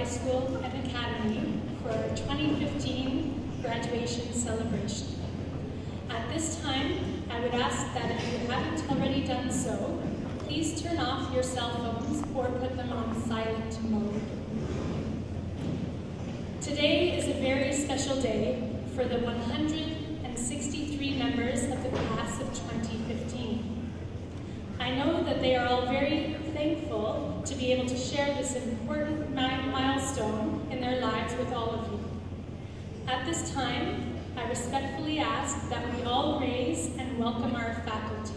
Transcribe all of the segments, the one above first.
School and Academy for our 2015 graduation celebration. At this time, I would ask that if you haven't already done so, please turn off your cell phones or put them on silent mode. Today is a very special day for the 163 members of the class of 2015. I know that they are all very thankful to be able to share this important milestone in their lives with all of you. At this time, I respectfully ask that we all raise and welcome our faculty.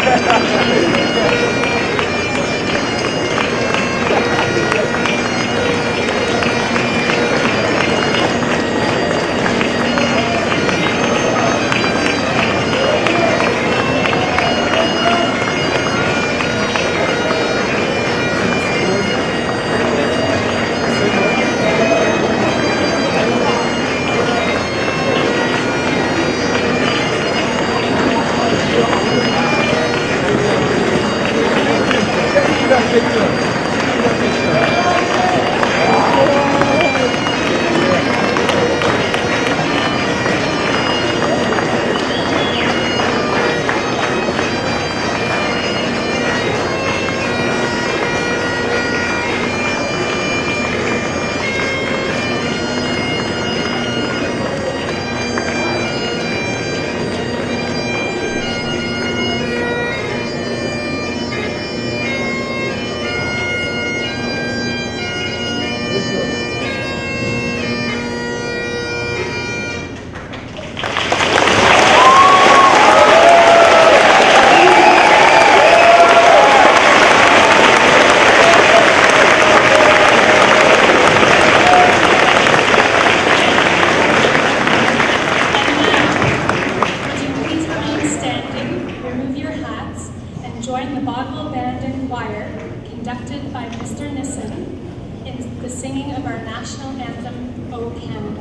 join the Bodwell Band and Choir, conducted by Mr. Nissen, in the singing of our national anthem, O Canada.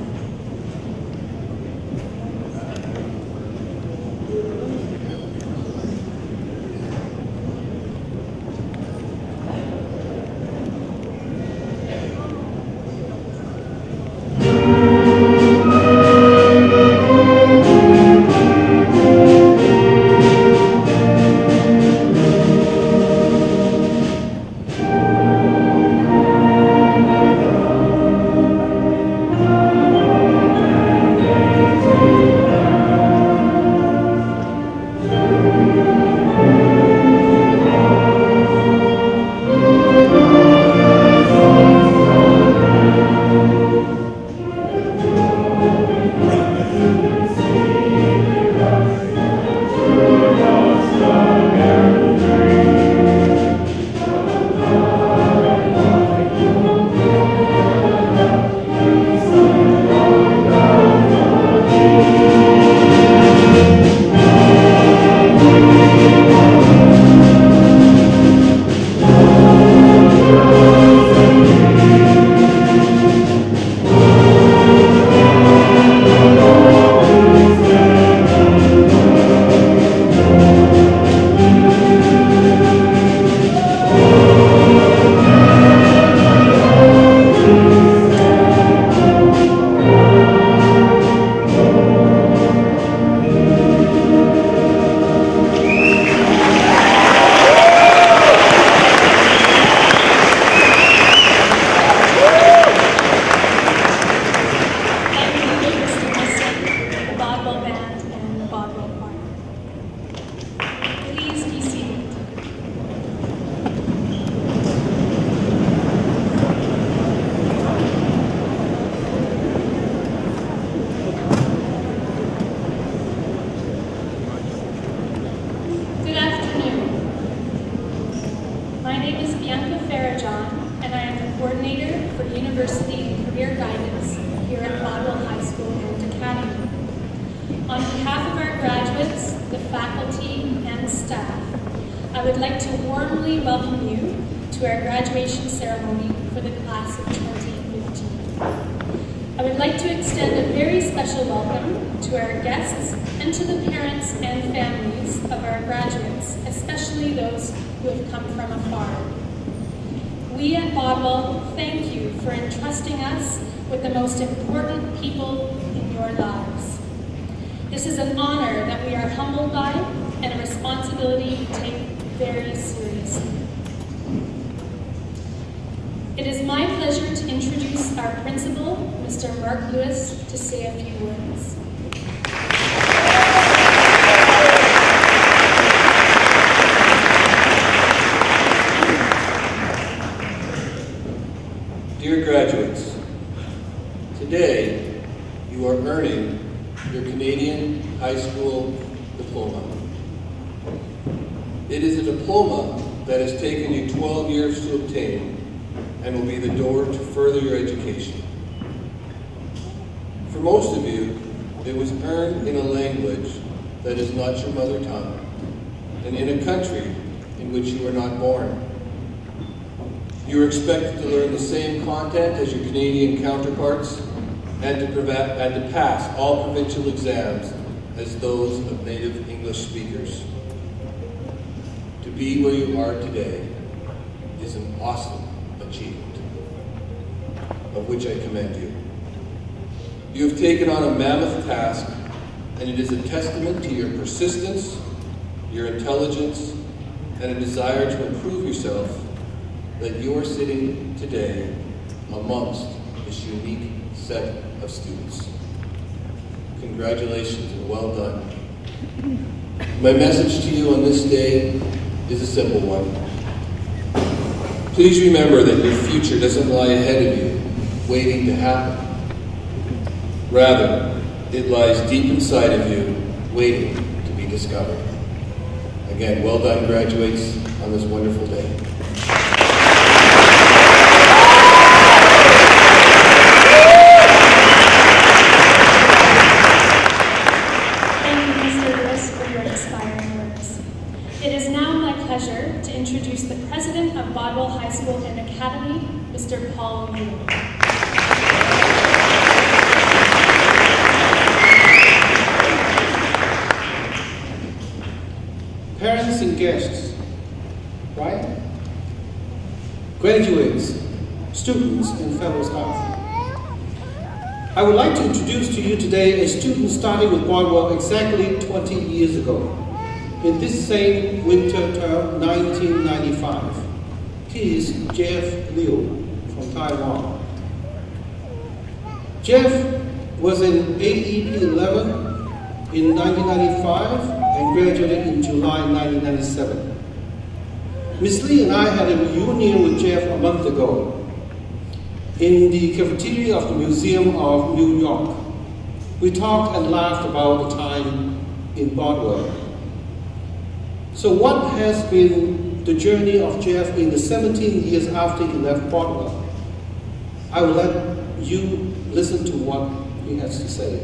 I would like to warmly welcome you to our graduation ceremony for the class of 2015. I would like to extend a very special welcome to our guests and to the parents and families of our graduates, especially those who have come from afar. We at Bodwell thank you for entrusting us with the most important people in your lives. This is an honor that we are humbled by and a responsibility we take very seriously. It is my pleasure to introduce our principal, Mr. Mark Lewis, to say a few words. Dear graduates, today you are earning your Canadian high school diploma. It is a diploma that has taken you 12 years to obtain and will be the door to further your education. For most of you, it was earned in a language that is not your mother tongue and in a country in which you were not born. You are expected to learn the same content as your Canadian counterparts and to pass all provincial exams as those of native English speakers. To be where you are today is an awesome achievement, of which I commend you. You have taken on a mammoth task, and it is a testament to your persistence, your intelligence, and a desire to improve yourself that you are sitting today amongst this unique set of students. Congratulations and well done. My message to you on this day is a simple one. Please remember that your future doesn't lie ahead of you, waiting to happen. Rather, it lies deep inside of you, waiting to be discovered. Again, well done, graduates, on this wonderful day. To introduce the president of Bodwell High School and Academy, Mr. Paul Yuen. Parents and guests, right? Graduates, students, and fellow staff. I would like to introduce to you today a student starting with Bodwell exactly 20 years ago. In this same winter term, 1995, he is Jeff Liu from Taiwan. Jeff was in AEP 11 in 1995 and graduated in July 1997. Ms. Lee and I had a reunion with Jeff a month ago in the cafeteria of the Museum of New York. We talked and laughed about the time in Bodwell. So what has been the journey of Jeff in the 17 years after he left Bodwell? I will let you listen to what he has to say.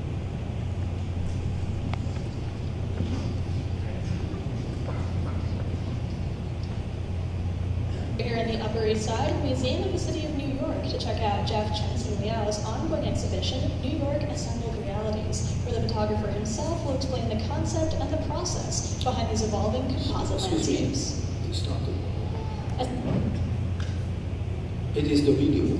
Here in the Upper East Side Museum of the City of New York to check out Jeff Chenson Liao's ongoing exhibition, New York Assembled Realities, where the photographer himself will explain the concept and the process behind these evolving composite landscapes. It is the video.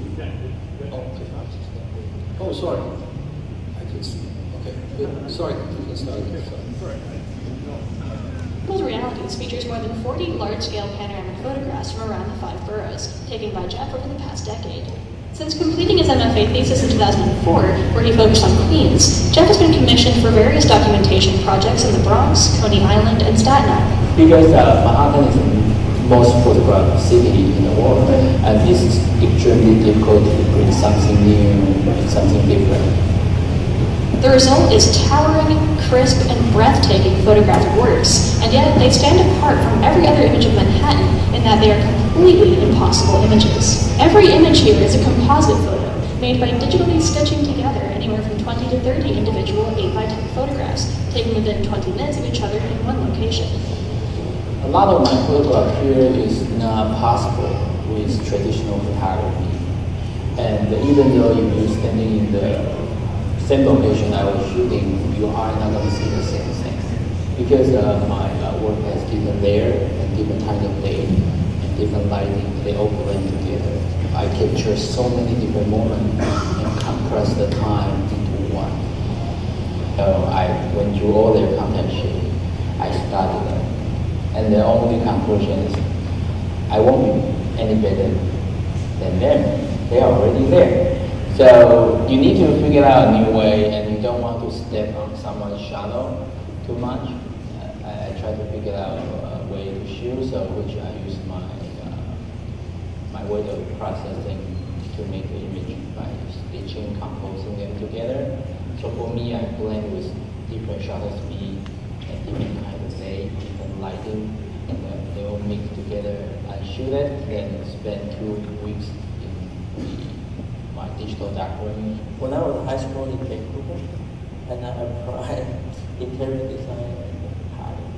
Oh, sorry. I can see. Okay. Sorry, you can start again. Assembled Realities features more than 40 large-scale panoramic photographs from around the 5 boroughs, taken by Jeff over the past decade. Since completing his MFA thesis in 2004, where he focused on Queens, Jeff has been commissioned for various documentation projects in the Bronx, Coney Island, and Staten Island. Because Manhattan is the most photographed city in the world, and this is extremely difficult to bring something new and something different. The result is towering, crisp, and breathtaking photographic works, and yet they stand apart from every other image of Manhattan in that they are completely impossible images. Every image here is a composite photo, made by digitally stitching together anywhere from 20 to 30 individual 8x10 photographs, taken within 20 minutes of each other in one location. A lot of my photograph here is not possible with traditional photography. And even though if you're standing in the same location I was shooting, you are not going to see the same thing. Because my work has different layer and different kind of day and different lighting, they all blend together. I capture so many different moments and compress the time into one. So I went through all their content sheet, I studied them. And the only conclusion is, I won't be any better than them. They are already there. So you need to figure out a new way, and you don't want to step on someone's shadow too much. I try to figure out a way to shoot, so which I use my way of processing to make the image by stitching, composing them together. So for me, I blend with different shutter speed and different kind of day, different lighting, and they all mix together and shoot it, then spend 2 weeks in my digital darkroom. When I was in high school in Vancouver, and I applied interior design and photography.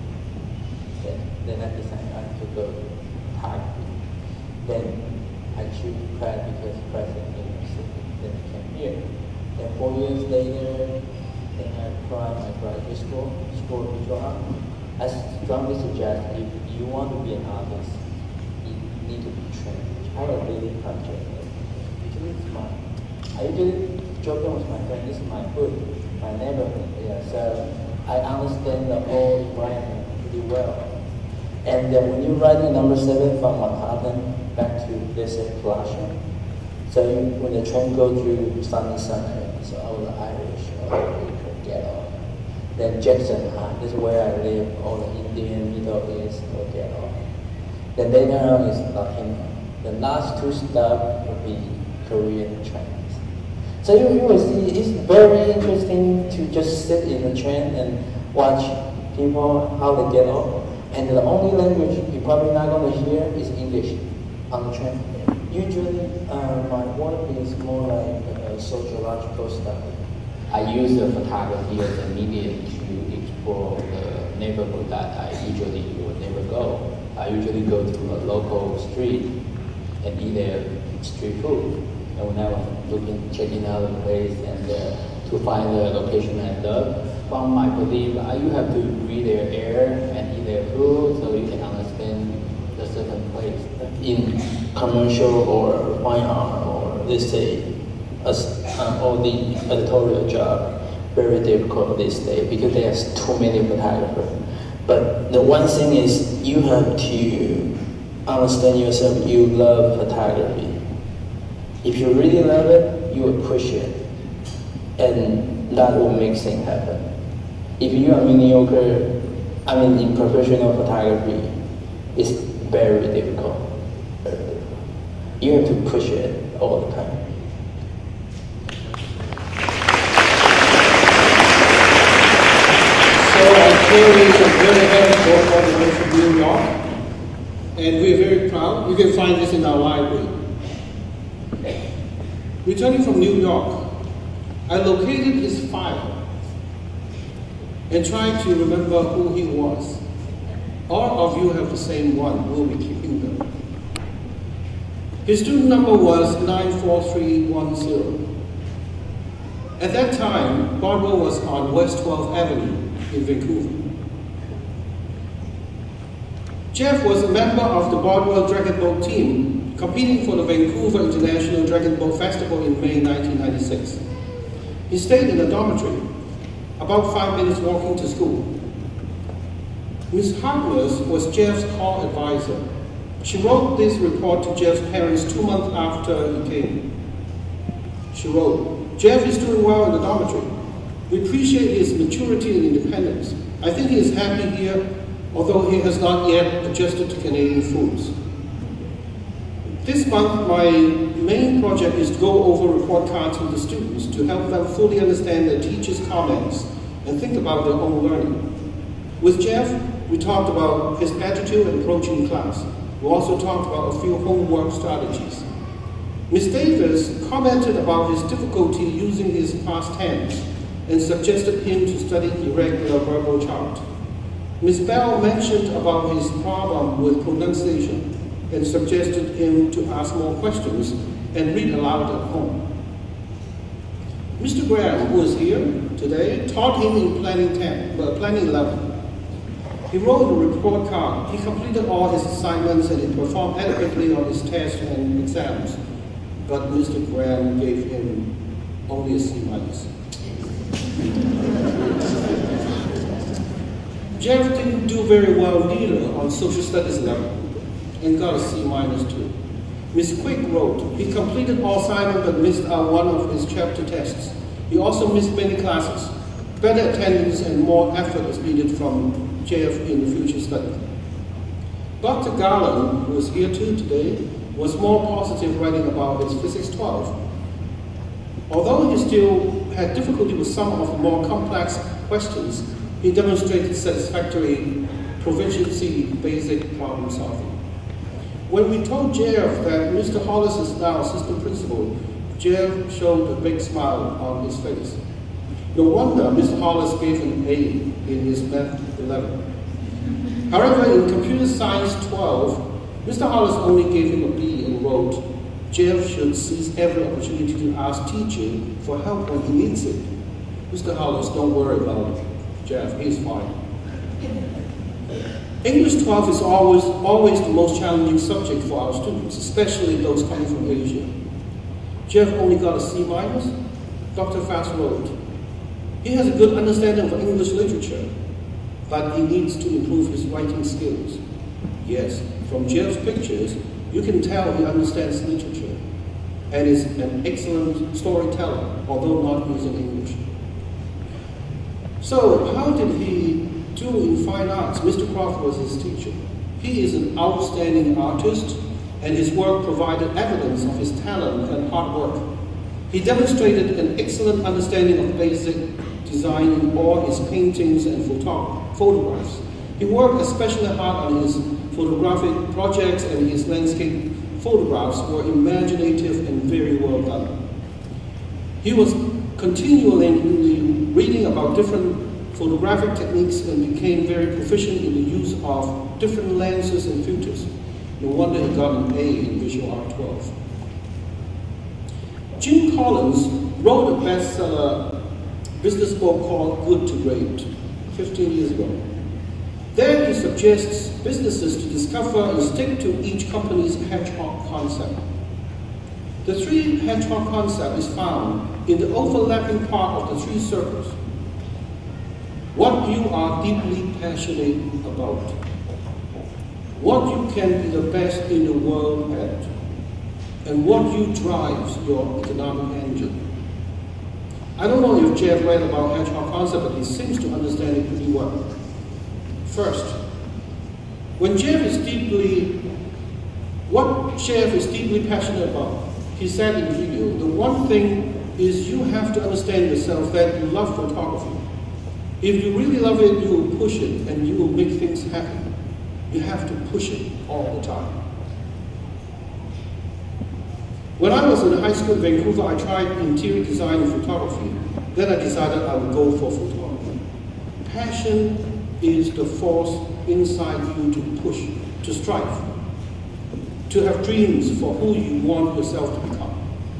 Then I decided to go to photography. Then I choose Pratt because Pratt's in university. Then I came here. Then 4 years later, then I applied my graduate school of visual art. I strongly suggest if you want to be an artist, you need to be trained. I really can't train it. Usually it's fun. I usually joking with my friend, this is my hood, my neighborhood. Yeah, so I understand the whole environment pretty well. And then when you ride the number 7 from Manhattan back to this Flushing, so when the train goes through Sunny Center, so I was Irish, you could get off. Then Jackson High, this is where I live, all the Indian, Middle East will get off. Then later on is Latino. The last 2 stops will be Korean trains. So you will see it's very interesting to just sit in the train and watch people, how they get off. And the only language you're probably not going to hear is English on the train. Usually, my work is more like a sociological study. I use the photography as a medium to explore the neighborhood that I usually would never go. I usually go to a local street and eat their street food. And when I was checking out the place and to find the location I love, from my belief, you have to breathe their air and eat their food so you can understand the certain place. In commercial or fine art, or let's say all the editorial job, very difficult these days because there's too many photographers. But the one thing is you have to understand yourself, you love photography. If you really love it, you will push it, and that will make things happen. If you are mediocre, in professional photography, it's very difficult. You have to push it all the time. So I carry a very heavy book all the way from New York, and we're very proud. You can find this in our library. Returning from New York, I located his file and tried to remember who he was. All of you have the same one. We'll be keeping them. His student number was 94310. At that time, Bodwell was on West 12th Avenue in Vancouver. Jeff was a member of the Bodwell Dragon Boat team, competing for the Vancouver International Dragon Boat Festival in May 1996. He stayed in a dormitory, about 5 minutes walking to school. Ms. Harkless was Jeff's hall advisor. She wrote this report to Jeff's parents 2 months after he came. She wrote, "Jeff is doing well in the dormitory. We appreciate his maturity and independence. I think he is happy here, although he has not yet adjusted to Canadian foods. This month, my main project is to go over report cards with the students to help them fully understand the teacher's comments and think about their own learning. With Jeff, we talked about his attitude and approaching class. We also talked about a few homework strategies. Ms. Davis commented about his difficulty using his past tense and suggested him to study irregular verbal chart. Ms. Bell mentioned about his problem with pronunciation and suggested him to ask more questions and read aloud at home. Mr. Graham, who is here today, taught him in Planning 11. He wrote a report card. He completed all his assignments and he performed adequately on his tests and exams. But Mr. Graham gave him only a C-. Jeff didn't do very well neither on social studies level and got a C- too. Ms. Quick wrote, he completed all assignments but missed out one of his chapter tests. He also missed many classes. Better attendance and more effort is needed from Jeff in the future study. Dr. Garland, who is here too today, was more positive writing about his Physics 12. Although he still had difficulty with some of the more complex questions, he demonstrated satisfactory proficiency in basic problem solving. When we told Jeff that Mr. Hollis is now assistant principal, Jeff showed a big smile on his face. No wonder Mr. Hollis gave an A in his Math 11. However, in Computer Science 12, Mr. Hollis only gave him a B and wrote, Jeff should seize every opportunity to ask teaching for help when he needs it. Mr. Hollis, don't worry about Jeff, he's fine. English 12 is always the most challenging subject for our students, especially those coming from Asia. Jeff only got a C-. Dr. Fast wrote, he has a good understanding of English literature, but he needs to improve his writing skills. Yes, from Jeff's pictures, you can tell he understands literature and is an excellent storyteller, although not using English. So, how did he do in fine arts? Mr. Croft was his teacher. He is an outstanding artist, and his work provided evidence of his talent and hard work. He demonstrated an excellent understanding of basic design in all his paintings and photographs. He worked especially hard on his photographic projects, and his landscape photographs were imaginative and very well done. He was continually reading about different photographic techniques and became very proficient in the use of different lenses and filters. No wonder he got an A in Visual Art 12. Jim Collins wrote a bestseller business book called Good to Great 15 years ago. There he suggests businesses to discover and stick to each company's hedgehog concept. The three hedgehog concept is found in the overlapping part of the three circles. What you are deeply passionate about. What you can be the best in the world at. And what you drives your economic engine. I don't know if Jeff read about hedgehog concept, but he seems to understand it pretty well. First, what Jeff is deeply passionate about, he said in the video, the one thing is you have to understand yourself that you love photography. If you really love it, you will push it and you will make things happen. You have to push it all the time. When I was in high school in Vancouver, I tried interior design and photography. Then I decided I would go for photography. Passion is the force inside you to push, to strive, to have dreams for who you want yourself to become.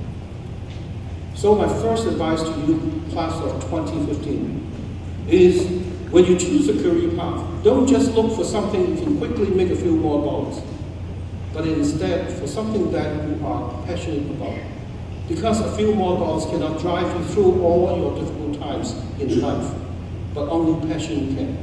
So my first advice to you, class of 2015, is when you choose a career path, don't just look for something you can quickly make a few more dollars, but instead for something that you are passionate about. Because a few more dollars cannot drive you through all your difficult times in life, but only passion can.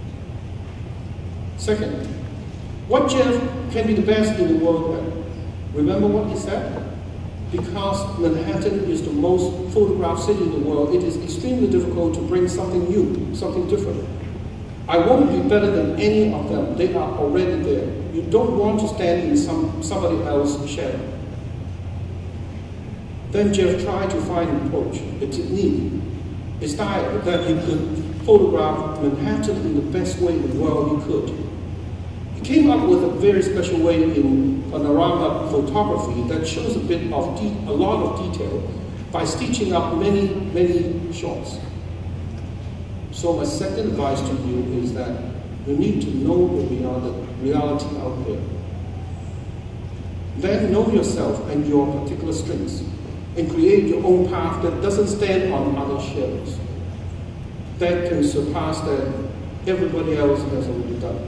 Second, what Jeff can be the best in the world at? Remember what he said? Because Manhattan is the most photographed city in the world, it is extremely difficult to bring something new, something different. I won't be better than any of them. They are already there. You don't want to stand in somebody else's shadow. Then Jeff tried to find an approach, a technique, a style that he could photograph Manhattan in the best way in the world he could. He came up with a very special way in panorama photography that shows a lot of detail by stitching up many shots. So my second advice to you is that you need to know the reality out there. Then know yourself and your particular strengths and create your own path that doesn't stand on other shadows, that can surpass that everybody else has already done.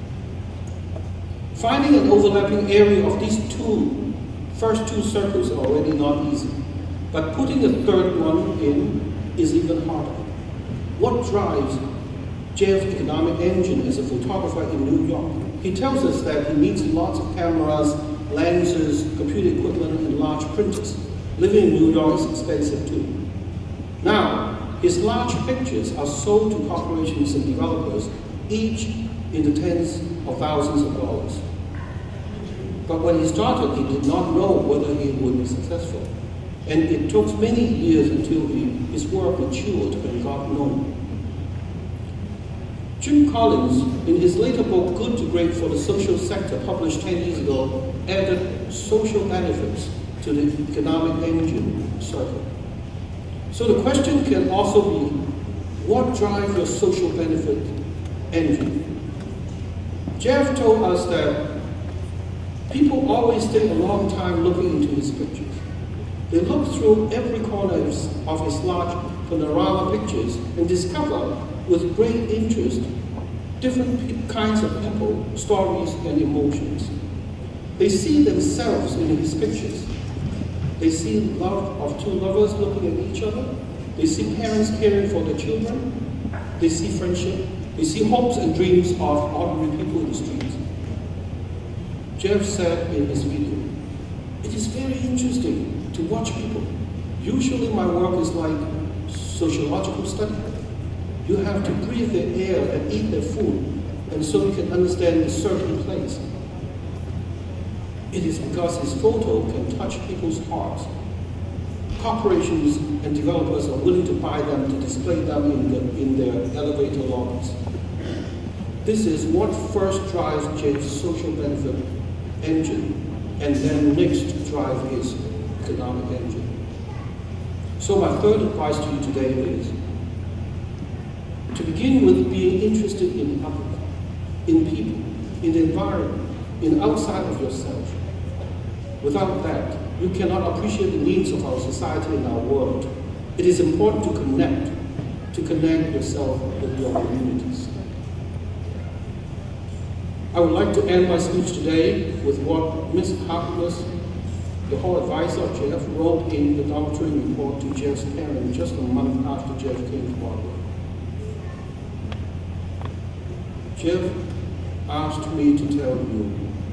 Finding an overlapping area of these first two circles are already not easy, but putting a third one in is even harder. What drives Jeff's economic engine as a photographer in New York? He tells us that he needs lots of cameras, lenses, computer equipment, and large printers. Living in New York is expensive too. Now, his large pictures are sold to corporations and developers, each in the tens of thousands of dollars. But when he started, he did not know whether he would be successful. And it took many years until his work matured and got known. Jim Collins, in his later book, Good to Great for the Social Sector, published 10 years ago, added social benefits to the economic engine circle. So the question can also be, what drives your social benefit engine? Jeff told us that people always take a long time looking into his pictures. They look through every corner of his large panorama pictures and discover with great interest different kinds of people, stories, and emotions. They see themselves in his pictures. They see love of two lovers looking at each other. They see parents caring for their children. They see friendship. They see hopes and dreams of ordinary people in the streets. Jeff said in his video, "It is very interesting to watch people. Usually my work is like sociological study. You have to breathe their air and eat their food, and so you can understand the certain place. It is because his photo can touch people's hearts. Corporations and developers are willing to buy them to display them in their elevator lobbies. This is what first drives Jeff's social benefit engine, and then next drive his economic engine. So my third advice to you today is to begin with being interested in others, in people, in the environment, in outside of yourself. Without that, you cannot appreciate the needs of our society and our world. It is important to connect yourself with your communities. I would like to end my speech today with what Ms. Harkness, the hall advisor of Jeff, wrote in the dormitory report to Jeff's parents just a month after Jeff came to Bodwell. Jeff asked me to tell you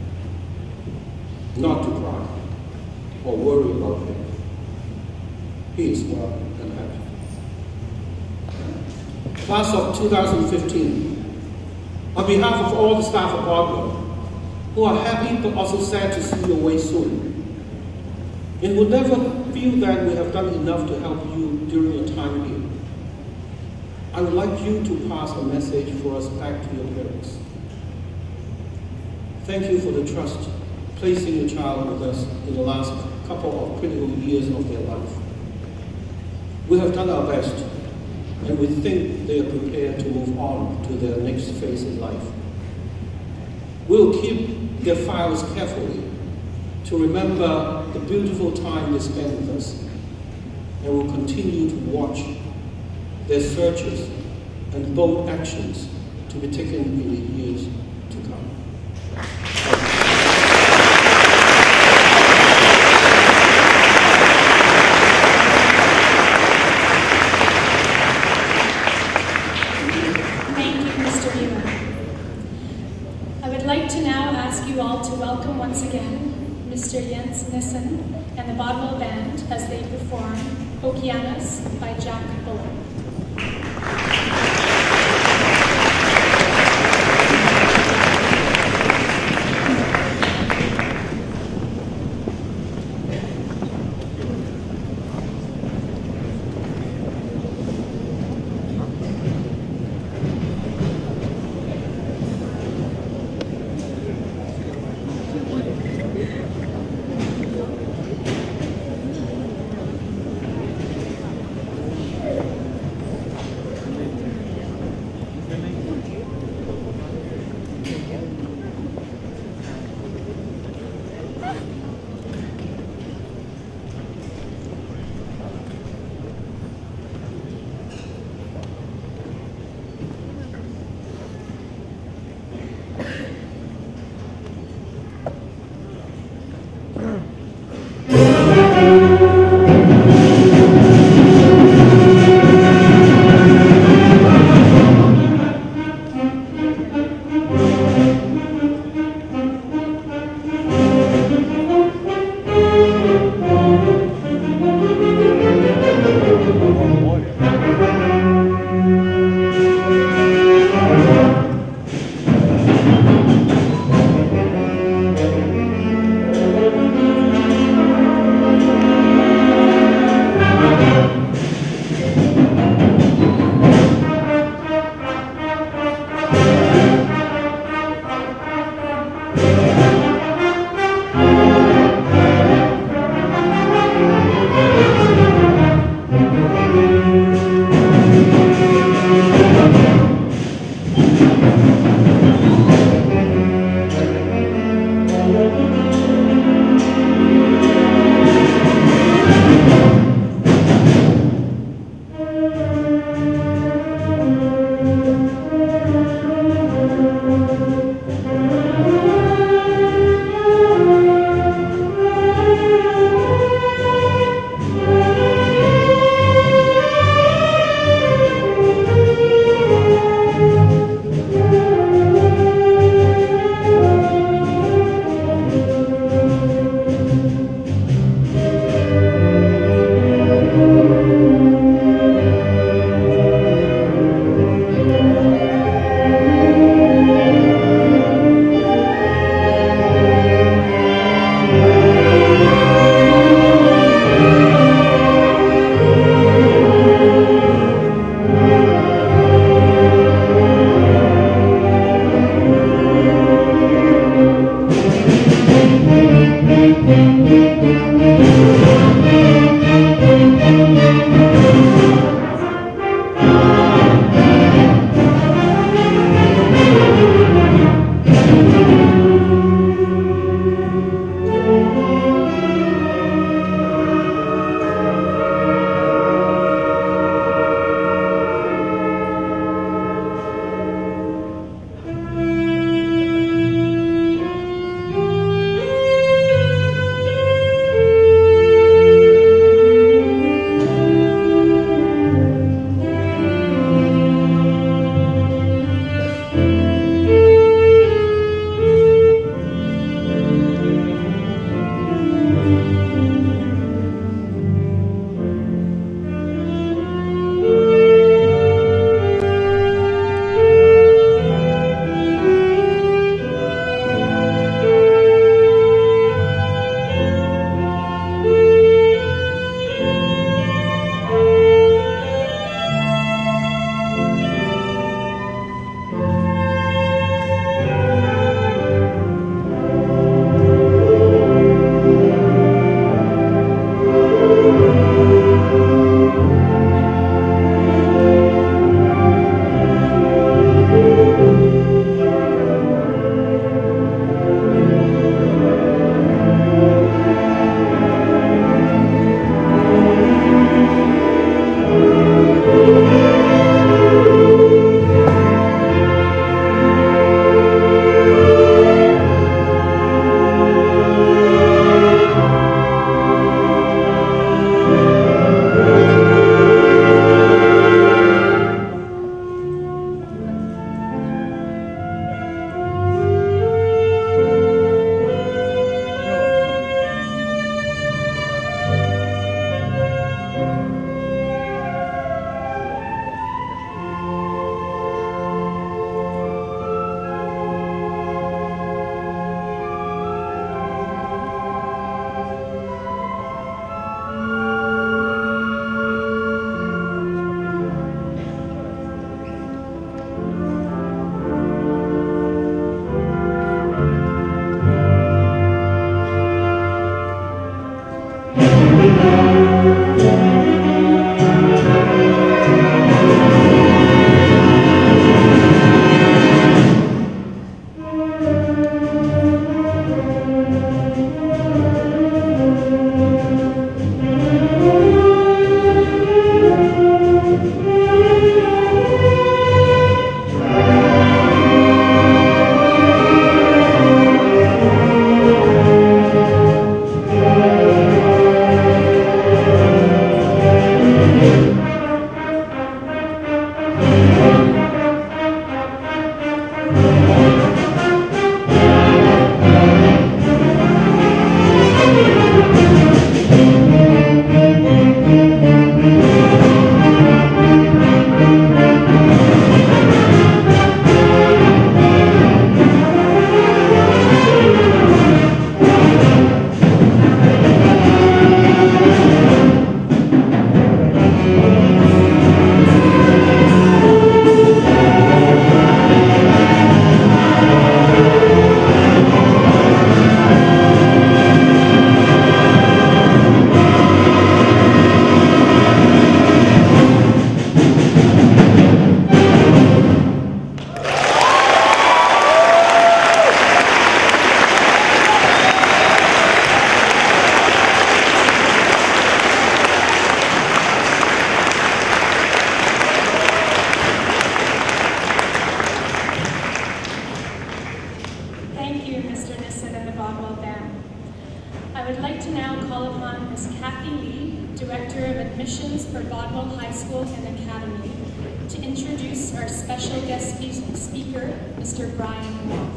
not to cry or worry about him. He is well and happy. Class of 2015, on behalf of all the staff of Bodwell, who are happy but also sad to see you away soon, and will never feel that we have done enough to help you during your time here, I would like you to pass a message for us back to your parents. Thank you for the trust placing your child with us in the last couple of critical years of their life. We have done our best, and we think they are prepared to move on to their next phase in life. We'll keep their files carefully to remember the beautiful time they spent with us, and we'll continue to watch their searches and bold actions to be taken in the years to come. Thank you, Mr. Yuen. I would like to now ask you all to welcome once again Mr. Jens Nissen and the Bodwell Band as they perform Okeanos by Jack Bullock. I would like to now call upon Ms. Kathy Lee, Director of Admissions for Bodwell High School and Academy, to introduce our special guest speaker, Mr. Brian Wong.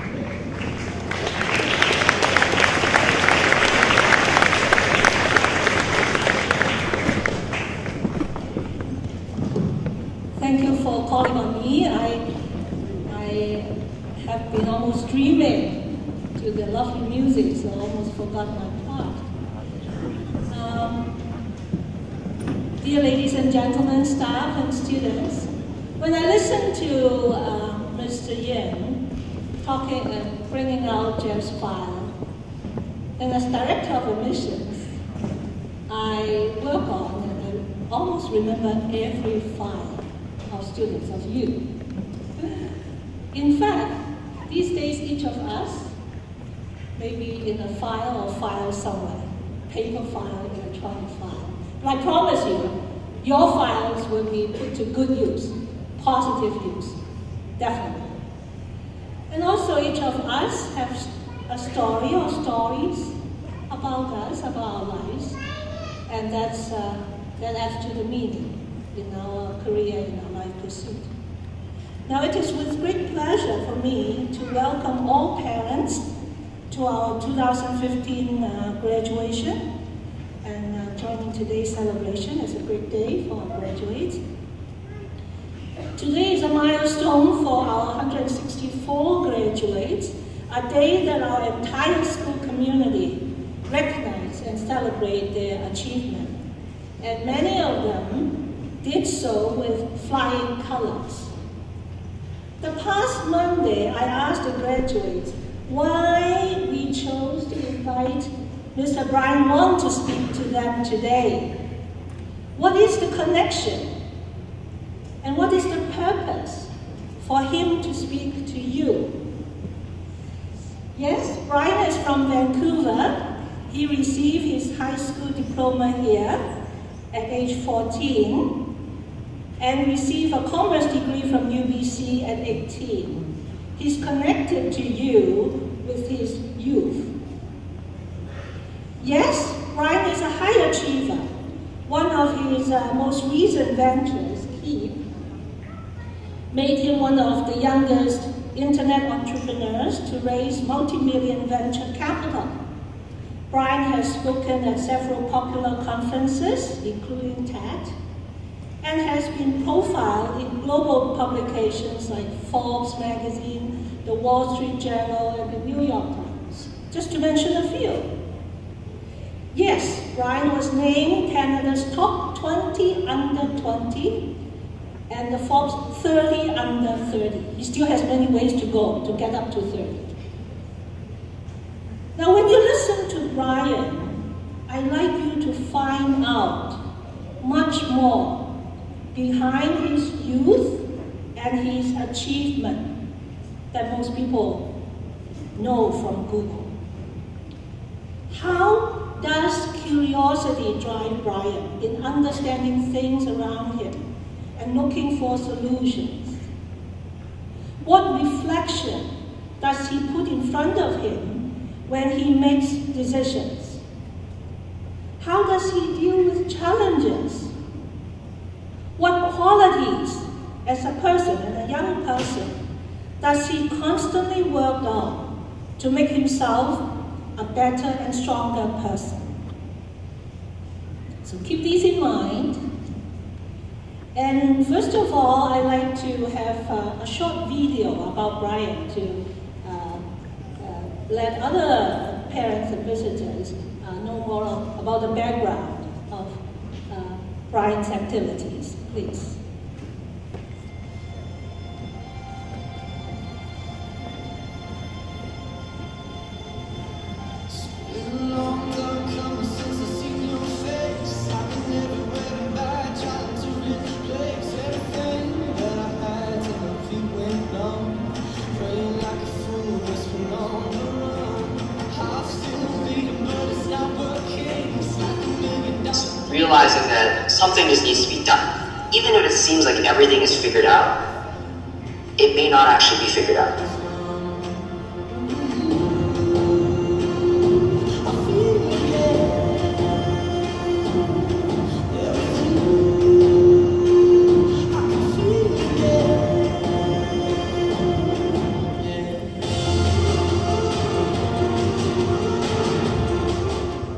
Thank you for calling on me. I have been almost dreaming to the lovely music, so I almost forgot my part. Dear ladies and gentlemen, staff and students, when I listen to Mr. Yuen talking and bringing out Jeff's file, and as director of admissions, I work on and I almost remember every file of students, of you. In fact, these days each of us may be in a file or file somewhere, paper file, electronic file. But I promise you, your files will be put to good use, positive use, definitely. And also each of us have a story or stories about us, about our lives, and that adds to the meaning in our career, in our life pursuit. Now it is with great pleasure for me to welcome all parents to our 2015 graduation, and joining today's celebration. It's a great day for our graduates. Today is a milestone for our 164 graduates, a day that our entire school community recognize and celebrate their achievement. And many of them did so with flying colors. The past Monday, I asked the graduates why we chose to invite Mr. Brian Wong to speak to them today. What is the connection? And what is the purpose for him to speak to you? Yes, Brian is from Vancouver. He received his high school diploma here at age 14 and received a commerce degree from UBC at 18. He's connected to you with his youth. Yes, Brian is a high achiever. One of his most recent ventures, Kiip, made him one of the youngest internet entrepreneurs to raise multi-million venture capital. Brian has spoken at several popular conferences, including TED, and has been profiled in global publications like Forbes magazine, the Wall Street Journal, and the New York Times, just to mention a few. Yes, Brian was named Canada's top 20 under 20 and the Forbes 30 under 30. He still has many ways to go to get up to 30. Now, when you listen to Brian, I'd like you to find out much more behind his youth and his achievement that most people know from Google. How does curiosity drive Brian in understanding things around him and looking for solutions? What reflection does he put in front of him when he makes decisions? How does he deal with challenges? What qualities as a person and a young person does he constantly work on to make himself a better and stronger person? So keep these in mind. And first of all, I'd like to have a short video about Brian to let other parents and visitors know more about the background of Brian's activities. Please. Realizing that something just needs to be done. Even if it seems like everything is figured out, it may not actually be figured out.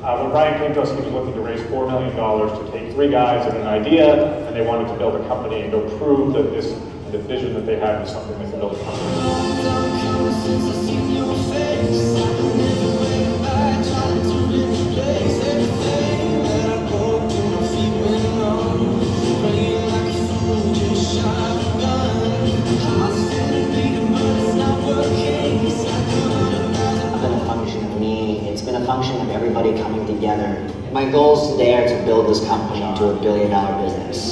When Brian came to us, he was looking to raise $4 million to take 3 guys and an idea, and they wanted to build a company and go prove that the vision that they had was something they could build a company. Function of everybody coming together. My goals today are to build this company into $1 billion business.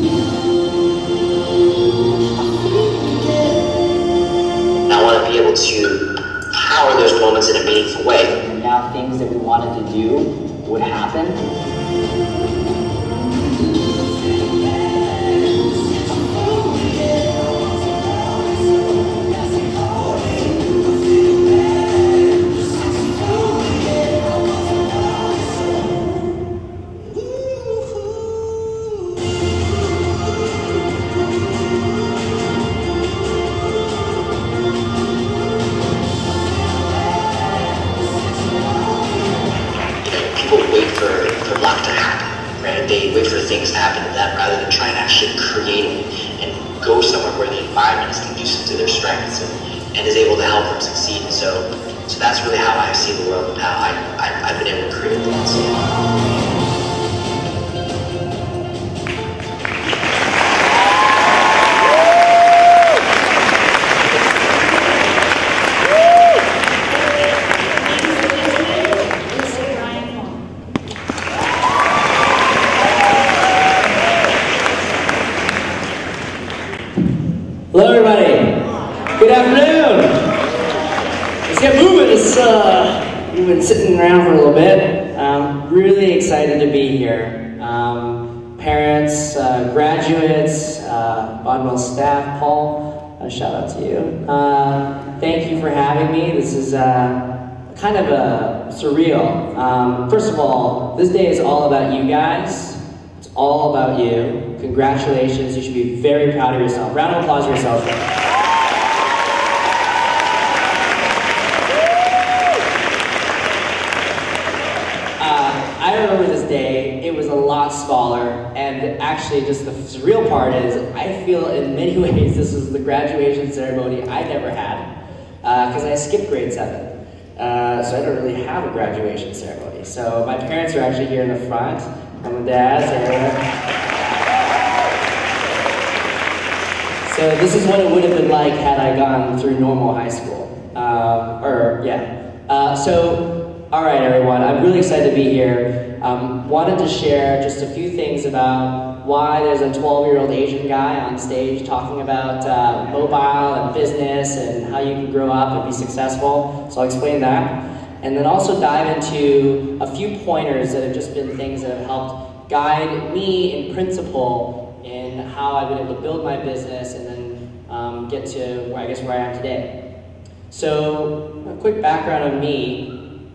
I want to be able to power those moments in a meaningful way. And now things that we wanted to do would happen. They wait for things to happen to them rather than try and actually create it and go somewhere where the environment is conducive to their strengths and is able to help them succeed. And so that's really how I see the world and how I've been able to create things. Hello everybody, good afternoon. Let's get moving. We've been sitting around for a little bit. Really excited to be here. Parents, graduates, Bodwell staff, Paul, a shout out to you. Thank you for having me. This is kind of surreal. First of all, this day is all about you guys. It's all about you. Congratulations, you should be very proud of yourself. Round of applause for yourself. I remember this day, it was a lot smaller, and actually just the surreal part is, I feel in many ways this was the graduation ceremony I never had, because I skipped grade 7. So I don't really have a graduation ceremony. So my parents are actually here in the front. Mom and Dad, so this is what it would have been like had I gone through normal high school. All right, everyone, I'm really excited to be here. Wanted to share just a few things about why there's a 12-year-old Asian guy on stage talking about mobile and business and how you can grow up and be successful. So I'll explain that. And then also dive into a few pointers that have just been things that have helped guide me in principle in how I've been able to build my business and then get to, where I am today. So a quick background on me.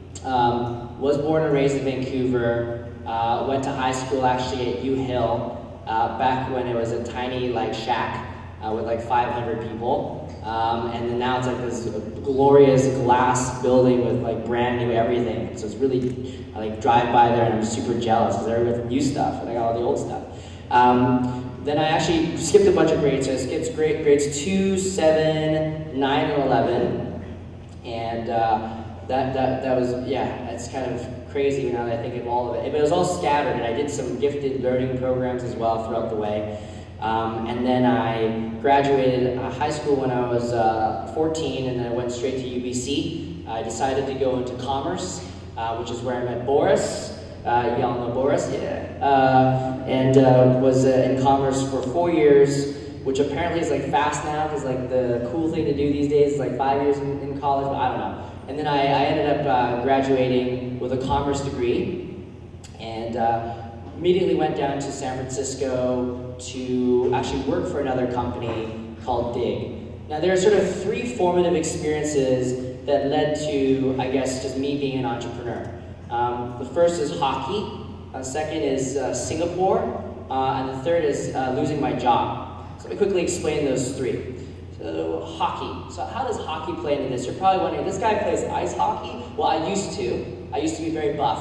Was born and raised in Vancouver. Went to high school actually at U Hill back when it was a tiny shack with 500 people. And then now it's this glorious glass building with brand new everything. So it's really, I drive by there and I'm super jealous because everyone's got new stuff and I got all the old stuff. Then I actually skipped a bunch of grades. So I skipped grades 2, 7, 9, and 11. And that was, it's kind of crazy now that I think of all of it. But it was all scattered, and I did some gifted learning programs as well throughout the way. And then I graduated high school when I was 14, and then I went straight to UBC. I decided to go into commerce, which is where I met Boris. Y'all know Boris? Yeah. And was in commerce for 4 years, which apparently is fast now, because the cool thing to do these days is 5 years in college, but I don't know. And then I ended up graduating with a commerce degree, and immediately went down to San Francisco to actually work for another company called Dig. Now there are sort of 3 formative experiences that led to, I guess, just me being an entrepreneur. The first is hockey, second is Singapore, and the third is losing my job. So let me quickly explain those 3. So hockey. So how does hockey play into this? You're probably wondering, this guy plays ice hockey? Well, I used to. I used to be very buff. I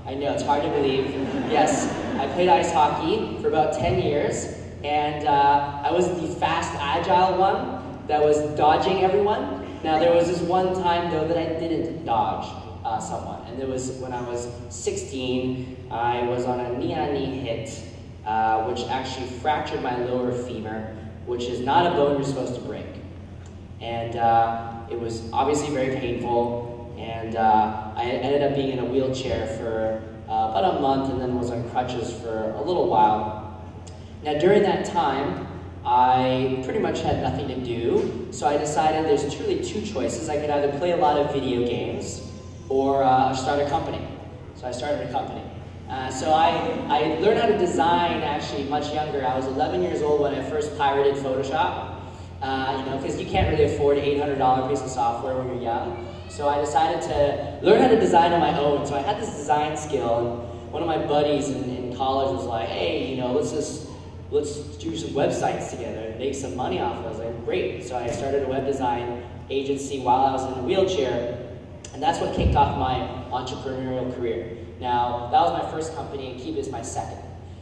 I know, it's hard to believe. Yes, I played ice hockey for about 10 years, and I was the fast, agile one that was dodging everyone. Now, there was this one time, though, that I didn't dodge someone, and it was when I was 16. I was on a knee-on-knee hit, which actually fractured my lower femur, which is not a bone you're supposed to break. And it was obviously very painful, and I ended up being in a wheelchair for about a month, and then was on crutches for a little while. Now, during that time, I pretty much had nothing to do, so I decided there's truly two choices. I could either play a lot of video games or start a company. So I started a company. So I learned how to design actually much younger. I was 11 years old when I first pirated Photoshop, because you can't really afford an $800 piece of software when you're young. So I decided to learn how to design on my own. So I had this design skill, and one of my buddies in college was like, hey, let's do some websites together and make some money off it. I was like, great. So I started a web design agency while I was in a wheelchair, and that's what kicked off my entrepreneurial career. Now, that was my first company, and Kiip is my second.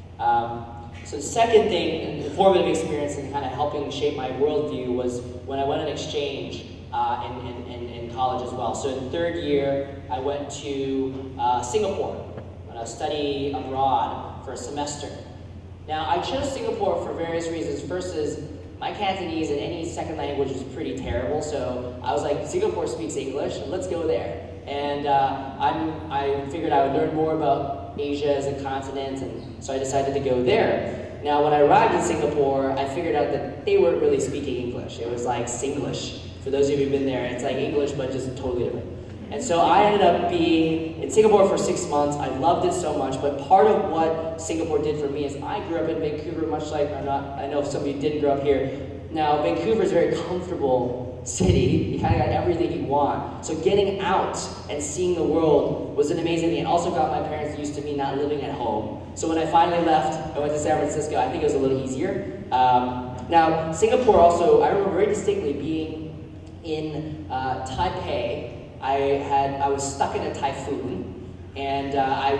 So the second thing, the formative experience in kind of helping shape my worldview was when I went on exchange in college as well. So in third year, I went to Singapore to study abroad for a semester. Now, I chose Singapore for various reasons. First is my Cantonese in any second language is pretty terrible, so I was like, Singapore speaks English, let's go there. And I figured I would learn more about Asia as a continent, and so I decided to go there. Now, when I arrived in Singapore, I figured out that they weren't really speaking English. It was like Singlish. For those of you who've been there, it's like English, but just totally different. And so I ended up being in Singapore for 6 months. I loved it so much, but part of what Singapore did for me is I grew up in Vancouver, much like, I know some of you didn't grow up here. Now, Vancouver is a very comfortable city. You kind of got everything you want. So getting out and seeing the world was an amazing thing. It also got my parents used to me not living at home. So when I finally left, I went to San Francisco. I think it was a little easier. Now, Singapore also, I remember very distinctly being in Taipei. I was stuck in a typhoon, and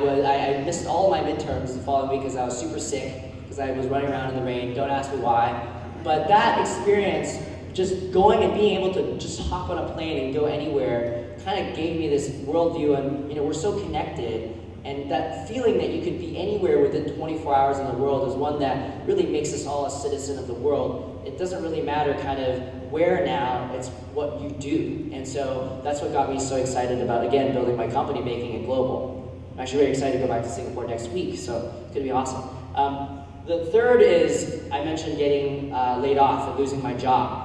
I missed all my midterms the following week because I was super sick, because I was running around in the rain. Don't ask me why. But that experience, just going and being able to just hop on a plane and go anywhere, kind of gave me this worldview, and we're so connected, and that feeling that you could be anywhere within 24 hours in the world is one that really makes us all a citizen of the world. It doesn't really matter kind of where now, it's what you do. And so that's what got me so excited about, again, building my company, making it global. I'm actually very excited to go back to Singapore next week, so it's going to be awesome. The third is, I mentioned getting laid off and losing my job.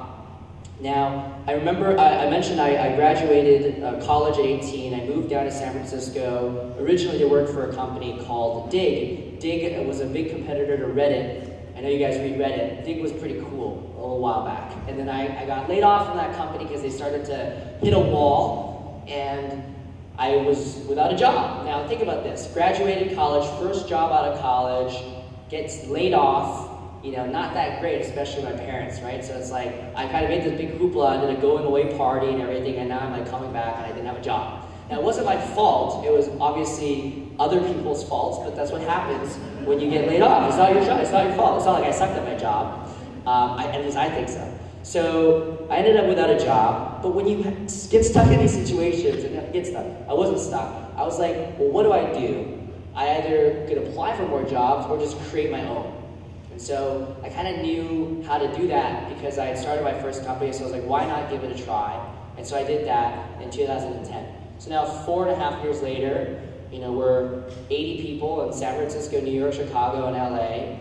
Now, I remember I mentioned I graduated college at 18. I moved down to San Francisco, originally to work for a company called Dig. Dig was a big competitor to Reddit. I know you guys read Reddit. Dig was pretty cool a little while back. And then I got laid off from that company because they started to hit a wall, and I was without a job. Now, think about this. Graduated college, first job out of college, gets laid off, not that great, especially my parents, right? So it's like, I kind of made this big hoopla, and did a going away party and everything, and now I'm like coming back and I didn't have a job. Now, it wasn't my fault. It was obviously other people's faults, but that's what happens when you get laid off. It's not your job, it's not your fault. It's not like I sucked at my job. At least I think so. So I ended up without a job, but when you get stuck in these situations, I wasn't stuck. I was like, well, what do I do? I either could apply for more jobs or just create my own. And so I kind of knew how to do that because I had started my first company, so I was like, why not give it a try? And so I did that in 2010. So now 4.5 years later, we're 80 people in San Francisco, New York, Chicago, and LA.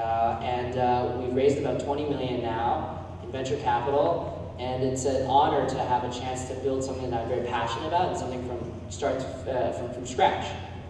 And we've raised about 20 million now in venture capital. And it's an honor to have a chance to build something that I'm very passionate about and something from scratch.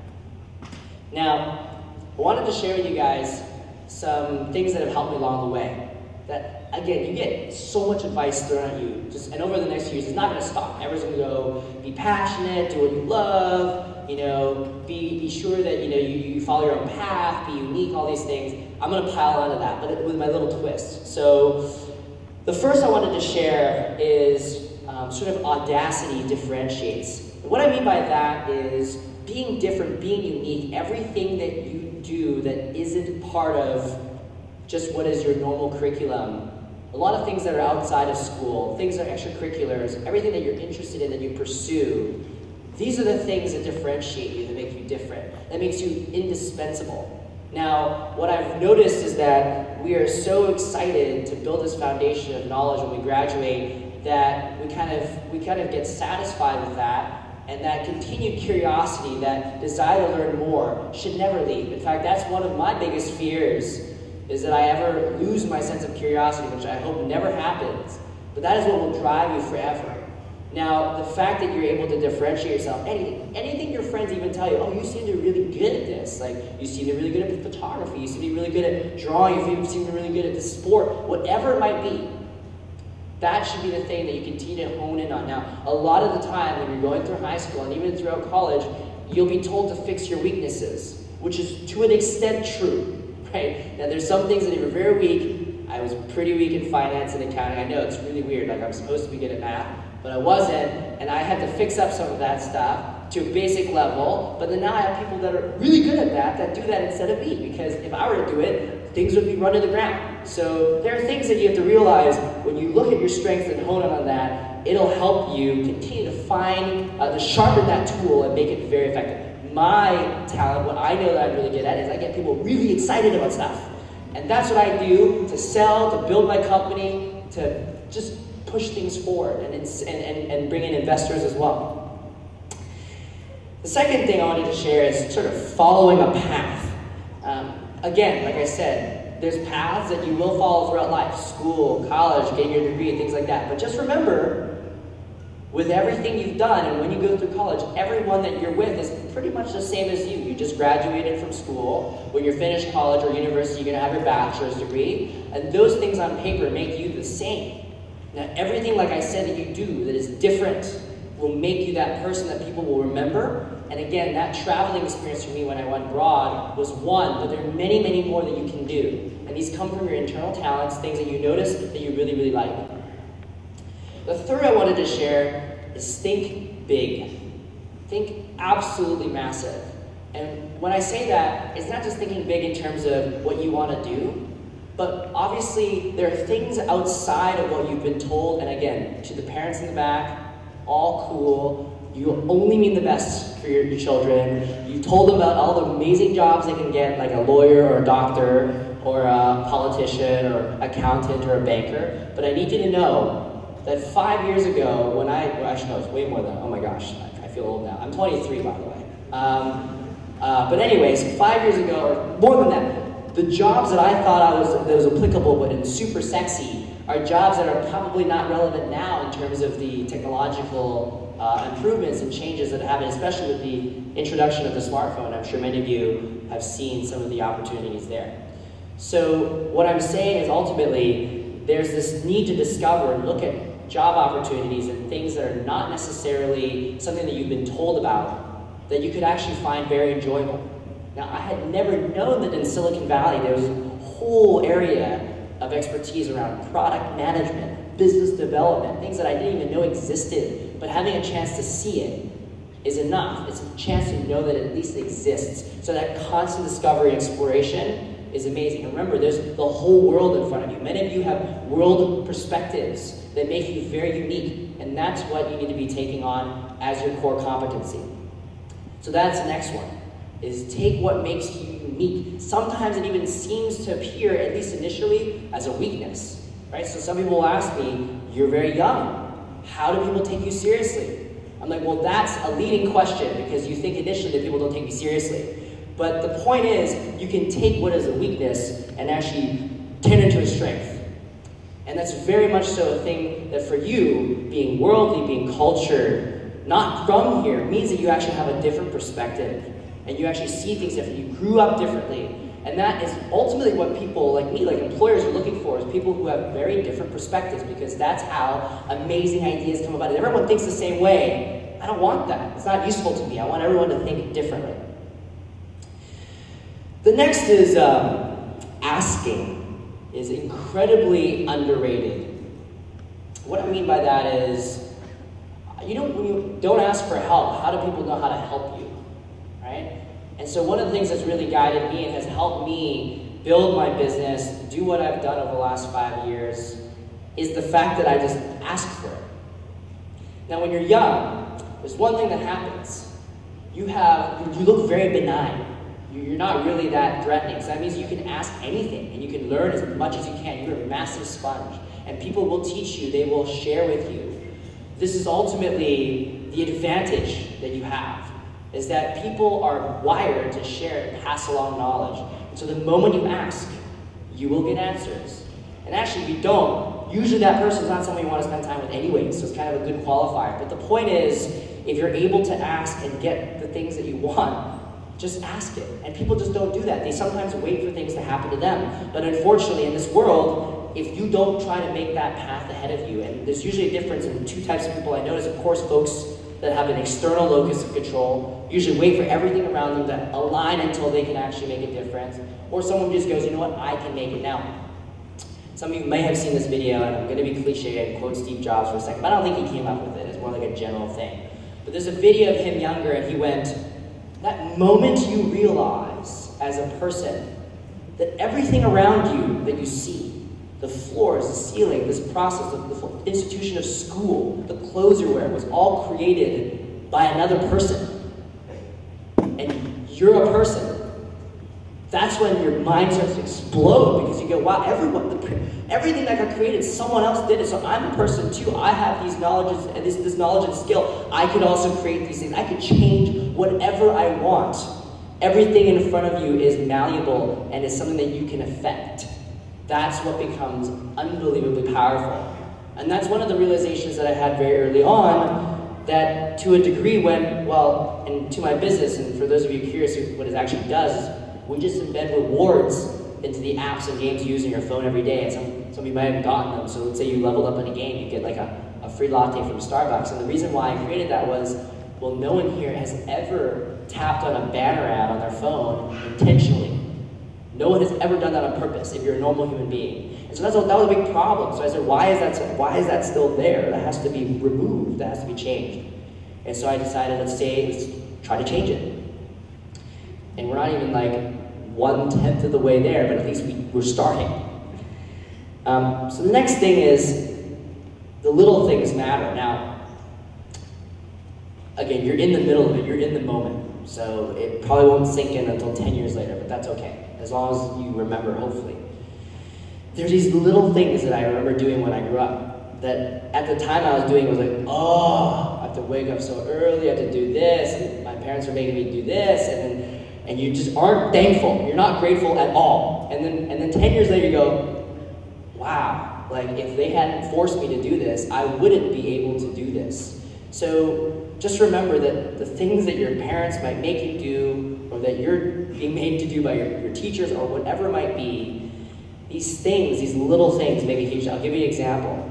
Now, I wanted to share with you guys some things that have helped me along the way. That, again, you get so much advice thrown at you, and over the next few years, it's not going to stop. Everyone's going to go, be passionate, do what you love, be sure that, you follow your own path, be unique, all these things. I'm going to pile onto that, but with my little twist. So, the first I wanted to share is sort of audacity differentiates. And what I mean by that is being different, being unique, everything that you do that isn't part of just what is your normal curriculum. A lot of things that are outside of school, things that are extracurriculars, everything that you're interested in that you pursue, these are the things that differentiate you, that make you different, that makes you indispensable. Now, what I've noticed is that we are so excited to build this foundation of knowledge when we graduate that we kind of get satisfied with that, and that continued curiosity, that desire to learn more, should never leave. In fact, that's one of my biggest fears, is that I ever lose my sense of curiosity, which I hope never happens. But that is what will drive you forever. Now, the fact that you're able to differentiate yourself, anything your friends even tell you, oh, you seem to be really good at this, like, you seem to be really good at photography, you seem to be really good at drawing, you seem to be really good at this sport, whatever it might be, that should be the thing that you continue to hone in on. Now, a lot of the time when you're going through high school and even throughout college, you'll be told to fix your weaknesses, which is to an extent true, right? Now, there's some things that are very weak. I was pretty weak in finance and accounting. I know it's really weird, like I'm supposed to be good at math, but I wasn't, and I had to fix up some of that stuff to a basic level, but then now I have people that are really good at that do that instead of me, because if I were to do it, things would be run to the ground. So there are things that you have to realize when you look at your strengths and hone in on that, it'll help you continue to find, to sharpen that tool and make it very effective. My talent, what I know that I'm really good at, is I get people really excited about stuff. And that's what I do to sell, to build my company, to just push things forward and bring in investors as well. The second thing I wanted to share is sort of following a path. Again, like I said, there's paths that you will follow throughout life, school, college, getting your degree, and things like that. But just remember, with everything you've done, and when you go through college, everyone that you're with is pretty much the same as you. You just graduated from school. When you're finished college or university, you're going to have your bachelor's degree. And those things on paper make you the same. Now, everything, like I said, that you do that is different will make you that person that people will remember. And again, that traveling experience for me when I went abroad was one, but there are many, many more that you can do. And these come from your internal talents, things that you notice that you really, really like. The third I wanted to share is think big. Think absolutely massive. And when I say that, it's not just thinking big in terms of what you want to do, but obviously there are things outside of what you've been told, and again, to the parents in the back, all cool, you only mean the best for your children. You told them about all the amazing jobs they can get, like a lawyer or a doctor or a politician or accountant or a banker, but I need you to know that 5 years ago, when well, actually no, it's way more than that. Oh my gosh, I feel old now. I'm 23, by the way. But anyways, 5 years ago, or more than that, the jobs that I thought that was applicable but in super sexy are jobs that are probably not relevant now in terms of the technological improvements and changes that have happened, especially with the introduction of the smartphone. I'm sure many of you have seen some of the opportunities there. So what I'm saying is ultimately, there's this need to discover and look at job opportunities and things that are not necessarily something that you've been told about, that you could actually find very enjoyable. Now, I had never known that in Silicon Valley there was a whole area of expertise around product management, business development, things that I didn't even know existed, but having a chance to see it is enough. It's a chance to know that it at least exists. So that constant discovery and exploration is amazing. And remember, there's the whole world in front of you. Many of you have world perspectives that make you very unique, and that's what you need to be taking on as your core competency. So that's the next one, is take what makes you unique. Sometimes it even seems to appear, at least initially, as a weakness, right? So some people will ask me, you're very young. How do people take you seriously? I'm like, well, that's a leading question because you think initially that people don't take me seriously. But the point is, you can take what is a weakness and actually turn it into a strength. And that's very much so a thing that for you, being worldly, being cultured, not from here, means that you actually have a different perspective. And you actually see things differently. You grew up differently. And that is ultimately what people like me, like employers, are looking for, is people who have very different perspectives, because that's how amazing ideas come about. And everyone thinks the same way. I don't want that. It's not useful to me. I want everyone to think differently. The next is asking is incredibly underrated. What I mean by that is, when you don't ask for help, how do people know how to help you, right? And so one of the things that's really guided me and has helped me build my business, do what I've done over the last 5 years, is the fact that I just ask for it. Now, when you're young, there's one thing that happens. You look very benign. You're not really that threatening. So that means you can ask anything and you can learn as much as you can. You're a massive sponge. And people will teach you, they will share with you. This is ultimately the advantage that you have, is that people are wired to share and pass along knowledge. And so the moment you ask, you will get answers. And actually, if you don't, usually that person is not someone you want to spend time with anyway, so it's kind of a good qualifier. But the point is, if you're able to ask and get the things that you want, just ask it. And people just don't do that. They sometimes wait for things to happen to them. But unfortunately, in this world, if you don't try to make that path ahead of you, and there's usually a difference in two types of people I notice. Of course, folks that have an external locus of control usually wait for everything around them to align until they can actually make a difference. Or someone just goes, you know what, I can make it now. Some of you may have seen this video, and I'm going to be cliche and quote Steve Jobs for a second, but I don't think he came up with it. It's more like a general thing. But there's a video of him younger, and he went, that moment you realize as a person that everything around you that you see, the floors, the ceiling, this process, the institution of school, the clothes you wear, was all created by another person. And you're a person. That's when your mind starts to explode, because you go, wow, everything that got created, someone else did it, so I'm a person too. I have these knowledges, and this knowledge and skill. I could also create these things. I could change whatever I want. Everything in front of you is malleable and is something that you can affect. That's what becomes unbelievably powerful. And that's one of the realizations that I had very early on, that to a degree went, well, into my business, and for those of you curious what it actually does, we just embed rewards into the apps and games you use on your phone every day. And some of you might have gotten them. So let's say you leveled up in a game, you get like a free latte from Starbucks. And the reason why I created that was, well, no one here has ever tapped on a banner ad on their phone intentionally. No one has ever done that on purpose if you're a normal human being. And so that was a big problem. So I said, why is that still there? That has to be removed. That has to be changed. And so I decided, let's try to change it. And we're not even like 1/10 of the way there, but at least we're starting. So the next thing is, the little things matter. Now, again, you're in the middle of it, you're in the moment. So it probably won't sink in until 10 years later, but that's okay, as long as you remember, hopefully. There's these little things that I remember doing when I grew up, that at the time I was doing, was like, oh, I have to wake up so early, I have to do this, and my parents are making me do this, and you just aren't thankful. You're not grateful at all. And then 10 years later you go, wow, like if they hadn't forced me to do this, I wouldn't be able to do this. So just remember that the things that your parents might make you do, or that you're being made to do by your teachers, or whatever it might be, these things, these little things make a huge. I'll give you an example.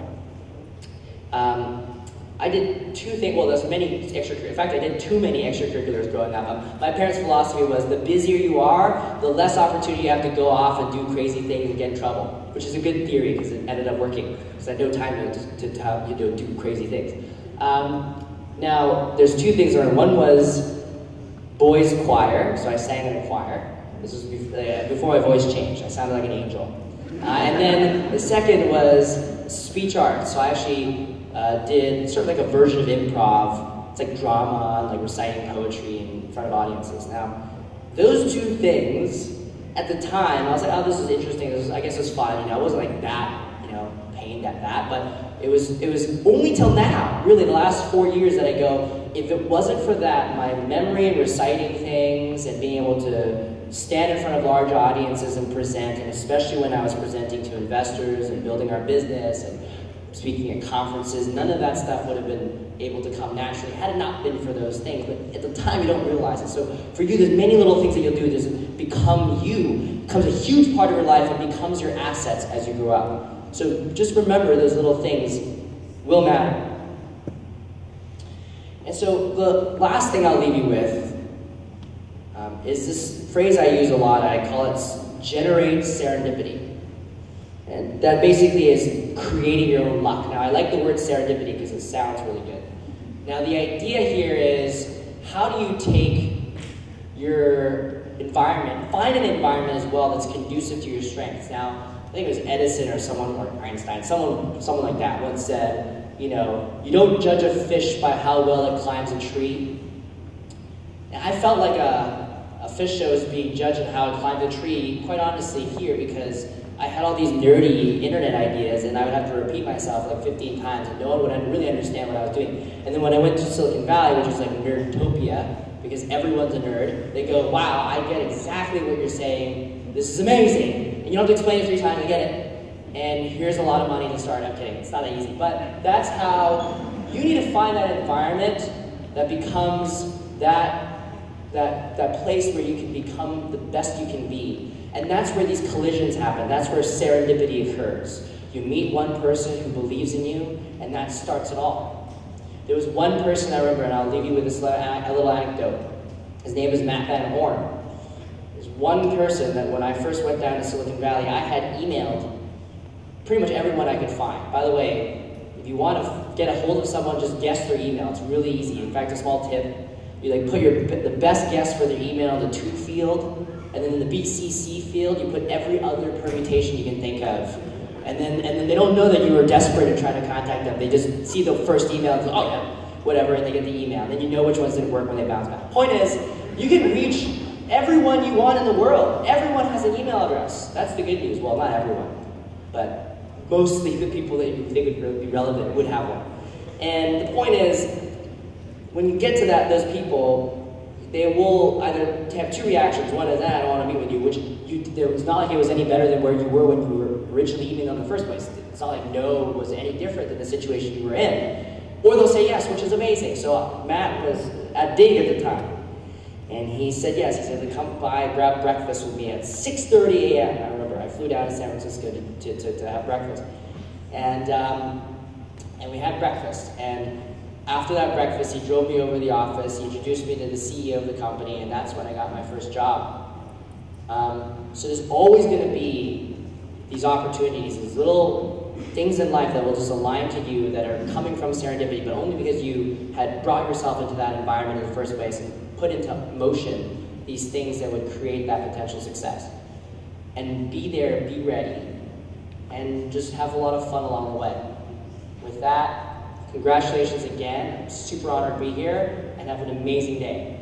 I did two things, well, there's many extracurriculars. In fact, I did too many extracurriculars growing up. My parents' philosophy was, the busier you are, the less opportunity you have to go off and do crazy things and get in trouble, which is a good theory because it ended up working, because I had no time to do crazy things. Now, there's two things around. One was boys' choir, so I sang in a choir. This was before my voice changed. I sounded like an angel. And then the second was speech art. So I actually did sort of like a version of improv. It's like drama, like reciting poetry in front of audiences. Now, those two things, at the time, I was like, oh, this is interesting. I guess it was fun. I wasn't like that, pained at that. But it was only till now, really the last 4 years, that I go, if it wasn't for that, my memory and reciting things and being able to stand in front of large audiences and present, and especially when I was presenting to investors and building our business and speaking at conferences, none of that stuff would have been able to come naturally had it not been for those things. But at the time, you don't realize it. So for you, there's many little things that you'll do that become you, becomes a huge part of your life, and becomes your assets as you grow up. So just remember, those little things will matter. And so the last thing I'll leave you with is this phrase I use a lot. I call it generate serendipity. And that basically is creating your own luck. Now, I like the word serendipity because it sounds really good. Now the idea here is, how do you take your environment, find an environment as well that's conducive to your strengths. Now, I think it was Edison or someone, or Einstein, someone like that once said, you know, you don't judge a fish by how well it climbs a tree. And I felt like a fish show was being judged on how it climbed a tree, quite honestly, here, because I had all these nerdy internet ideas and I would have to repeat myself like 15 times and no one would really understand what I was doing. And then when I went to Silicon Valley, which is like Nerdtopia, because everyone's a nerd, they go, wow, I get exactly what you're saying, this is amazing. And you don't have to explain it 3 times, I get it. And here's a lot of money to start. I'm kidding, it's not that easy. But that's how you need to find that environment that becomes that place where you can become the best you can be. And that's where these collisions happen. That's where serendipity occurs. You meet one person who believes in you, and that starts it all. There was one person I remember, and I'll leave you with this a little anecdote. His name is Matt Van Horn. There's one person that when I first went down to Silicon Valley, I had emailed pretty much everyone I could find. By the way, if you want to get a hold of someone, just guess their email. It's really easy. In fact, a small tip, you like put the best guess for their email in the to field, and then in the BCC field, you put every other permutation you can think of. And then they don't know that you were desperate and trying to contact them. They just see the first email and go, oh yeah, whatever, and they get the email. And then you know which ones didn't work when they bounce back. Point is, you can reach everyone you want in the world. Everyone has an email address. That's the good news. Well, not everyone, but mostly the people that you think would be relevant would have one. And the point is, when you get to those people, they will either have 2 reactions. One is, I don't want to meet with you, which it's not like it was any better than where you were when you were originally emailing in the first place. It's not like no was any different than the situation you were in. Or they'll say yes, which is amazing. So Matt was at Dig at the time. And he said yes. He said to come by, grab breakfast with me at 6:30 a.m. I remember I flew down to San Francisco to have breakfast. And we had breakfast. And after that breakfast, he drove me over to the office, he introduced me to the CEO of the company, and that's when I got my first job. So there's always going to be these opportunities, these little things in life that will just align to you that are coming from serendipity, but only because you had brought yourself into that environment in the first place and put into motion these things that would create that potential success. And be there, be ready, and just have a lot of fun along the way. With that, congratulations again. I'm super honored to be here, and have an amazing day.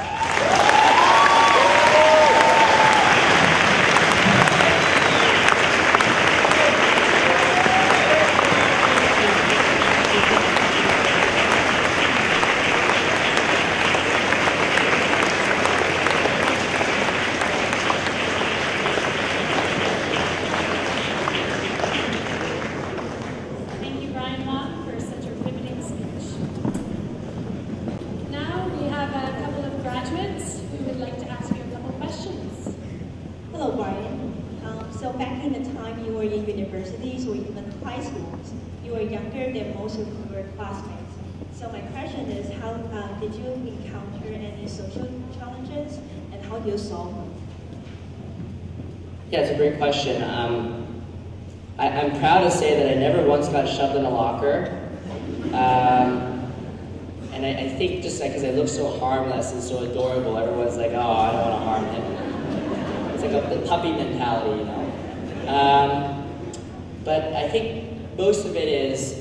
So my question is, how did you encounter any social challenges, and how do you solve them? Yeah, it's a great question. I'm proud to say that I never once got shoved in a locker. And I think just because I look so harmless and so adorable, everyone's like, oh, I don't want to harm him. It's like the puppy mentality, you know. But I think most of it is,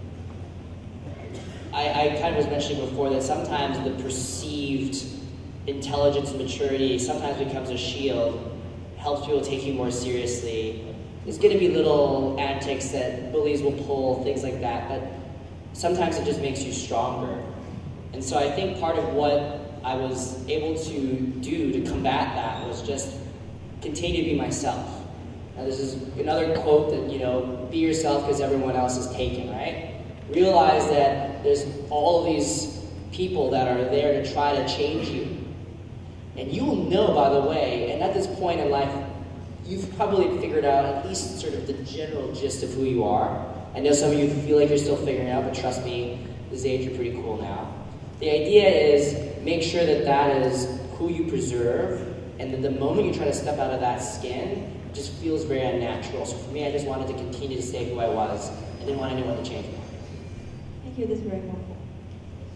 I kind of was mentioning before that sometimes the perceived intelligence and maturity sometimes becomes a shield, helps people take you more seriously. There's going to be little antics that bullies will pull, things like that, but sometimes it just makes you stronger. And so I think part of what I was able to do to combat that was just continue to be myself. Now this is another quote that, you know, be yourself because everyone else is taken, right? Realize that there's all of these people that are there to try to change you. And you will know, by the way, and at this point in life, you've probably figured out at least sort of the general gist of who you are. I know some of you feel like you're still figuring it out, but trust me, this age you're pretty cool now. The idea is make sure that that is who you preserve, and that the moment you try to step out of that skin, it just feels very unnatural. So for me, I just wanted to continue to stay who I was. I didn't want anyone to change me. Thank you, this is very helpful.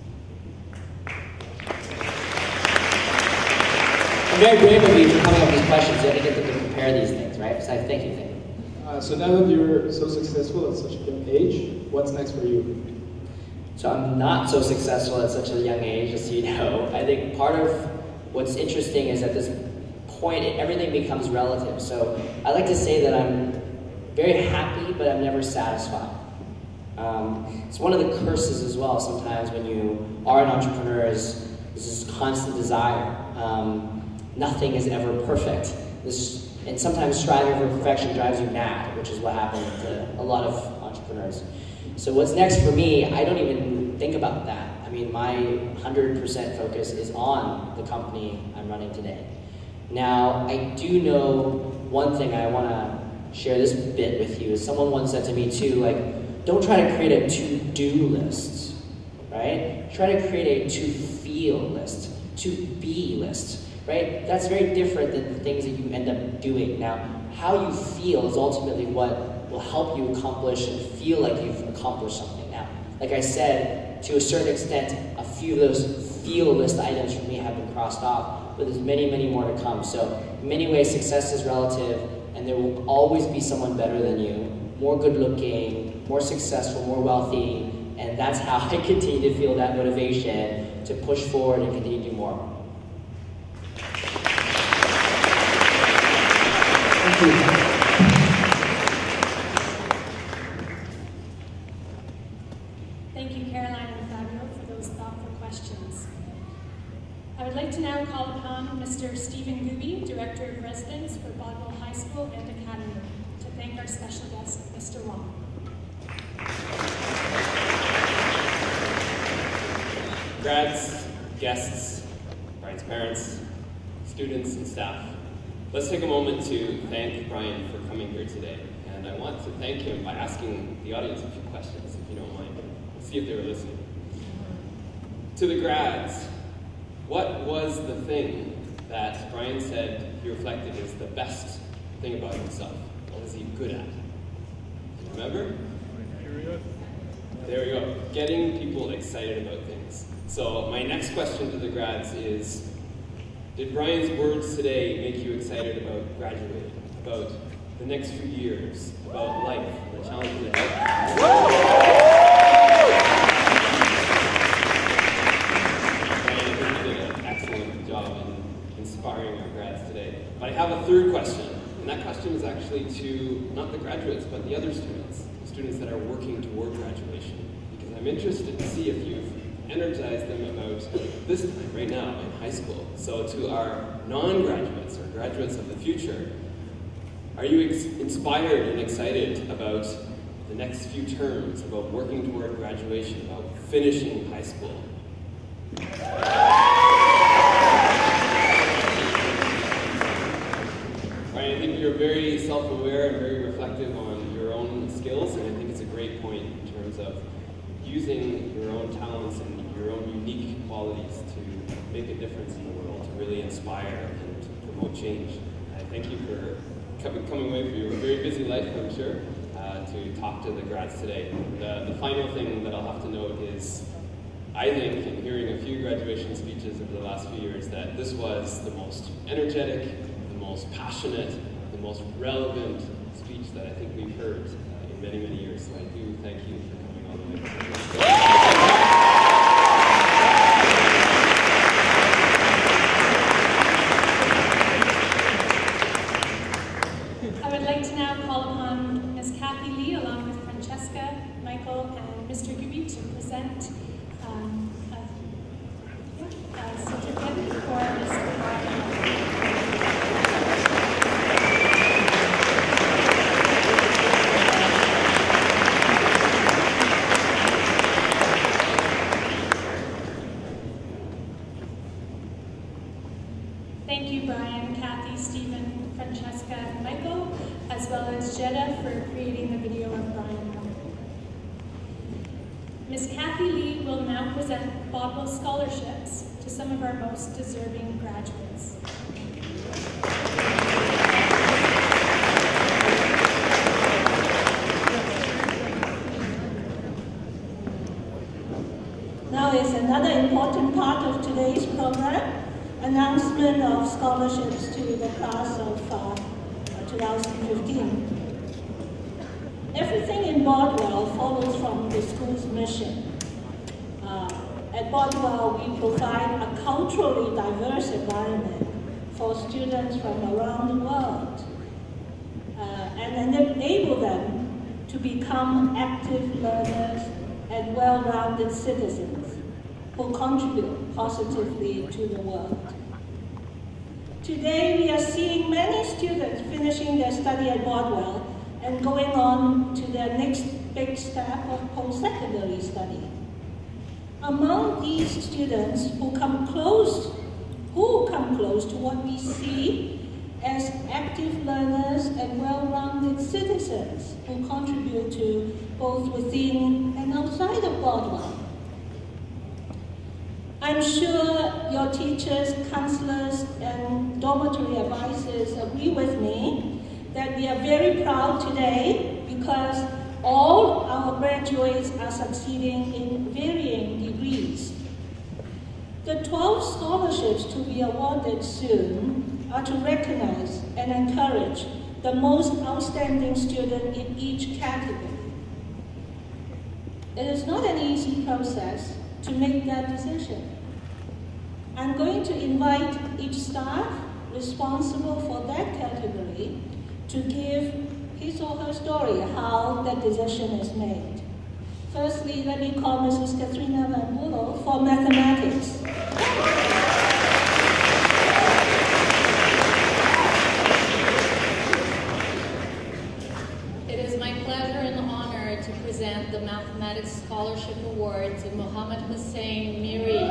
very brave of you for coming up with these questions. You have to get them to compare these things, right? So thank you. So now that you're so successful at such a young age, what's next for you? So I'm not so successful at such a young age, just so you know. I think part of what's interesting is at this point, everything becomes relative. So I like to say that I'm very happy, but I'm never satisfied. It's one of the curses as well sometimes when you are an entrepreneur is this constant desire. Nothing is ever perfect. And sometimes striving for perfection drives you mad, which is what happened to a lot of entrepreneurs. So what's next for me, I don't even think about that. I mean, my 100% focus is on the company I'm running today. Now, I do know one thing I want to share this bit with you. Is someone once said to me too, like, don't try to create a to-do list, right? Try to create a to-feel list, to-be list. Right? That's very different than the things that you end up doing. Now, how you feel is ultimately what will help you accomplish and feel like you've accomplished something. Now, like I said, to a certain extent, a few of those feel list items for me have been crossed off, but there's many, many more to come. So, in many ways, success is relative, and there will always be someone better than you, more good-looking, more successful, more wealthy, and that's how I continue to feel that motivation to push forward and continue to do more. Thank you, Caroline and Fabio, for those thoughtful questions. I would like to now call upon Mr. Stephen Gooby, Director of Residence for Bodwell High School and Academy, to thank our special guest, Mr. Wong. Grads, guests, Brian's parents, students, and staff. Let's take a moment to thank Brian for coming here today. And I want to thank him by asking the audience a few questions, if you don't mind. Let's see if they were listening. To the grads, what was the thing that Brian said he reflected is the best thing about himself? What was he good at? Do you remember? There we go. Getting people excited about things. So my next question to the grads is, did Brian's words today make you excited about graduating, about the next few years, about life, the challenges ahead? Brian, I think you did an excellent job in inspiring our grads today. But I have a third question, and that question is actually to not the graduates, but the other students, the students that are working toward graduation. Because I'm interested to see if you've energized them about this time, right now, in high school. So to our non-graduates, or graduates of the future, are you inspired and excited about the next few terms, about working toward graduation, about finishing high school? Brian, I think you're very self-aware and very reflective on your own skills, and I think it's a great point in terms of using your own talents and your own unique qualities to make a difference in the world, to really inspire and to promote change. I thank you for coming away from your very busy life, I'm sure, to talk to the grads today. The final thing that I'll have to note is, I think, in hearing a few graduation speeches over the last few years, that this was the most energetic, the most passionate, the most relevant speech that I think we've heard in many, many years. So I do thank you for coming all the way. I would like to now call upon Ms. Kathy Lee, along with Francesca, Michael, and Mr. Gooby to present a certificate for Mr. Brian. Thank you, Brian, Kathy, Stephen, Francesca, and Michael, as well as Jetta for creating the video of Brian. Ms. Kathy Lee will now present Bodwell scholarships to some of our most deserving graduates. Now is another important part of today's program. announcement of scholarships to the class of 2015. Everything in Bodwell follows from the school's mission. At Bodwell, we provide a culturally diverse environment for students from around the world and enable them to become active learners and well-rounded citizens who contribute positively to the world. Today, we are seeing many students finishing their study at Bodwell and going on to their next big step of post-secondary study. Among these students who come close to what we see as active learners and well-rounded citizens who contribute to both within and outside of Bodwell. I'm sure your teachers, counselors, and dormitory advisors agree with me that we are very proud today because all our graduates are succeeding in varying degrees. The 12 scholarships to be awarded soon are to recognize and encourage the most outstanding student in each category. It is not an easy process to make that decision. I'm going to invite each staff responsible for that category to give his or her story how that decision is made. Firstly, let me call Mrs. Katrina Van Boodle for mathematics. It is my pleasure and honor to present the Mathematics Scholarship Award to Mohammed Hussein Miri.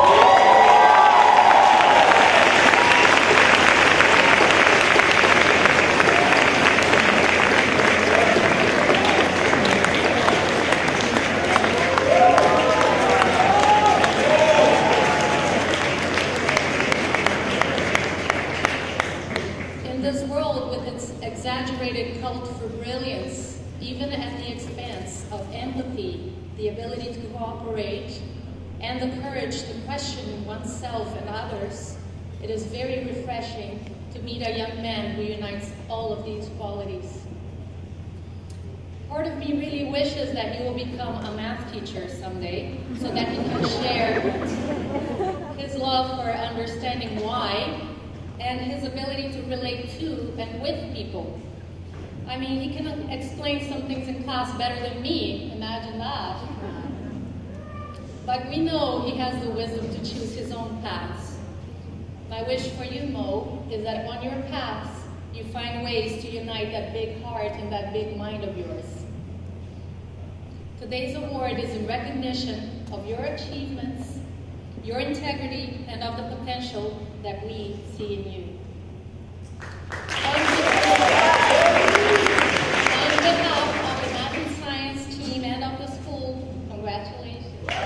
Exaggerated cult for brilliance, even at the expense of empathy, the ability to cooperate, and the courage to question oneself and others, it is very refreshing to meet a young man who unites all of these qualities. Part of me really wishes that he will become a math teacher someday, so that he can share his love for understanding why, and his ability to relate to and with people. I mean, he can explain some things in class better than me, imagine that. But we know he has the wisdom to choose his own paths. My wish for you, Mo, is that on your paths, you find ways to unite that big heart and that big mind of yours. Today's award is in recognition of your achievements, your integrity, and of the potential that we see in you. On behalf of the Math and Science team and of the school, congratulations.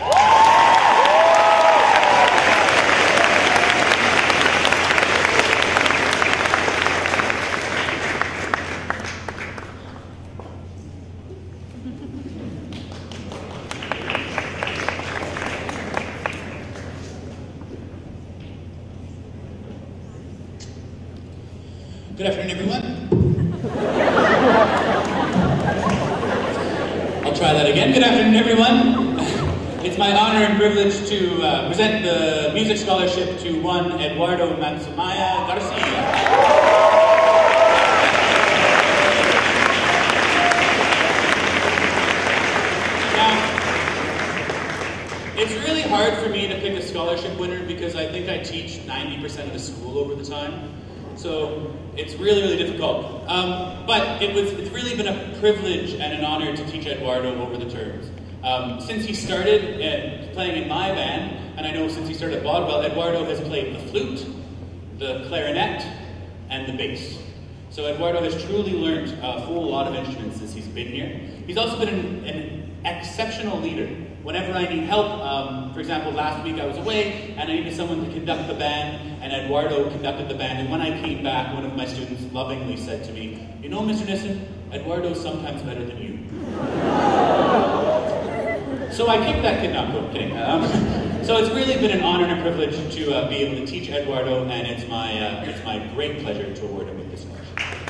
Good afternoon, everyone. I'll try that again. Good afternoon, everyone. It's my honor and privilege to present the music scholarship to one Eduardo Mansumaya Garcia. Now, it's really hard for me to pick a scholarship winner because I think I teach 90% of the school over the time. So it's really, really difficult. But it's really been a privilege and an honor to teach Eduardo over the terms. Since he started playing in my band, and I know since he started at Bodwell, Eduardo has played the flute, the clarinet, and the bass. So Eduardo has truly learned a whole lot of instruments since he's been here. He's also been an exceptional leader. Whenever I need help, for example, last week I was away and I needed someone to conduct the band, and Eduardo conducted the band, and when I came back, one of my students lovingly said to me, "You know, Mr. Nissen, Eduardo's sometimes better than you." So I kicked that kid, no, I'm kidding. So it's really been an honor and a privilege to be able to teach Eduardo, and it's my great pleasure to award him with this scholarship.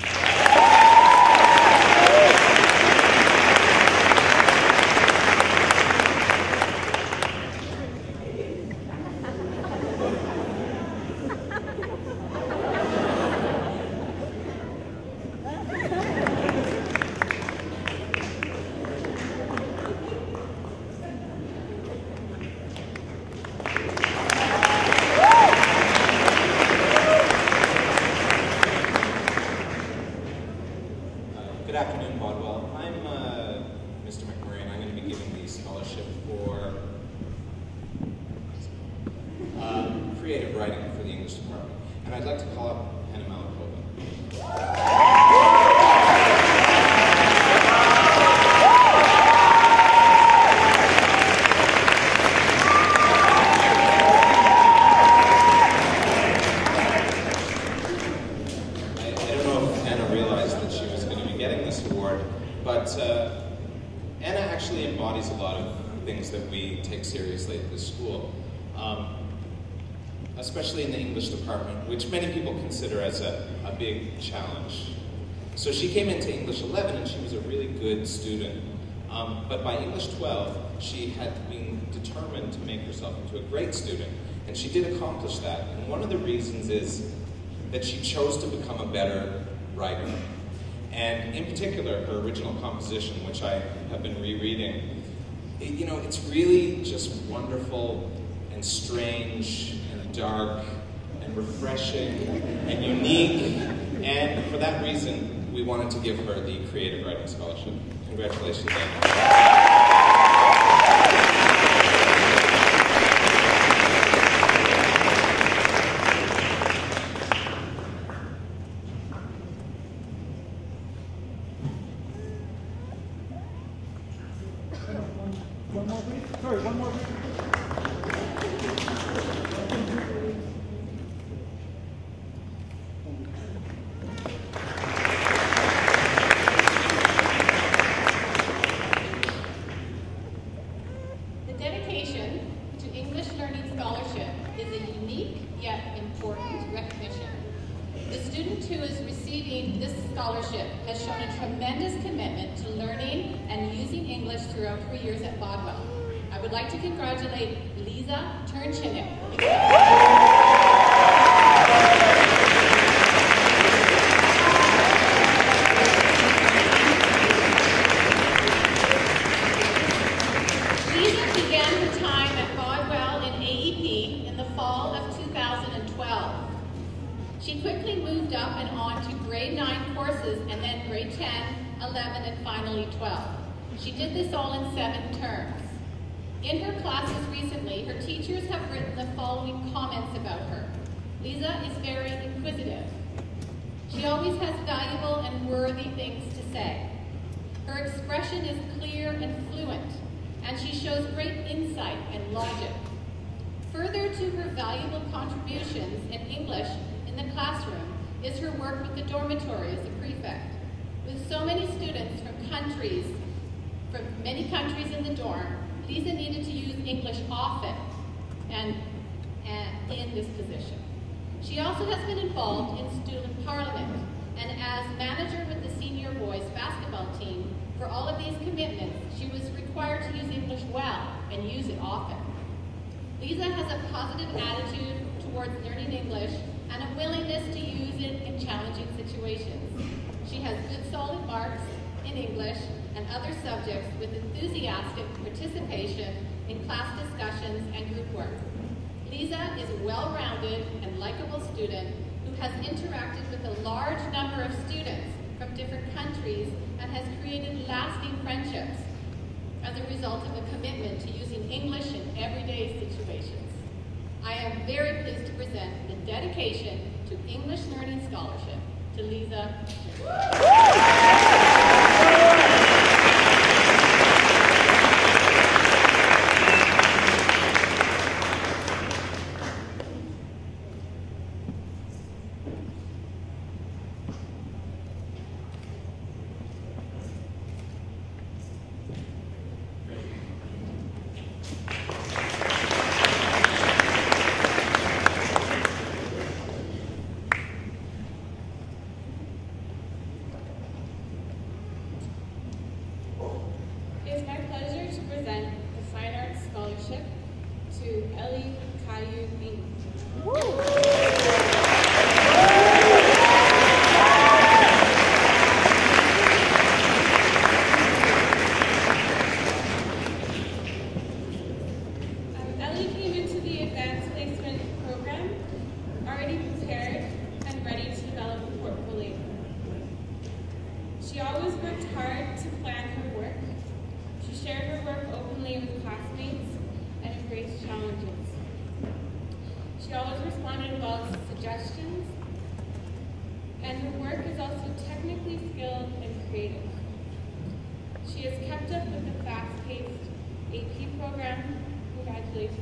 Good afternoon, Bodwell. I'm Mr. McMurray, and I'm going to be giving the scholarship for creative writing for the English department. And I'd like to call up Hannah Malakova. But Anna actually embodies a lot of things that we take seriously at this school, especially in the English department, which many people consider as a big challenge. So she came into English 11 and she was a really good student, but by English 12 she had been determined to make herself into a great student, and she did accomplish that. And one of the reasons is that she chose to become a better writer. And in particular, her original composition, which I have been rereading, it's really just wonderful and strange and dark and refreshing and unique. And for that reason, we wanted to give her the Creative Writing Scholarship. Congratulations, Anna. One more, please. Sorry, one more, please. The dedication to English Learning Scholarship is a unique yet important recognition. The student who is receiving this scholarship has shown a tremendous commitment to learning and using English throughout her years at Bodwell. I would like to congratulate Lisa Turnchinik. Lisa began her time at Bodwell in AEP in the fall of 2012. She quickly moved up and on to grade 9 courses and then grade 10, 11, and finally 12. She did this all in 7 terms. In her classes recently, her teachers have written the following comments about her. Lisa is very inquisitive. She always has valuable and worthy things to say. Her expression is clear and fluent, and she shows great insight and logic. Further to her valuable contributions in English in the classroom is her work with the dormitory as a prefect. With so many students from many countries in the dorm, Lisa needed to use English often and in this position. She also has been involved in student parliament and as manager with the senior boys basketball team. For all of these commitments, she was required to use English well and use it often. Lisa has a positive attitude towards learning English and a willingness to use it in challenging situations. She has good solid marks in English and other subjects with enthusiastic participation in class discussions and group work. Lisa is a well-rounded and likable student who has interacted with a large number of students from different countries and has created lasting friendships as a result of a commitment to using English in everyday situations. I am very pleased to present the dedication to English Learning Scholarship to Lisa. Ellie came into the advanced placement program already prepared and ready to develop a portfolio. She always worked hard to plan her work. She shared her work openly with classmates and embraced challenges. She always responded well to suggestions, and her work is also technically skilled and creative. She has kept up with the fast-paced AP program. Congratulations.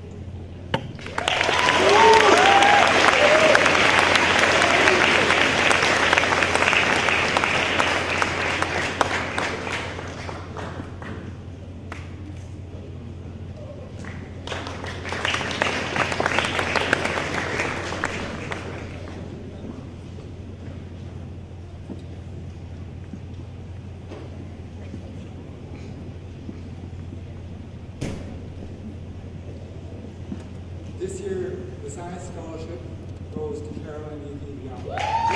This year, the Science Scholarship goes to Carolyn E. Young.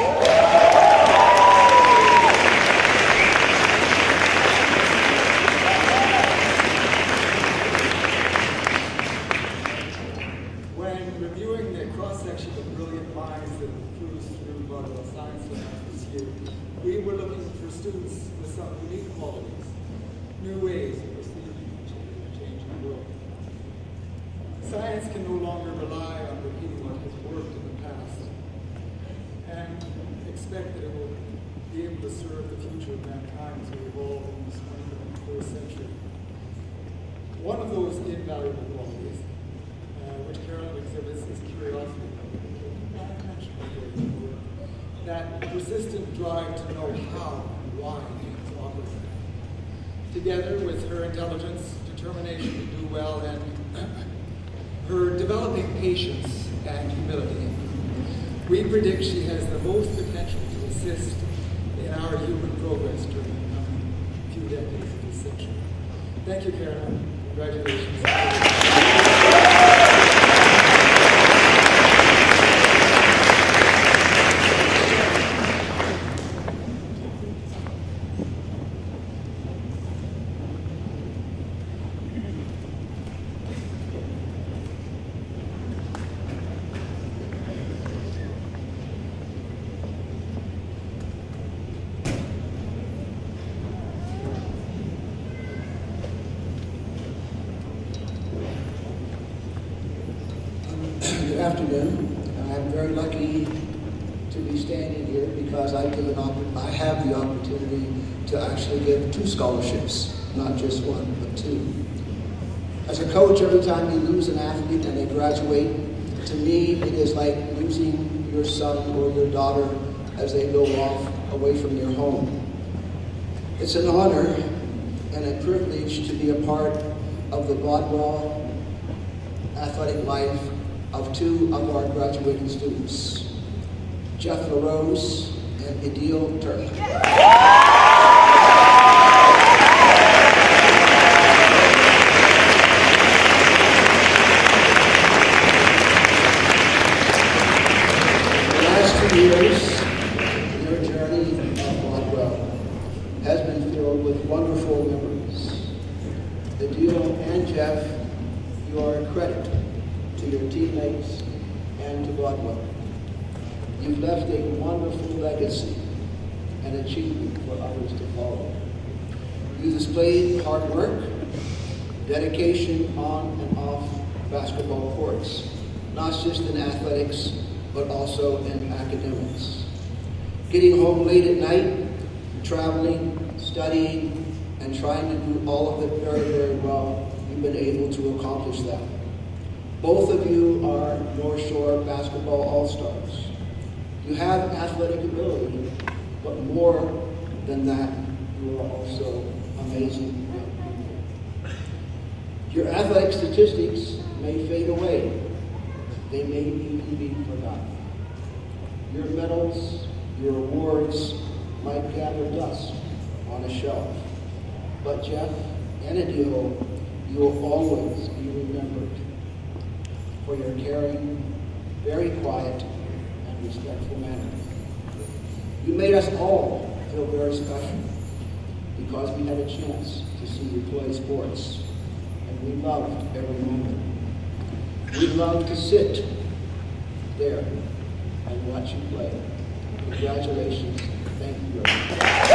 When reviewing the cross-section of brilliant minds that cruised through Bodwell Science Labs this year, we were looking for students with some unique qualities, new ways of perceiving and changing the world. Science can no longer rely on repeating what has worked in the past and expect that it will be able to serve the future of mankind as we evolve in this 21st century. One of those invaluable qualities, which Carolyn exhibits, is curiosity. That persistent drive to know how and why things operate. Together with her intelligence, determination to do well, and her developing patience and humility, we predict she has the most potential to assist in our human progress during the coming few decades of this century. Thank you, Caroline. Congratulations. Good afternoon. I'm very lucky to be standing here because I have the opportunity to actually give 2 scholarships, not just 1, but 2. As a coach, every time you lose an athlete and they graduate, to me it is like losing your son or your daughter as they go off away from your home. It's an honor and a privilege to be a part of the Bodwell athletic life of 2 of our graduating students, Jeff LaRose and Idil Turk. The last 2 years, your journey at Bodwell has been filled with wonderful memories. Idil and Jeff, you are a credit to your teammates and to Bodwell. You've left a wonderful legacy and achievement for others to follow. You displayed hard work, dedication on and off basketball courts, not just in athletics, but also in academics. Getting home late at night, traveling, studying, and trying to do all of it very, very well, you've been able to accomplish that. Both of you are North Shore basketball all-stars. You have athletic ability, but more than that, you are also amazing young people. Your athletic statistics may fade away. They may even be forgotten. Your medals, your awards might gather dust on a shelf. But Jeff and Idil, you will always be remembered for your caring, very quiet and respectful manner. You made us all feel very special because we had a chance to see you play sports, and we loved every moment. We loved to sit there and watch you play. Congratulations. Thank you very much.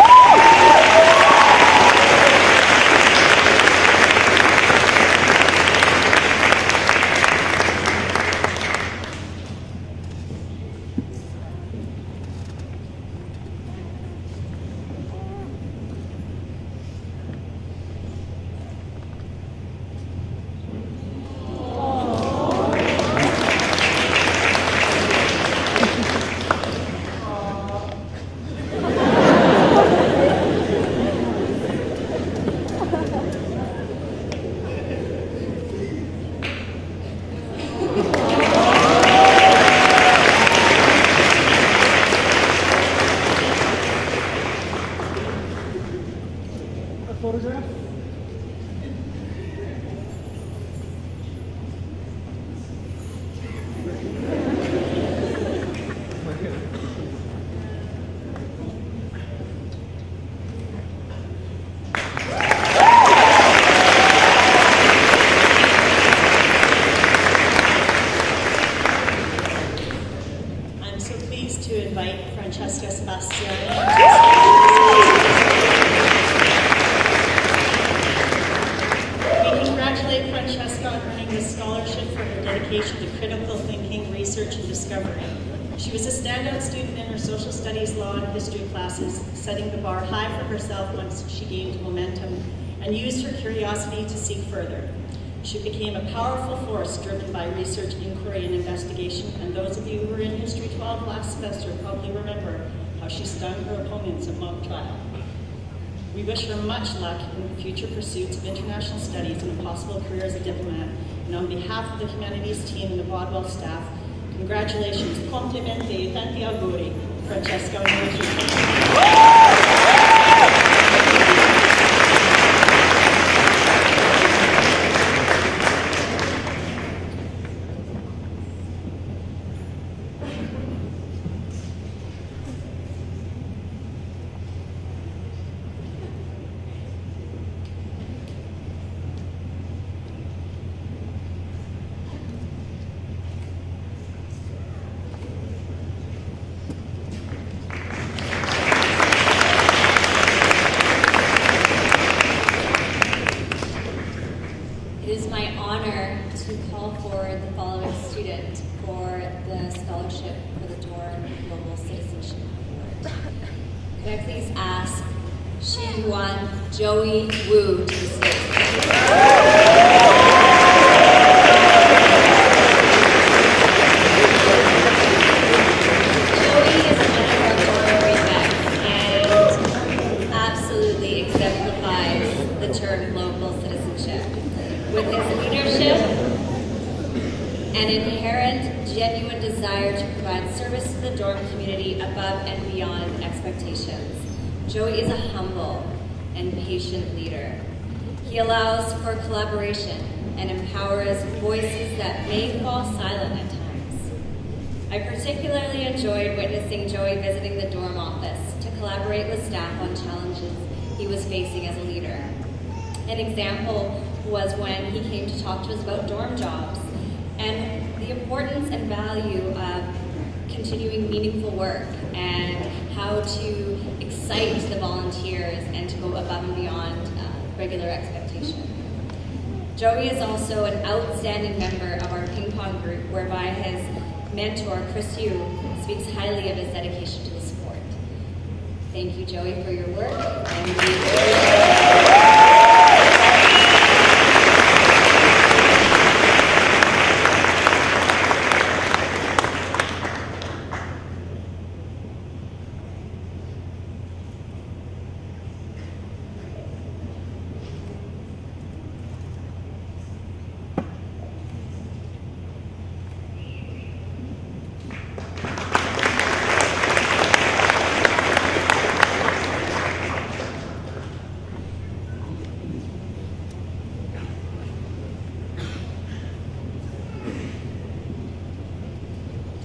Setting the bar high for herself once she gained momentum, and used her curiosity to seek further. She became a powerful force driven by research, inquiry, and investigation, and those of you who were in History 12 last semester probably remember how she stung her opponents at mock trial. We wish her much luck in future pursuits of international studies and a possible career as a diplomat, and on behalf of the humanities team and the Bodwell staff, congratulations, complimenti e tanti auguri, Francesca. Joey Wu to the stage. Joey is a member of Torok and absolutely exemplifies the term global citizenship. With his leadership and inherent genuine desire to provide service to the dorm community above and beyond expectations, Joey is a humble and patient leader. He allows for collaboration and empowers voices that may fall silent at times. I particularly enjoyed witnessing Joey visiting the dorm office to collaborate with staff on challenges he was facing as a leader. An example was when he came to talk to us about dorm jobs and the importance and value of continuing meaningful work and how to excite the volunteers and to go above and beyond regular expectation. Joey is also an outstanding member of our ping pong group, whereby his mentor, Chris Yuen, speaks highly of his dedication to the sport. Thank you, Joey, for your work.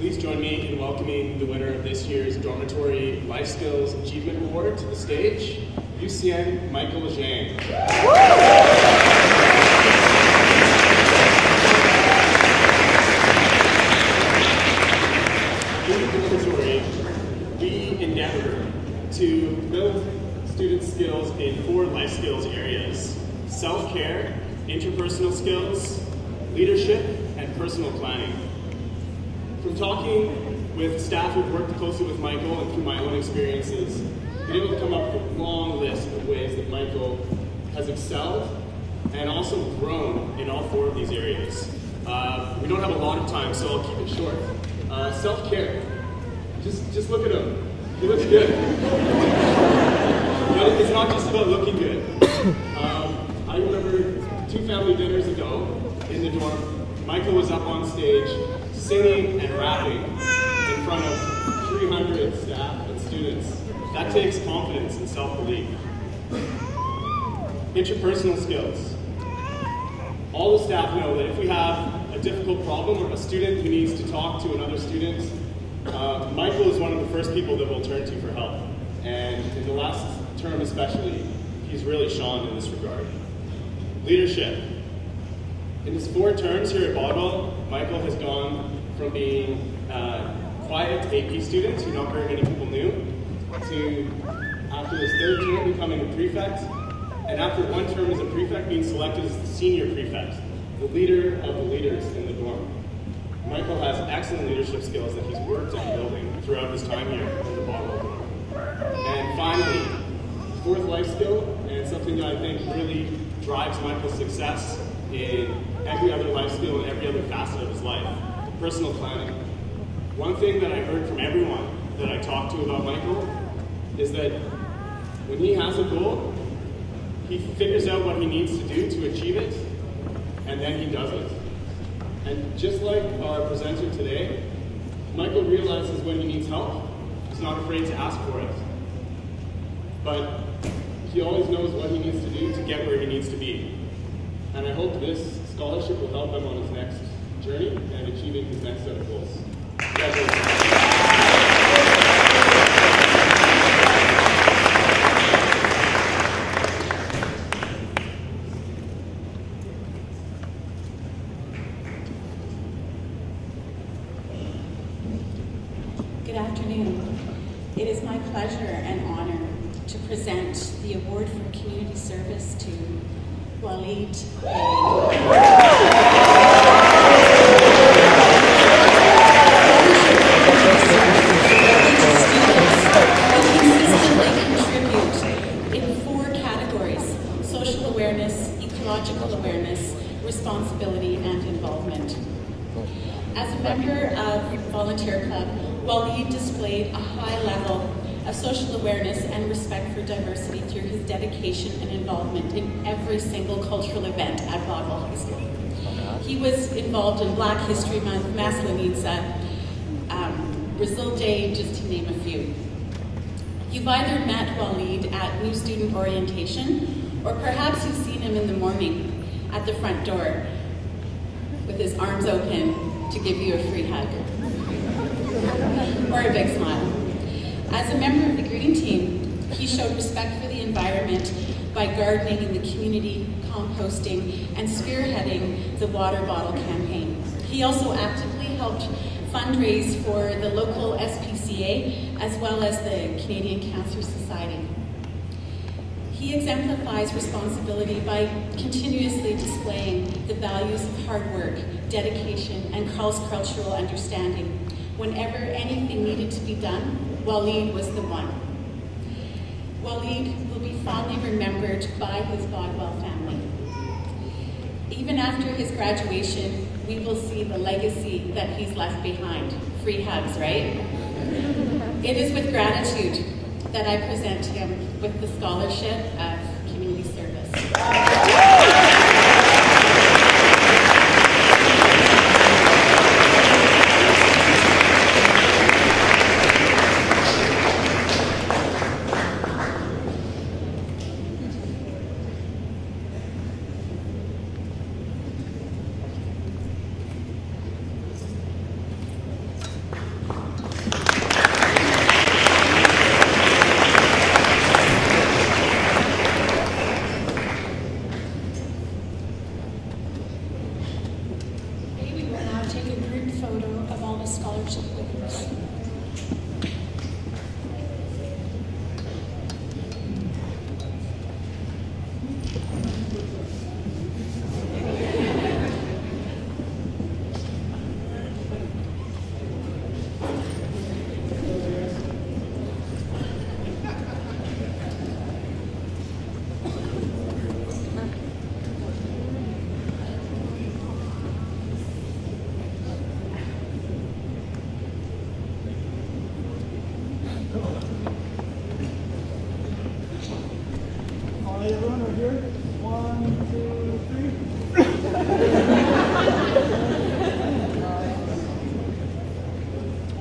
please join me in welcoming the winner of this year's Dormitory Life Skills Achievement Award to the stage, Lucien Michael Zhang. In the Dormitory, we endeavor to build student skills in 4 life skills areas: self-care, interpersonal skills, leadership, and personal planning. From talking with staff who've worked closely with Michael and through my own experiences, I've been able to come up with a long list of ways that Michael has excelled and also grown in all 4 of these areas. We don't have a lot of time, so I'll keep it short. Self-care. Just look at him. He looks good. But it's not just about looking good. I remember 2 family dinners ago in the dorm, Michael was up on stage singing and rapping in front of 300 staff and students. That takes confidence and self-belief. Interpersonal skills. All the staff know that if we have a difficult problem or a student who needs to talk to another student, Michael is one of the first people that we'll turn to for help. And in the last term especially, he's really shone in this regard. Leadership. In his 4 terms here at Bodwell, Michael has gone from being quiet AP student who not very many people knew, to after his 3rd term becoming a prefect, and after 1 term as a prefect being selected as the senior prefect, the leader of the leaders in the dorm. Michael has excellent leadership skills that he's worked on building throughout his time here in the Bodwell dorm. And finally, 4th life skill, and something that I think really drives Michael's success in every other life skill and every other facet of his life: personal planning. One thing that I heard from everyone that I talked to about Michael is that when he has a goal, he figures out what he needs to do to achieve it, and then he does it. And just like our presenter today, Michael realizes when he needs help. He's not afraid to ask for it. But he always knows what he needs to do to get where he needs to be. And I hope this scholarship will help him on his next journey and achieving his next set of goals. Congratulations. Good afternoon. It is my pleasure and honor to present the Award for Community Service to Walid. Consistently contribute in 4 categories: social awareness, ecological awareness, responsibility, and involvement. As a member of Volunteer Club, Walid displayed a high level of social awareness and respect for diversity through his dedication and involvement in every single cultural event at Bodwell High School. He was involved in Black History Month, Maslenitsa, Brazil Day, just to name a few. You've either met Walid at new student orientation, or perhaps you've seen him in the morning at the front door with his arms open to give you a free hug or a big smile. As a member of the Green Team, he showed respect for the environment by gardening in the community, composting, and spearheading the water bottle campaign. He also actively helped fundraise for the local SPCA as well as the Canadian Cancer Society. He exemplifies responsibility by continuously displaying the values of hard work, dedication, and cross-cultural understanding. Whenever anything needed to be done, Walid was the one. Walid will be fondly remembered by his Bodwell family. Even after his graduation, we will see the legacy that he's left behind. Free hugs, right? It is with gratitude that I present him with the Scholarship of Community Service.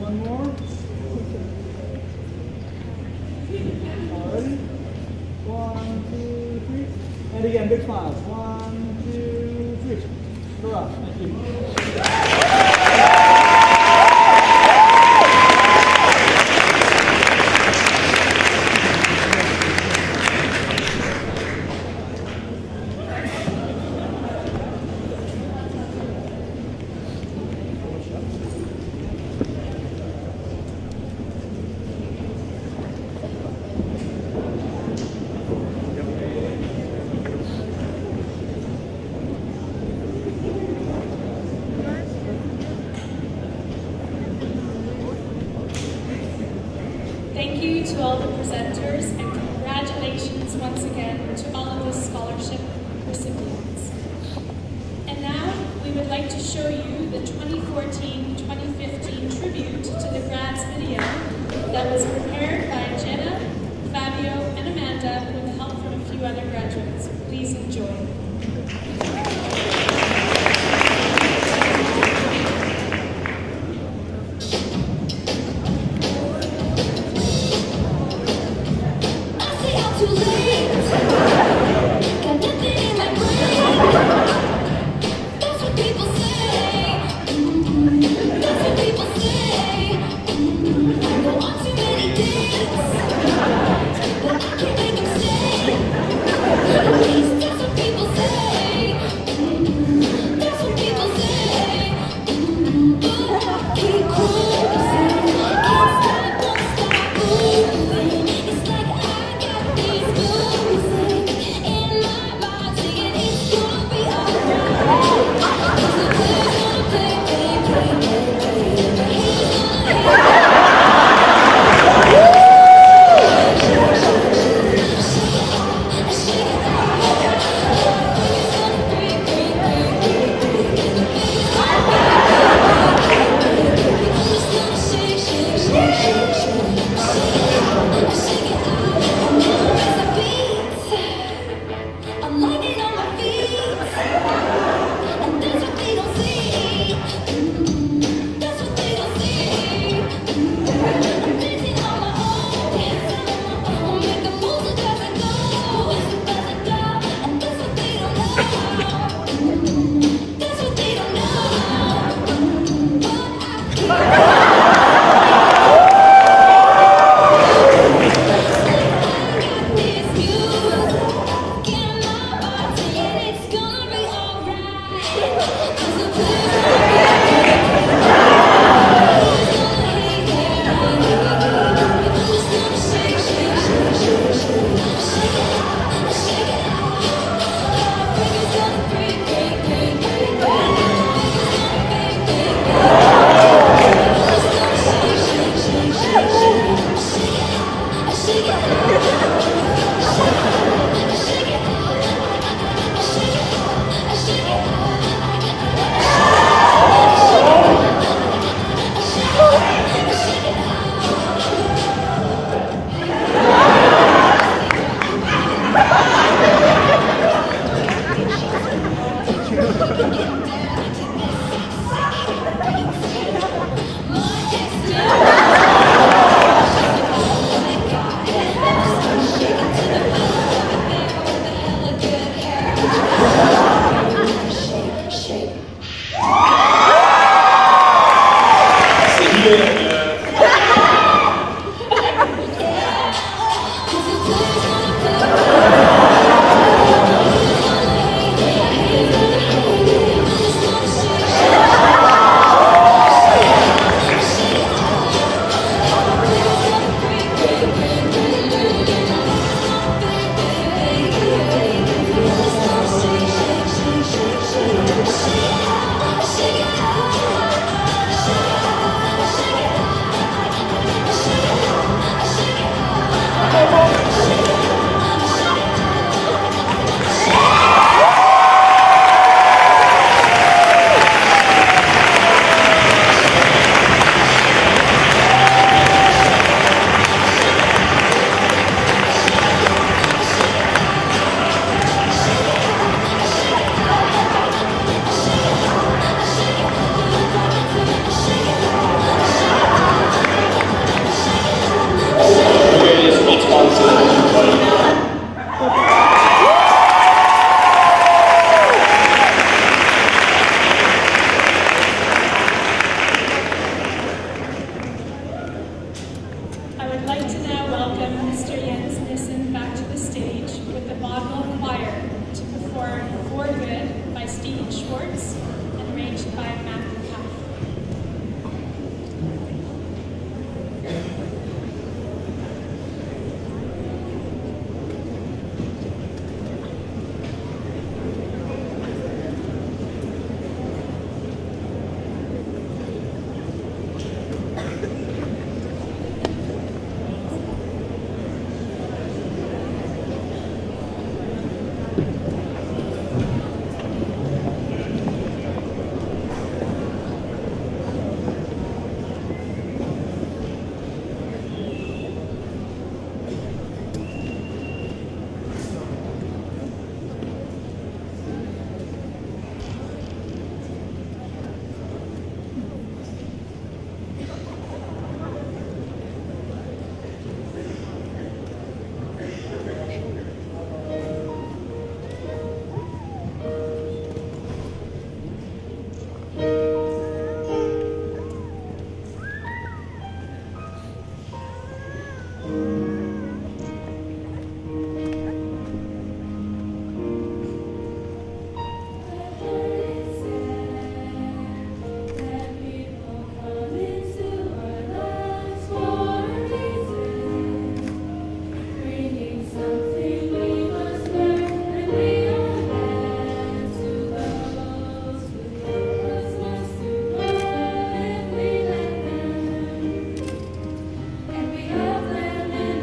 one more. Alrighty. 1, 2, 3. And again, big smiles. 1, 2, 3. Torok. Thank you. Thank you to all the presenters, and congratulations once again to all of the scholarship recipients. And now we would like to show you the 2014-2015 tribute to the grads video that was prepared by Jenna, Fabio, and Amanda with help from a few other graduates. Please enjoy. Go on too many days. like to now welcome Mr. Yuen back to the stage with the Bodwell Choir to perform For Good by Steve Schwartz and arranged by Matthew. And we have them in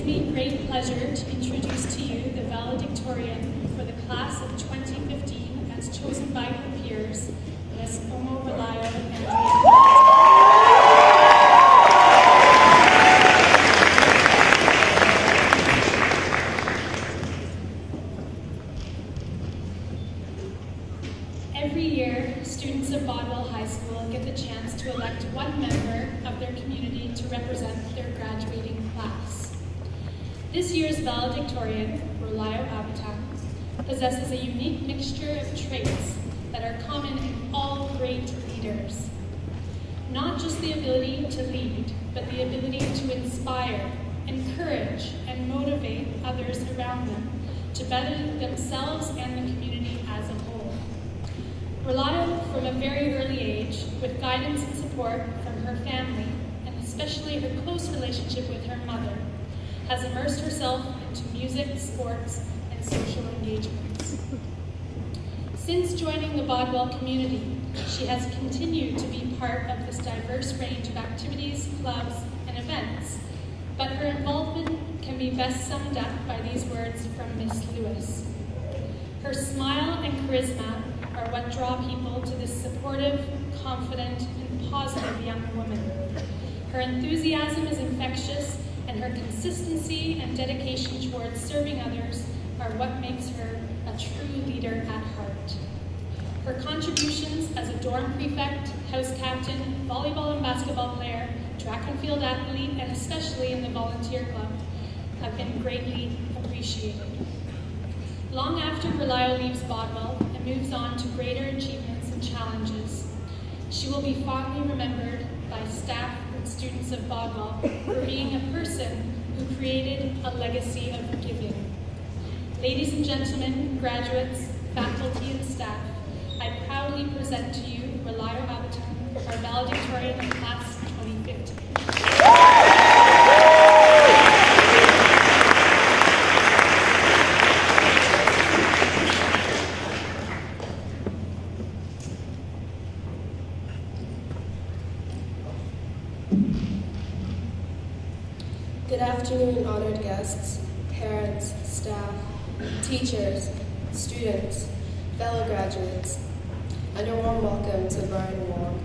me great pleasure to introduce to you the valedictorian for the class of 2015 as chosen by her peers, Ms. Omo Relayo and Every year, students of Bodwell High School get the chance to elect one member of their community to represent their graduating class. This year's valedictorian, Relayo Abatang, possesses a unique mixture of traits that are common in all great leaders. Not just the ability to lead, but the ability to inspire, encourage, and motivate others around them to better themselves and the community as a whole. Relayo, from a very early age, with guidance and support from her family, and especially her close relationship with her mother, has immersed herself into music, sports, and social engagements. Since joining the Bodwell community, she has continued to be part of this diverse range of activities, clubs, and events, but her involvement can be best summed up by these words from Miss Lewis. Her smile and charisma are what draw people to this supportive, confident, and positive young woman. Her enthusiasm is infectious, and her consistency and dedication towards serving others are what makes her a true leader at heart. Her contributions as a dorm prefect, house captain, volleyball and basketball player, track and field athlete, and especially in the volunteer club, have been greatly appreciated. Long after Relayo leaves Bodwell and moves on to greater achievements and challenges, she will be fondly remembered by staff and students of Bodwell for being a person who created a legacy of giving. Ladies and gentlemen, graduates, faculty, and staff, I proudly present to you Relayo Abatang, our valedictorian of class 2015. Good afternoon, honored guests, parents, staff, teachers, students, fellow graduates, and a warm welcome to Brian Wong.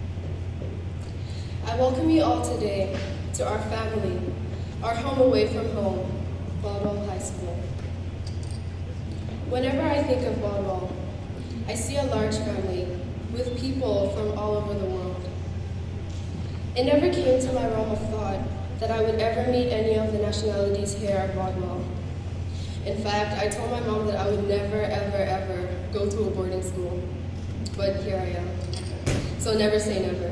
I welcome you all today to our family, our home away from home, Bodwell High School. Whenever I think of Bodwell, I see a large family with people from all over the world. It never came to my realm of thought that I would ever meet any of the nationalities here at Bodwell. In fact, I told my mom that I would never, ever, ever go to a boarding school. But here I am. So never say never.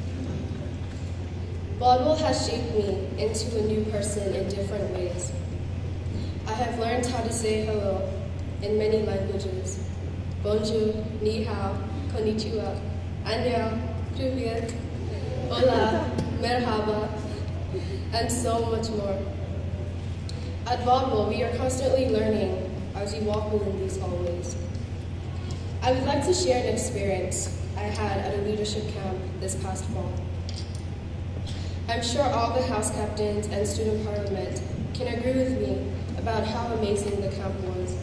Bodwell has shaped me into a new person in different ways. I have learned how to say hello in many languages. Bonjour, ni hao, konnichiwa, annyeong, привет, hola, merhaba, and so much more. At Bodwell, we are constantly learning as we walk within these hallways. I would like to share an experience I had at a leadership camp this past fall. I'm sure all the house captains and student parliament can agree with me about how amazing the camp was.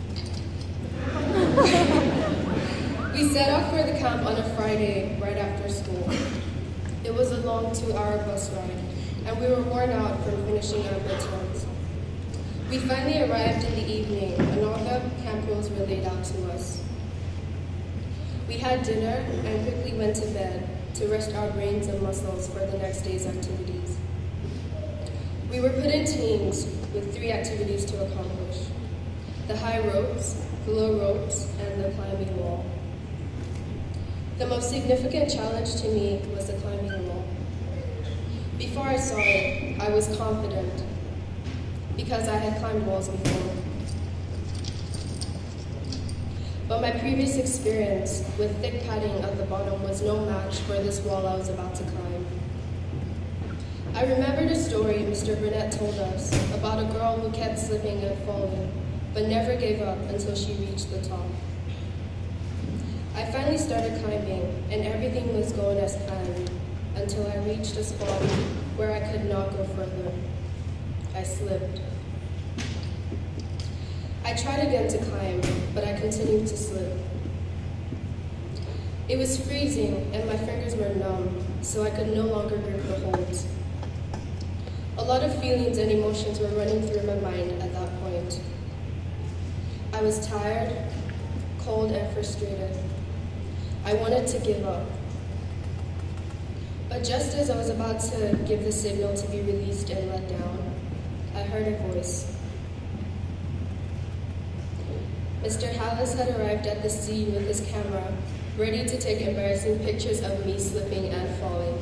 We set off for the camp on a Friday right after school. It was a long 2-hour bus ride, and we were worn out from finishing our midterms. We finally arrived in the evening, and all the camp rules were laid out to us. We had dinner and quickly went to bed to rest our brains and muscles for the next day's activities. We were put in teams with 3 activities to accomplish: the high ropes, the low ropes, and the climbing wall. The most significant challenge to me was the climbing wall. Before I saw it, I was confident because I had climbed walls before. But my previous experience with thick padding at the bottom was no match for this wall I was about to climb. I remembered a story Mr. Burnett told us about a girl who kept slipping and falling, but never gave up until she reached the top. I finally started climbing, and everything was going as planned until I reached a spot where I could not go further. I slipped. I tried again to climb, but I continued to slip. It was freezing and my fingers were numb, so I could no longer grip the holds. A lot of feelings and emotions were running through my mind at that point. I was tired, cold, and frustrated. I wanted to give up. But just as I was about to give the signal to be released and let down, I heard a voice. Mr. Hallis had arrived at the scene with his camera, ready to take embarrassing pictures of me slipping and falling.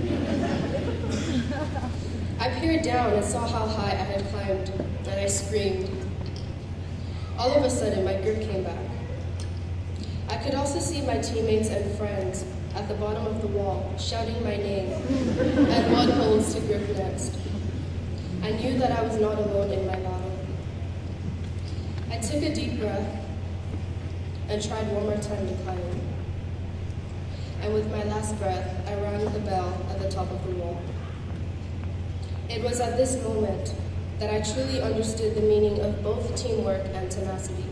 I peered down and saw how high I had climbed, and I screamed. All of a sudden, my grip came back. I could also see my teammates and friends at the bottom of the wall, shouting my name and what holds to grip next. I knew that I was not alone in my battle. I took a deep breath and tried one more time to climb. And with my last breath, I rang the bell at the top of the wall. It was at this moment that I truly understood the meaning of both teamwork and tenacity.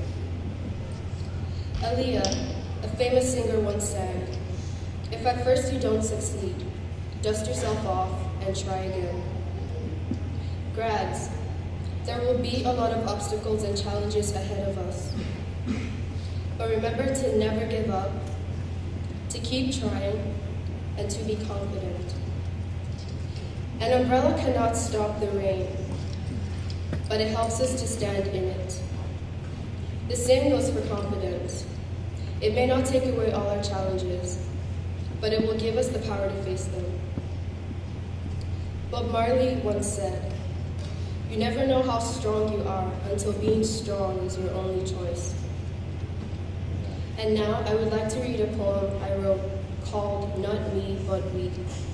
Aaliyah, a famous singer, once sang, "If at first you don't succeed, dust yourself off and try again." Grads, there will be a lot of obstacles and challenges ahead of us. But remember to never give up, to keep trying, and to be confident. An umbrella cannot stop the rain, but it helps us to stand in it. The same goes for confidence. It may not take away all our challenges, but it will give us the power to face them. Bob Marley once said, "You never know how strong you are until being strong is your only choice." And now I would like to read a poem I wrote called "Not Me, But We."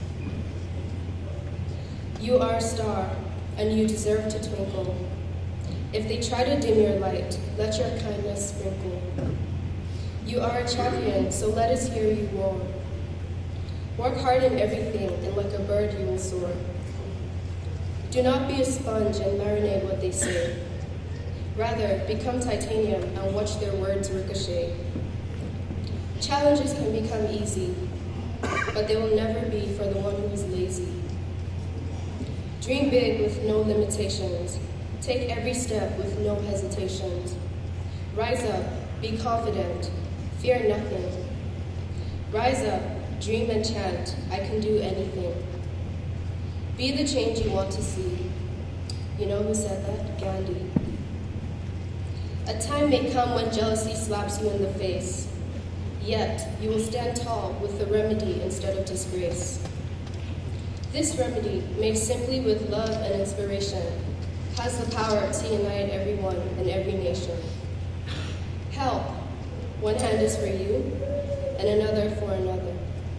You are a star, and you deserve to twinkle. If they try to dim your light, let your kindness sprinkle. You are a champion, so let us hear you roar. Work hard in everything, and like a bird you will soar. Do not be a sponge and marinate what they say. Rather, become titanium and watch their words ricochet. Challenges can become easy, but they will never be for the one who is lazy. Dream big with no limitations. Take every step with no hesitations. Rise up, be confident, fear nothing. Rise up, dream and chant, I can do anything. Be the change you want to see. You know who said that? Gandhi. A time may come when jealousy slaps you in the face. Yet, you will stand tall with the remedy instead of disgrace. This remedy, made simply with love and inspiration, has the power to unite everyone and every nation. Help. One hand is for you, and another for another.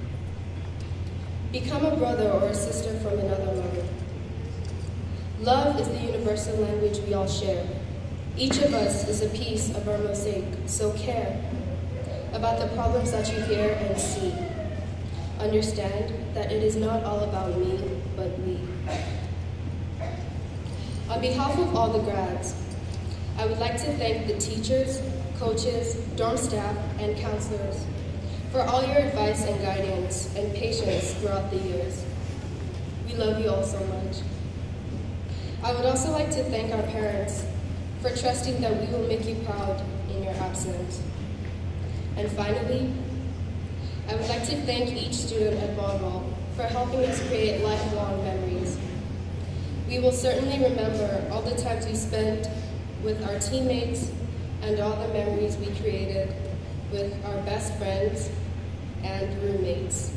Become a brother or a sister from another mother. Love is the universal language we all share. Each of us is a piece of our mosaic, so care about the problems that you hear and see. Understand that it is not all about me, but we. On behalf of all the grads, I would like to thank the teachers, coaches, dorm staff, and counselors for all your advice and guidance and patience throughout the years. We love you all so much. I would also like to thank our parents for trusting that we will make you proud in your absence. And finally, I would like to thank each student at Bodwell for helping us create lifelong memories. We will certainly remember all the times we spent with our teammates and all the memories we created with our best friends and roommates.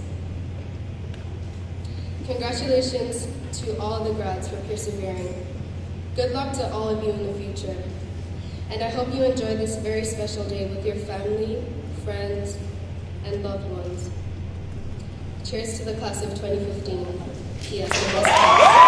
Congratulations to all the grads for persevering. Good luck to all of you in the future. And I hope you enjoy this very special day with your family, friends, and loved ones. Cheers to the class of 2015. P.S.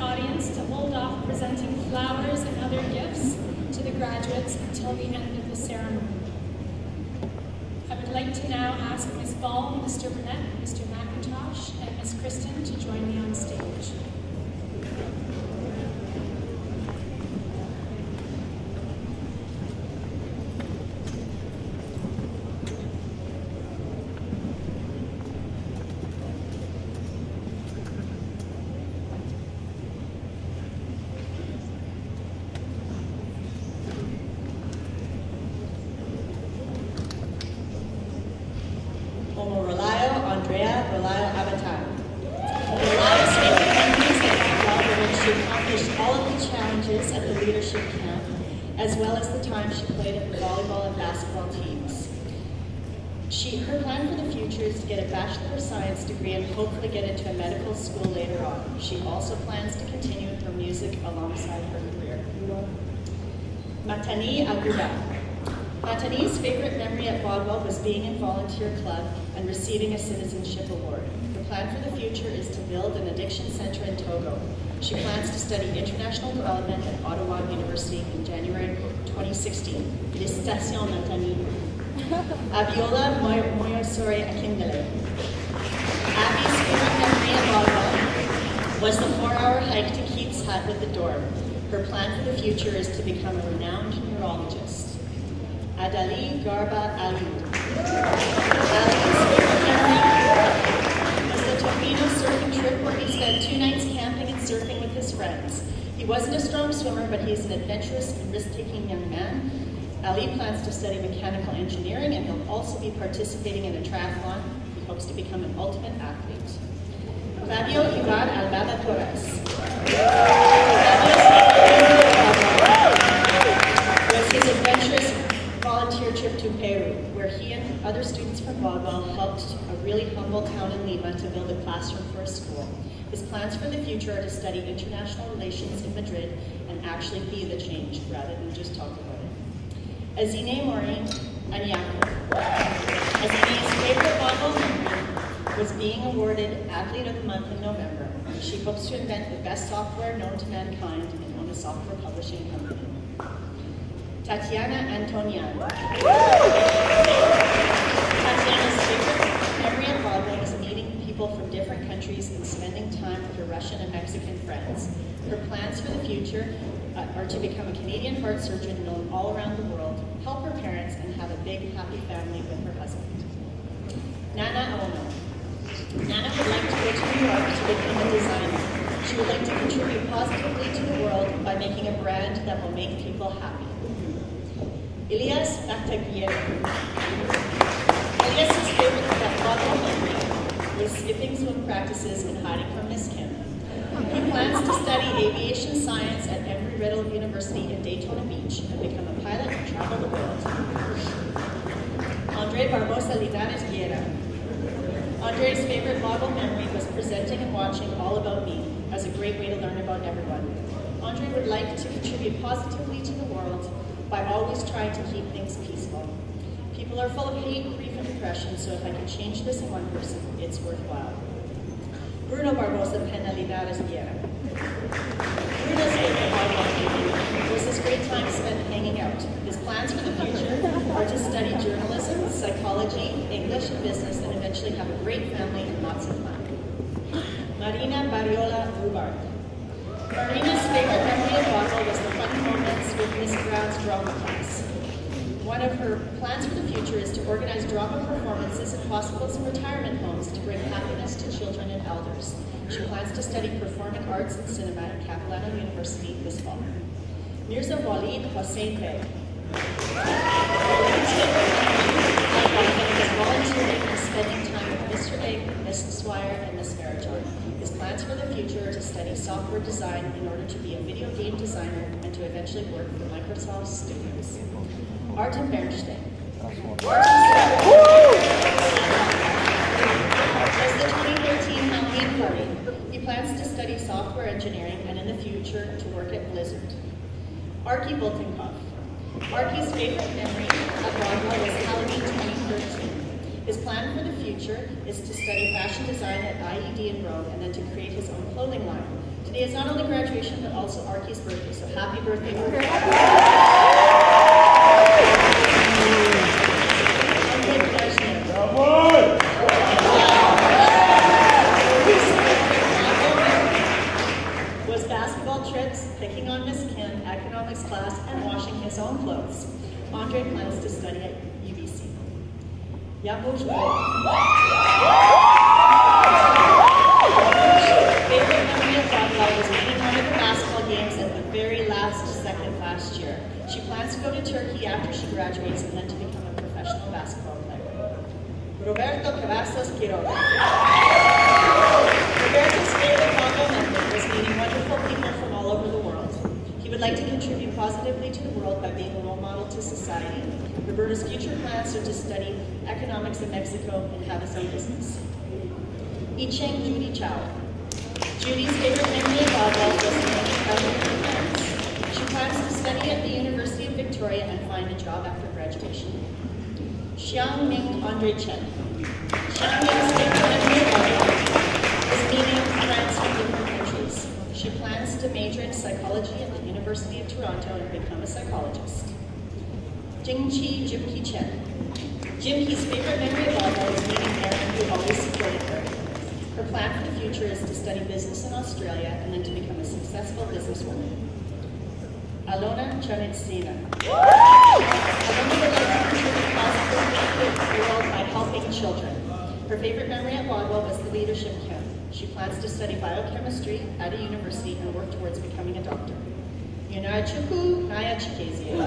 audience to hold off presenting flowers and other gifts to the graduates until the end of the ceremony. I would like to now ask Ms. Ball, Mr. Burnett, Mr. McIntosh, and Ms. Kristen to join me on stage. as well as the time she played in her volleyball and basketball teams. Her plan for the future is to get a Bachelor of Science degree and hopefully get into a medical school later on. She also plans to continue her music alongside her career. Matani Aguda. Matani's favorite memory at Bodwell was being in volunteer club and receiving a citizenship award. Her plan for the future is to build an addiction center in Togo. She plans to study international development at Ottawa University in January 2016. Félicitations, Matani. Abiola Moyosori Akindele. Abby's favorite memory at Bodwell was the 4-hour hike to Kiip's hut with the dorm. Her plan for the future is to become a renowned neurologist. Adali Garba Ali. Ali's favorite memory was the Tofino surfing trip where he spent 2 nights camping and surfing with his friends. He wasn't a strong swimmer, but he's an adventurous and risk-taking young man. Ali plans to study mechanical engineering, and he'll also be participating in a triathlon. He hopes to become an ultimate athlete. Fabio Ivan Albada Torres. Was his adventurous volunteer trip to Peru, where he and other students from Bodwell helped a really humble town in Lima to build a classroom for a school. His plans for the future are to study international relations in Madrid and actually be the change rather than just talk about it. Azine Maureen Anyako. Azine's favorite Bodwell memory was being awarded Athlete of the Month in November. She hopes to invent the best software known to mankind and own a software publishing company. Tatiana Antoniano. Tatiana's favorite memory of Bodwell is meeting people from different countries and spending time with her Russian and Mexican friends. Her plans for the future are to become a Canadian heart surgeon known all around the world, help her parents, and have a big, happy family with her husband. Nana Ono. Nana would like to go to New York to become a designer. She would like to contribute positively to the world by making a brand that will make people happy. Elias Natagier. Elias's favorite Bodwell memory was skipping swim practices and hiding from Miss Kim. He plans to study aviation science at Embry-Riddle University in Daytona Beach and become a pilot and travel the world. Andre Barbosa Linares Guerra. Andre's favorite Bodwell memory was presenting and watching All About Me as a great way to learn about everyone. Andre would like to contribute positively to the world by always trying to keep things peaceful. People are full of hate, grief, and depression, so if I can change this in one person, it's worthwhile. Bruno Barbosa Penalidades Vieira. Bruno's favorite Bodwell was his great time spent hanging out. His plans for the future are to study journalism, psychology, English, and business, and eventually have a great family and lots of fun. Marina Barriola Rubart. Marina's favorite memory of Bodwell was the fun moments with Miss Brown's drama class. One of her plans for the future is to organize drama performances at hospitals and retirement homes to bring happiness to children and elders. She plans to study performing arts and cinema at Capilano University this fall. Mirza Walid Hossein Bey. Walid's favorite memory is volunteering and spending time with Mr. Egg, Miss Swire, and Miss Marajon. His plans for the future are to study software design in order to be a video game designer and to eventually work for Microsoft Studios. Artem Bernstein. Was the 2013 Halloween party. He plans to study software engineering and in the future to work at Blizzard. Arky Boltenkopf. Arky's favorite memory of Bodwell was Halloween 2013. His plan for the future is to study fashion design at IED in Rome and then to create his own clothing line. Today is not only graduation, but also Archie's birthday, so happy birthday, Archie. Was basketball trips, picking on Miss Kim, economics class, and washing his own clothes. Andre plans to study at UBC. Favorite memory of Bodwell was winning one of the basketball games at the very last second last year. She plans to go to Turkey after she graduates and then to become a professional basketball player. Roberto Cavazos Quiroga. Roberto's favorite Bodwell memory was meeting wonderful people from all over the world. He would like to contribute positively to the world by being a role model to society. Roberto's future plans are to study economics in Mexico and have his own business. Icheng Judy Chow. Judy's favorite memory of Bodwell was making out with her friends. She plans to study at the University of Victoria and find a job after graduation. Xiang Ming Andre Chen. Xiang Ming's favorite memory of Bodwell is meeting friends from different countries. She plans to major in psychology at the University of Toronto and become a psychologist. Jingqi Jimki Chen. Jimki's favorite memory of Bodwell is meeting Aaron, who always supported her. Her plan for the future is to study business in Australia and then to become a successful businesswoman. Alona Chanitsina. Alona would like to contribute positively to the world by helping children. Her favorite memory at Bodwell was the leadership camp. She plans to study biochemistry at a university and work towards becoming a doctor. Yunachuku Naya Chikezie.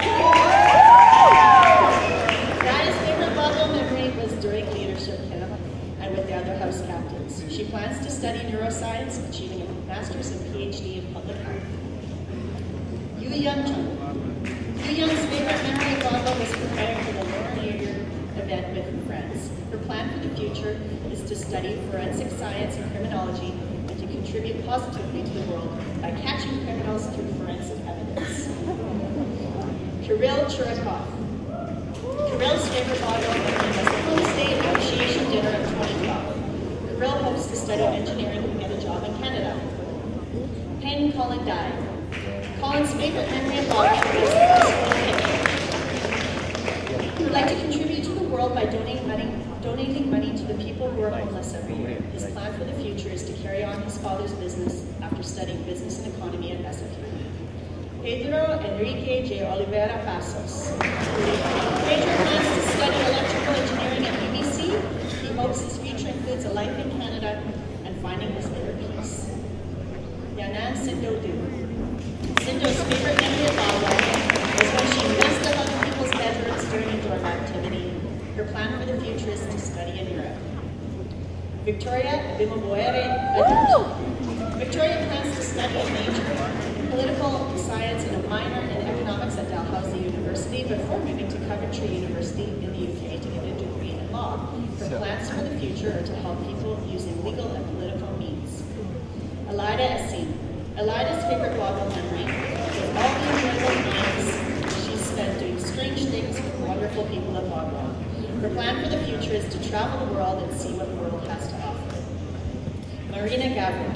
Naya's favorite Bodwell memory was during leadership camp and with the other house captains. She plans to study neuroscience, achieving a master's and PhD in public health. Yu Young Chung. Yu Young's favorite memory of Bodwell was preparing for the Laura Yeager event with her friends. Her plan for the future is to study forensic science and criminology and to contribute positively to the world by catching criminals through forensic evidence. Kirill Churakov. Kirill's favorite Bodwell memory was the Host Day Appreciation Dinner in 2012. Kirill hopes to study engineering and get a job in Canada. Payne Colin Dye. Colin's favorite memory of Bodwell was the first picture. He would like to contribute to the world by donating money to the people who are homeless every year. His plan for the future is to carry on his father's business after studying business and economy at SFU. Pedro Enrique J. Oliveira Passos. Pedro plans to study electrical engineering at UBC. He hopes his future includes a life in Canada and finding his inner peace. Yanan Sindo Du. Sindo's favorite memory of Bodwell was when she messed up other people's bedrooms during a dorm activity. Her plan for the future is to study in Europe. Victoria Bimaboere Adult. Victoria plans to study a major in political science and a minor in economics at Dalhousie University before moving to Coventry University in the UK to get a degree in law. Her plans for the future are to help people using legal and political means. Elida Essine. Elida's favorite Bodwell memory was all the enjoyable nights she spent doing strange things with wonderful people at Bodwell. Her plan for the future is to travel the world and see what the world has to offer. Marina Gabbard.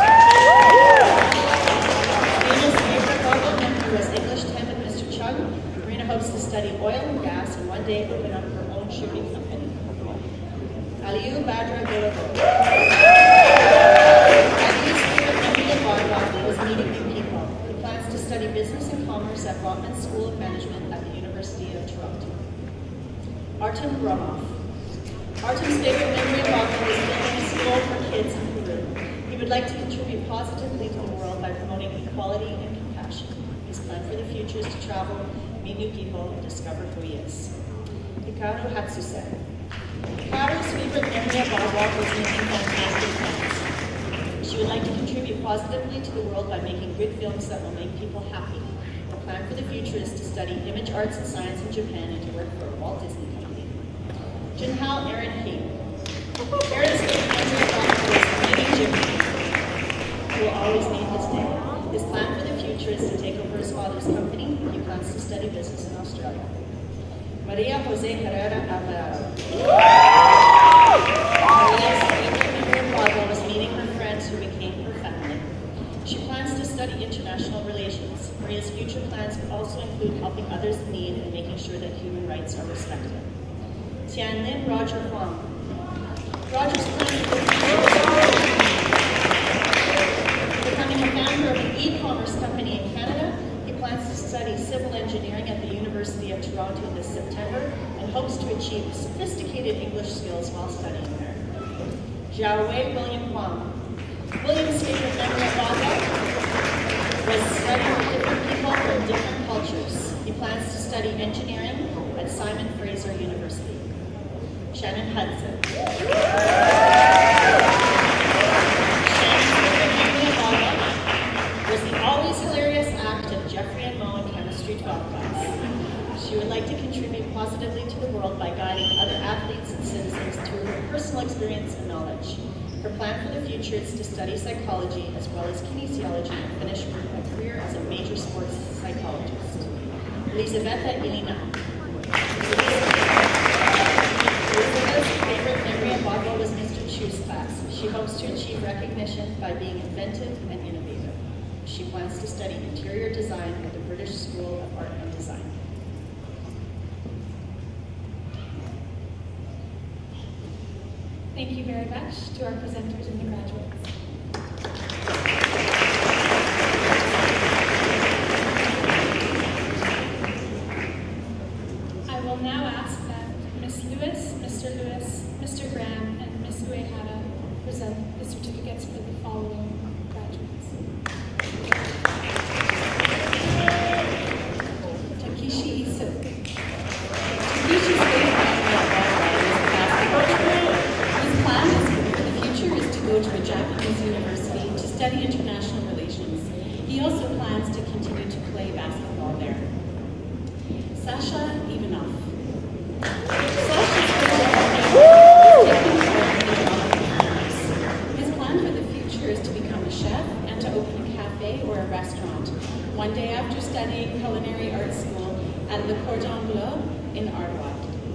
Marina's favorite Bodwell memory was English 10 with Mr. Chung. Marina hopes to study oil and gas and one day open up her own shipping company. Aliyu Badra Gulabo. Was meeting new people. He plans to study business and commerce at Rotman School of Management at the University of Toronto. Artem Gromov. Artem's favorite memory of Bodwell is building a school for kids in Peru. He would like to contribute positively to the world by promoting equality and compassion. His plan for the future is to travel, meet new people, and discover who he is. Hikaru Hatsuse. Hikaru's favorite memory of Bodwell was making fantastic films. She would like to contribute positively to the world by making good films that will make people happy. Her plan for the future is to study image arts and science in Japan and to work for a Walt Disney Company. Junhao Aaron He. Aaron's favorite memory of Bodwell is meeting Jim He, who will always make his day. His plan for the future is to take over his father's company. He plans to study business in Australia. Maria Jose Herrera Alvarado. Maria's favorite memory of Bodwell was meeting her friends who became her family. She international relations, where his future plans could also include helping others in need and making sure that human rights are respected. Tianlin Roger Wong. Roger's becoming a founder of an e-commerce company in Canada. He plans to study civil engineering at the University of Toronto this September and hopes to achieve sophisticated English skills while studying there. Jiaowei William Wong. William's favorite memory of Bodwell was studying with different people from different cultures. He plans to study engineering at Simon Fraser University. Shannon Hudson. Shannon's favorite memory of Bodwell was the always hilarious act of Jeffrey and Mo in Chemistry 12 class. She would like to contribute positively to the world by guiding other athletes and citizens through her personal experience and knowledge. Her plan for the future is to study psychology as well as kinesiology and finish a career as a major sports psychologist. Elisabetta Ilina. Elizabeth's favorite memory of Bodwell was Mr. Chu's class. She hopes to achieve recognition by being inventive and innovative. She plans to study interior design at the British School of Art and Design. Thank you very much to our presenters and the graduates. I will now ask that Ms. Lewis, Mr. Lewis, Mr. Graham, and Ms. Uehara present the certificates for the following graduates. Takeshi Isu. Takeshi's go to a Japanese university to study international relations. He also plans to continue to play basketball there. Sasha Ivanov. His plan for the future is to become a chef and to open a cafe or a restaurant, one day after studying culinary arts school at Le Cordon Bleu in Ottawa.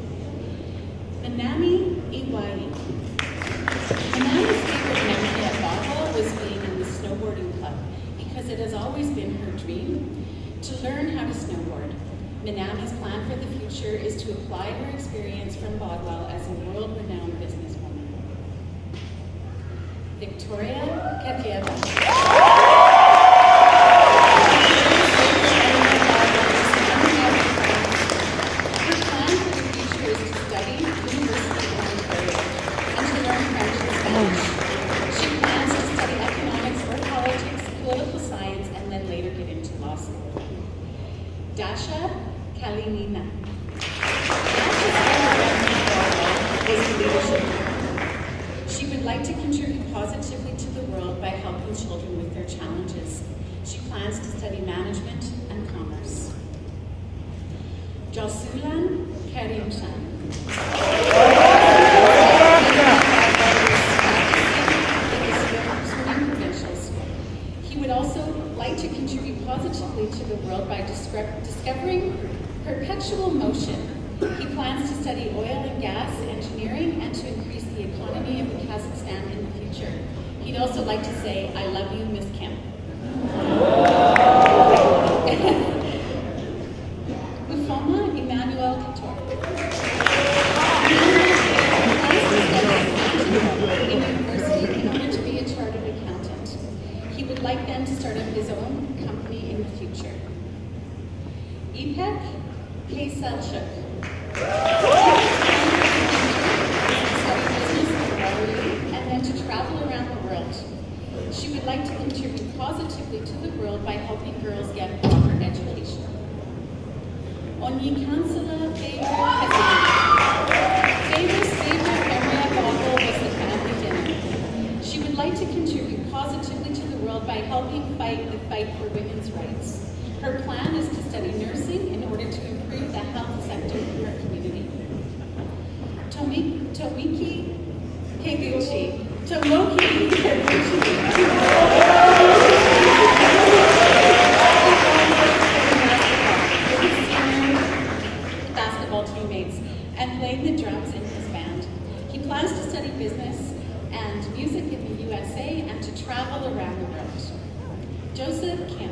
Manami Iwai. Manami's favorite memory at Bodwell was being in the snowboarding club because it has always been her dream to learn how to snowboard. Manami's plan for the future is to apply her experience from Bodwell as a world-renowned businesswoman. Victoria Katieva. Dasha Kalinina. She would like to contribute positively to the world by helping children with their challenges. She plans to study management and commerce. Josulan Karimshan. He would also like to contribute positively to the world by discovering perpetual motion. He plans to study oil and gas engineering and to increase the economy of Kazakhstan in the future. He'd also like to say, I love you, Miss Kim. Ufoma Emmanuel Couture. In university in order to be a chartered accountant. He would like then to start up his own company in the future. Ipek Kayselchuk. And then to travel around the world. She would like to contribute positively to the world by helping girls get proper education. Onyekansala Favor's favorite memory at Bodwell was the family dinner. She would like to contribute positively to the world by helping fight the fight for women's rights. Her plan is to study nursing in order to improve the health sector in her community. Tomoki Higuchi. Basketball teammates and played the drums in his band. He plans to study business and music in the USA and to travel around the world. Joseph Kim.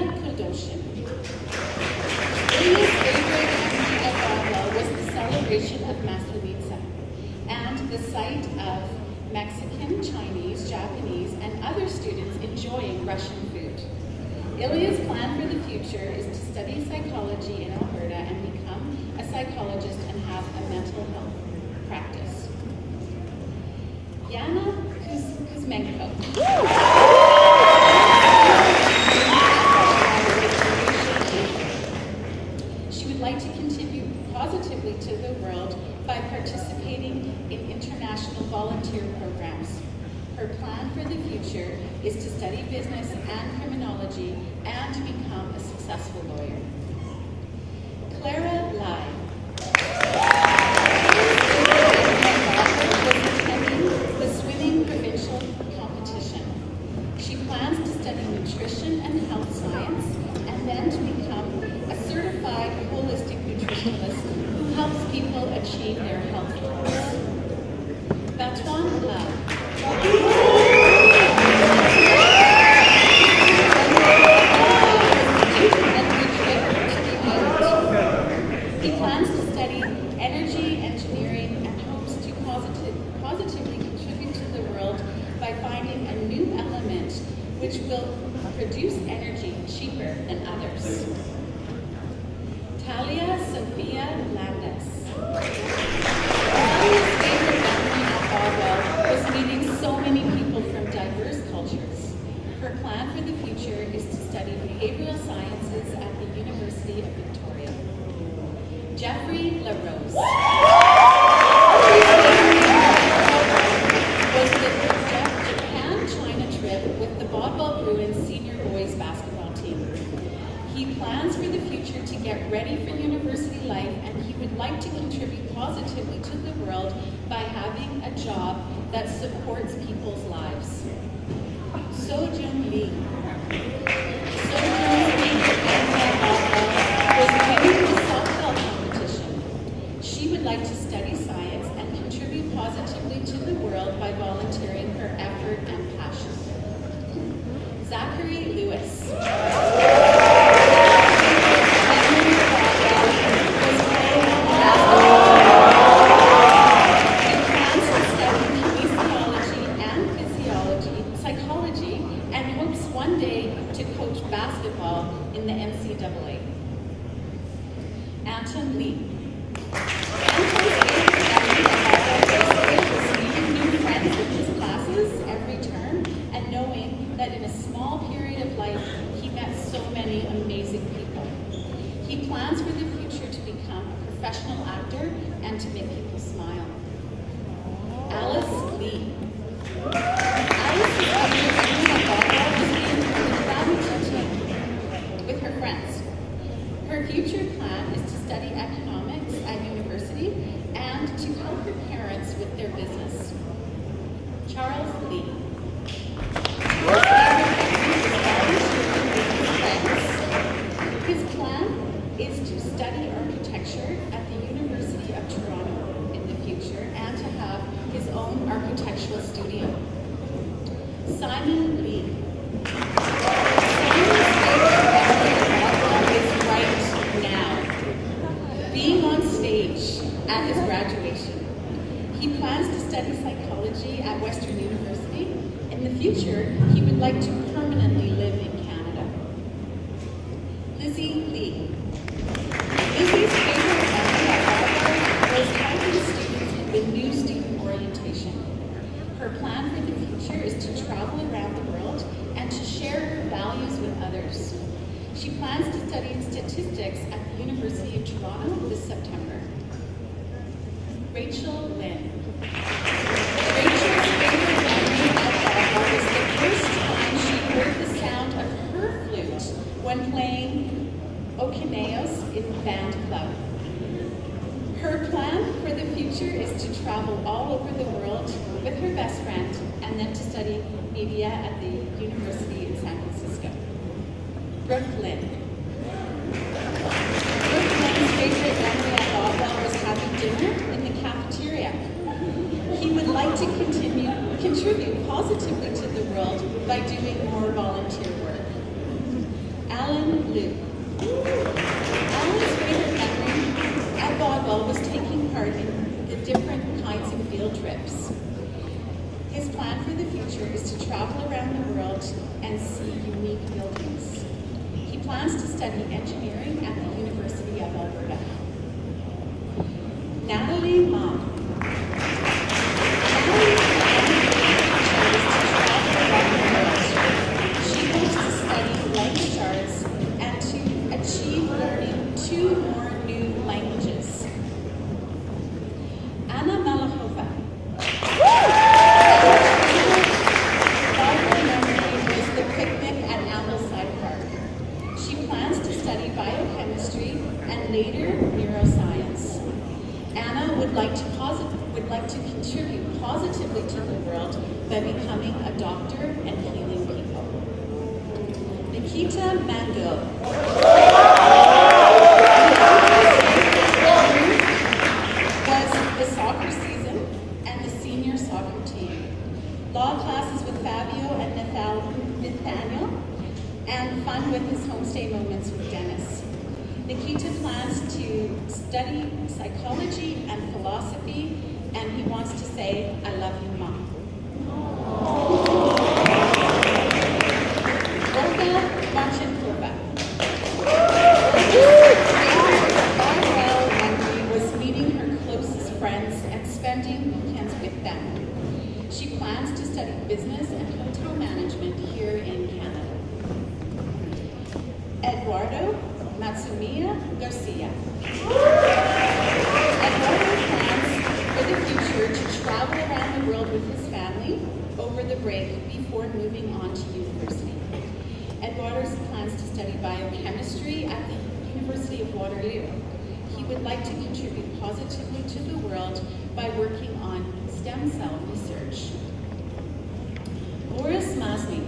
Kodoshin. Ilya's favorite memory at Bodwell was the celebration of Maslenitsa and the sight of Mexican, Chinese, Japanese, and other students enjoying Russian food. Ilya's plan for the future is to study psychology in Alberta and become a psychologist and have a mental health practice. Yana Kuzmenko. She would like to contribute positively to the world by participating in international volunteer programs. Her plan for the future is to study business and criminology and to become a successful lawyer. Clara Lai. Was attending the swimming provincial competition. She plans to study nutrition and health science and then to become a certified holistic nutritionist who helps people achieve their health goals. Batuan Lau. He plans to study energy engineering and hopes to positively contribute to the world by finding a new element which will produce energy cheaper than others. Talia Sophia Landes. Talia's favorite memory at Bodwell was meeting so many people from diverse cultures. Her plan for the future is to study behavioral sciences at the University of Victoria. Jeffrey LaRose. Was the Japan-China trip with the Bodwell Bruins senior boys basketball team. He plans for the future to get ready for university life, and he would like to contribute positively to the world by having a job that supports people's lives. Sojung Lee. Sojung Lee was winning the softball competition. She would like to study science and contribute positively to the world by volunteering her effort and passion. Zachary Lewis. Basketball in the NCAA. Anton Lee. Anton's favorite was meeting new friends in his classes every term and knowing that in a small period of life he met so many amazing people. He plans for the future to become a professional actor and to make people smile. Alice Lee. Alice is with her friends. Her future plan is to study economics at university and to help her parents with their business. Charles Lee. His plan is to study architecture at the University of Toronto in the future and to have his own architectural studio. Simon Lee. Being on stage at his graduation. He plans to study psychology at Western University. In the future, he would like to permanently live in Canada. Lizzie Lee. Lizzie's favorite memory at Bodwell was helping students with new student orientation. Her plan for the future is to travel around the world and to share her values with others. She plans to study statistics at the University of Toronto this September. Rachel Lynn. Rachel's favorite memory at Bodwell was the first time she heard the sound of her flute when playing Okineos in band club. Her plan for the future is to travel all over the world with her best friend and then to study media at the University in San Francisco. Brooklyn. Brooklyn's favorite memory at Bodwell was having dinner in the cafeteria. He would like to contribute positively to the world by doing more volunteer work. Alan plans to study engineering at the University of Alberta. Natalie Ma. She hopes to study language arts and to achieve learning 2 more new languages. Anna Malachova. Bodwell memory was the picnic at Ambleside Park. She plans to study biochemistry and later neuroscience. Anna would like to contribute positively to the world by becoming a doctor and healing people. Nikita Mango. Was the soccer season and the senior soccer team. Law classes with Fabio and Nathaniel, and fun with his homestay moments with Dennis. Nikita plans to study psychology and philosophy, and he wants to say, I love you, Mom. Olga Marchenkova. Bodwell memory was meeting her closest friends and spending weekends with them. She plans to study business and hotel management here in Canada. Eduardo Matsumiya Garcia. Eduardo plans for the future to travel around the world with his family over the break before moving on to university. Eduardo plans to study biochemistry at the University of Waterloo. He would like to contribute positively to the world by working on stem cell research. Boris Masny.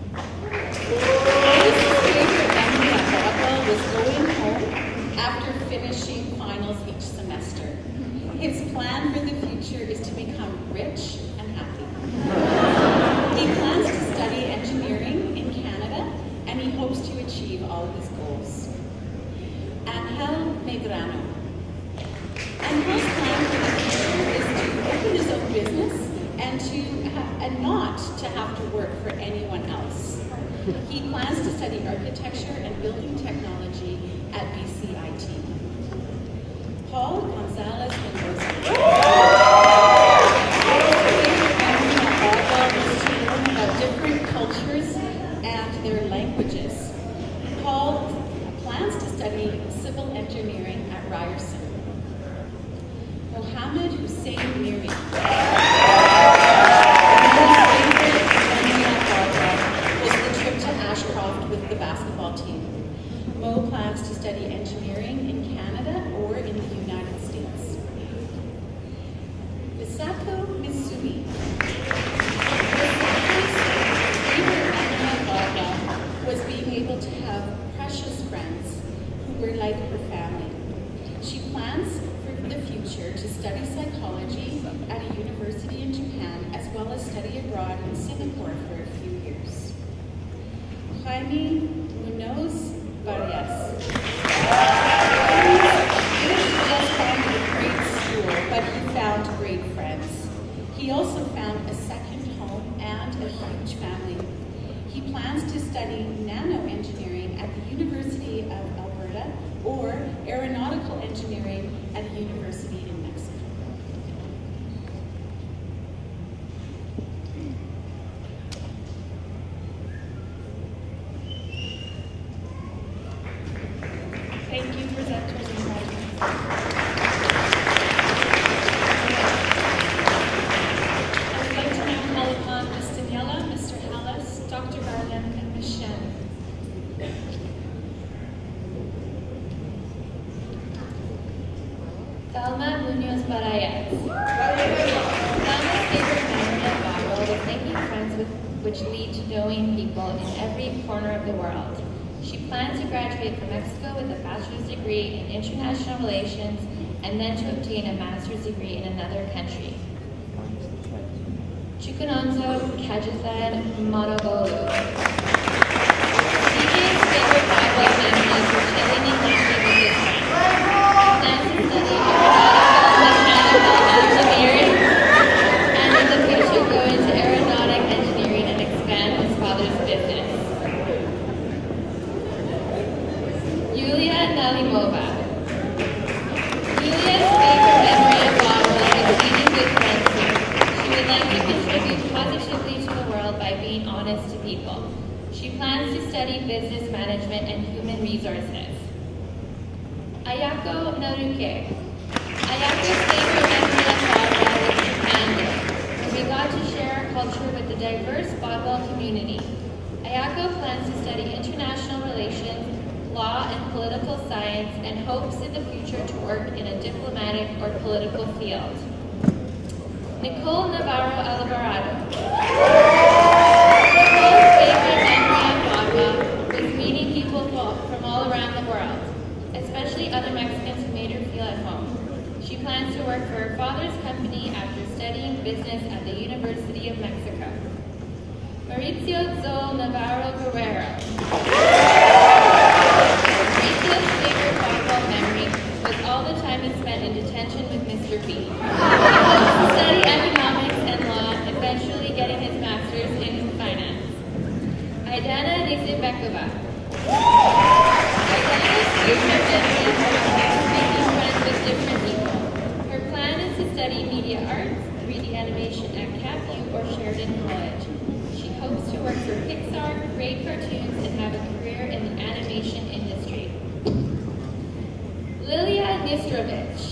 Was going home after finishing finals each semester. His plan for the future is to become rich and happy. He plans to study engineering in Canada, and he hopes to achieve all of his goals. Angel Medrano. Angel's plan for the future is to open his own business and not to have to work for anyone else. He plans to study architecture and building technology at BCIT. Paul Gonzalez Mendoza. Was to learn about different cultures and their languages. Paul plans to study civil engineering at Ryerson. Mohammed Hussein Miri. With the basketball team. Mo plans to study engineering in Canada or in the United States. Misako Mitsui. Misako's favorite memory was being able to have precious friends who were like her family. She plans for the future to study psychology at a university in Japan, as well as study abroad in Singapore for a few years. Jaime Munoz Barrias. He didn't just find a great school, but he found great friends. He also found a second home and a huge family. He plans to study nano engineering at the University of Alberta or aeronautical engineering at a university in Mexico. Thank you, presenters and graduates. I would like to now call upon Ms. Daniela, Mr. Hallis, Dr. Garland, and Ms. Shen. Dalma Munoz Barayas. Dalma's favorite memory of Bodwell was making friends which lead to knowing people in every corner of the world. She plans to graduate from Mexico with a bachelor's degree in international relations and then to obtain a master's degree in another country. Chukunonzo Kajithan Monogolu. DJ's favorite Bodwell memories were chilling in country with his friends. Plans to study aeronautical engineering and in the future go into aeronautic engineering and expand his father's business. Nalimova. Julia's favorite memory of Bodwell is meeting good friends here. She would like to contribute positively to the world by being honest to people. She plans to study business management and human resources. Ayako Naruke. Ayako's favorite memory of Bodwell is Japan Day, where we got to share our culture with the diverse Bodwell community. Ayako plans to study international relations, law and political science, and hopes in the future to work in a diplomatic or political field. Nicole Navarro Alvarado. Nicole's favorite memory of Bodwell was meeting people from all around the world, especially other Mexicans who made her feel at home. She plans to work for her father's company after studying business at the University of Mexico. Mauricio Zol Navarro Guerrero. Mauricio's favorite Bodwell memory was all the time he spent in detention with Mr. B. He hopes to study economics and law, eventually getting his master's in finance. Aidana Nizibekova. Aidana's favorite memory is making friends with different people. Her plan is to study media arts, 3D animation at Kiip or Sheridan College. She hopes to work for Pixar, create cartoons, and have a career in the animation industry. Lilia Nistrovich.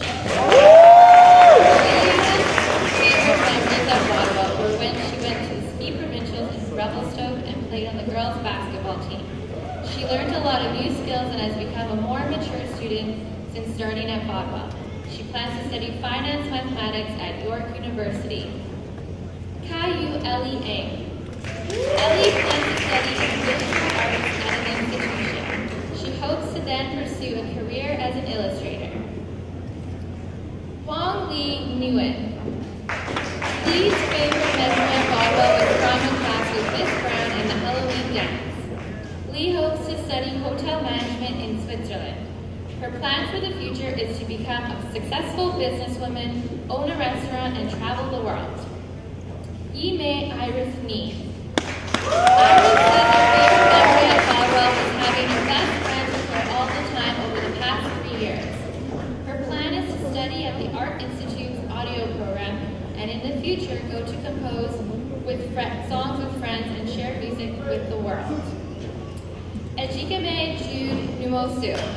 Lilia's favorite memories of Bodwell were when she went to the ski provincials in Revelstoke and played on the girls' basketball team. She learned a lot of new skills and has become a more mature student since starting at Bodwell. She plans to study finance mathematics at York University. Caillou Ellie Ang. Ellie plans to study visual arts at an institution. She hopes to then pursue a career as an illustrator. Wong Lee Yuen. Lee's favorite memory of Bodwell was drama class with Miss Brown and the Halloween dance. Lee hopes to study hotel management in Switzerland. Her plan for the future is to become a successful businesswoman, own a restaurant, and travel the world. Yime Iris Nee. Iris says her favorite memory of Bodwell was having her best friends with her all the time over the past 3 years. Her plan is to study at the Art Institute's audio program and in the future go to compose songs with friends and share music with the world. Ejikeme Jude Numosu. Jude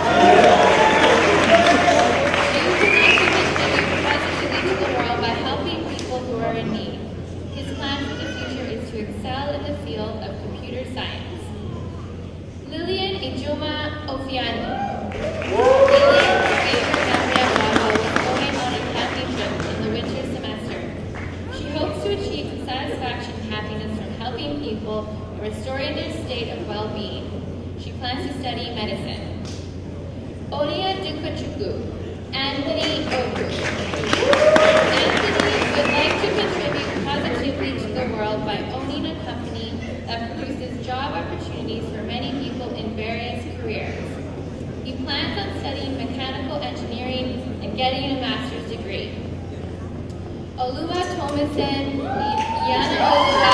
would like to contribute positively to the world by helping people who are in need. His plan for the future is to excel in the field of computer science. Lillian Ijoma Ofiani. Lillian's favorite memory of Bodwell was going on a camping trip in the winter semester. She hopes to achieve satisfaction and happiness from helping people and restoring their state of well-being. She plans to study medicine. Onia Dukachuku. Anthony Oku. Anthony would like to contribute positively to the world by owning a company that produces job opportunities for many people in various careers. He plans on studying mechanical engineering and getting a master's degree. Olua Thomason, Yana Olua,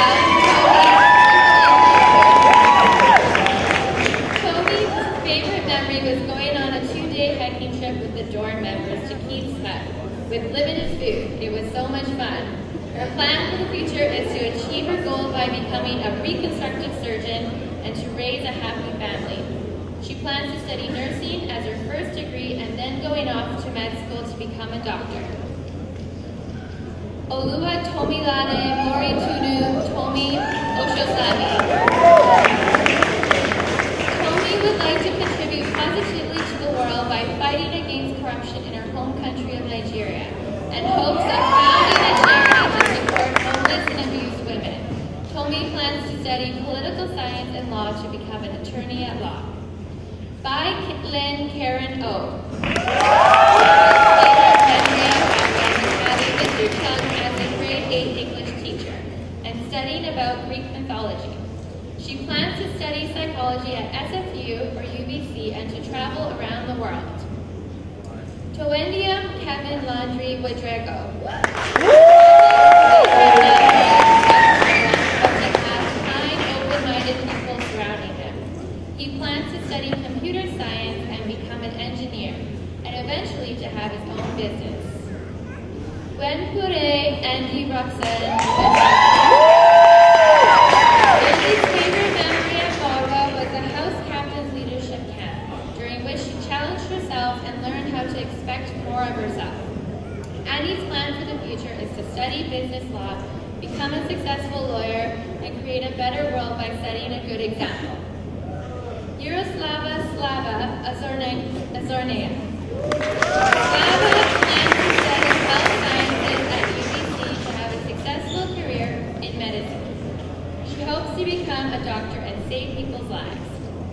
Toby's favorite memory was going on a 2-day hiking trip with the dorm members to Kiip's hut with limited food. It was so much fun. Her plan for the future is to achieve her goal by becoming a reconstructive surgeon and to raise a happy family. She plans to study nursing as her first degree and then going off to med school to become a doctor. Olua Tomilade Moritunu Tomi Oshosani. Tomi would like to contribute positively to the world by fighting against corruption in her home country of Nigeria and hopes of founding a charity to support homeless and abused women. Tomi plans to study political science and law to become an attorney at law. By Lynn Karen O. Mr. Chung as a grade 8 English teacher and studying about Greek mythology. She plans to study psychology at SFU or UBC and to travel around the world. Toendium Kevin Landry Wadrego. He plans to study computer science and have his own business. Yuen Andy Roxanne. Andy's favorite memory at Bodwell was the house captain's leadership camp, during which she challenged herself and learned how to expect more of herself. Andy's plan for the future is to study business law, become a successful lawyer, and create a better world by setting a good example. Slava Azornea. Slava plans to study health sciences at UBC to have a successful career in medicine. She hopes to become a doctor and save people's lives.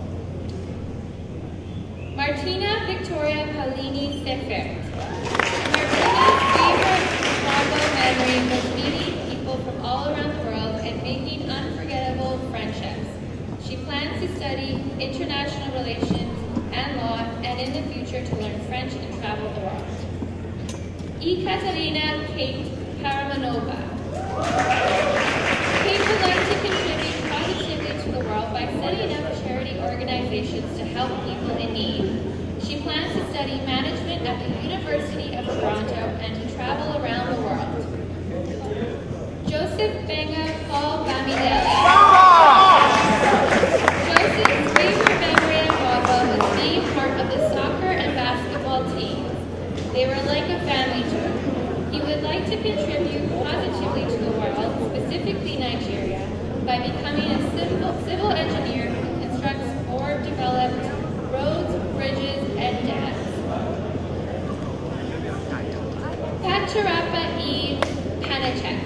Martina Victoria Paulini Seifert. Martina's favorite Bravo memory was meeting people from all around the world and making unforgettable friendships. She plans to study international relations and law, and in the future to learn French and travel the world. Ekaterina Kate Paramanova. Kate would like to contribute positively to the world by setting up charity organizations to help people in need. She plans to study management at the University of Toronto and to travel around the world. Joseph Benga Paul Bamidelli. Joseph's favorite memory of Bodwell was being part of the soccer and basketball teams. They were like a family to him. He would like to contribute positively to the world, specifically Nigeria, by becoming a civil engineer who constructs or develops roads, bridges, and dams. Pacharapa Eve Panachek.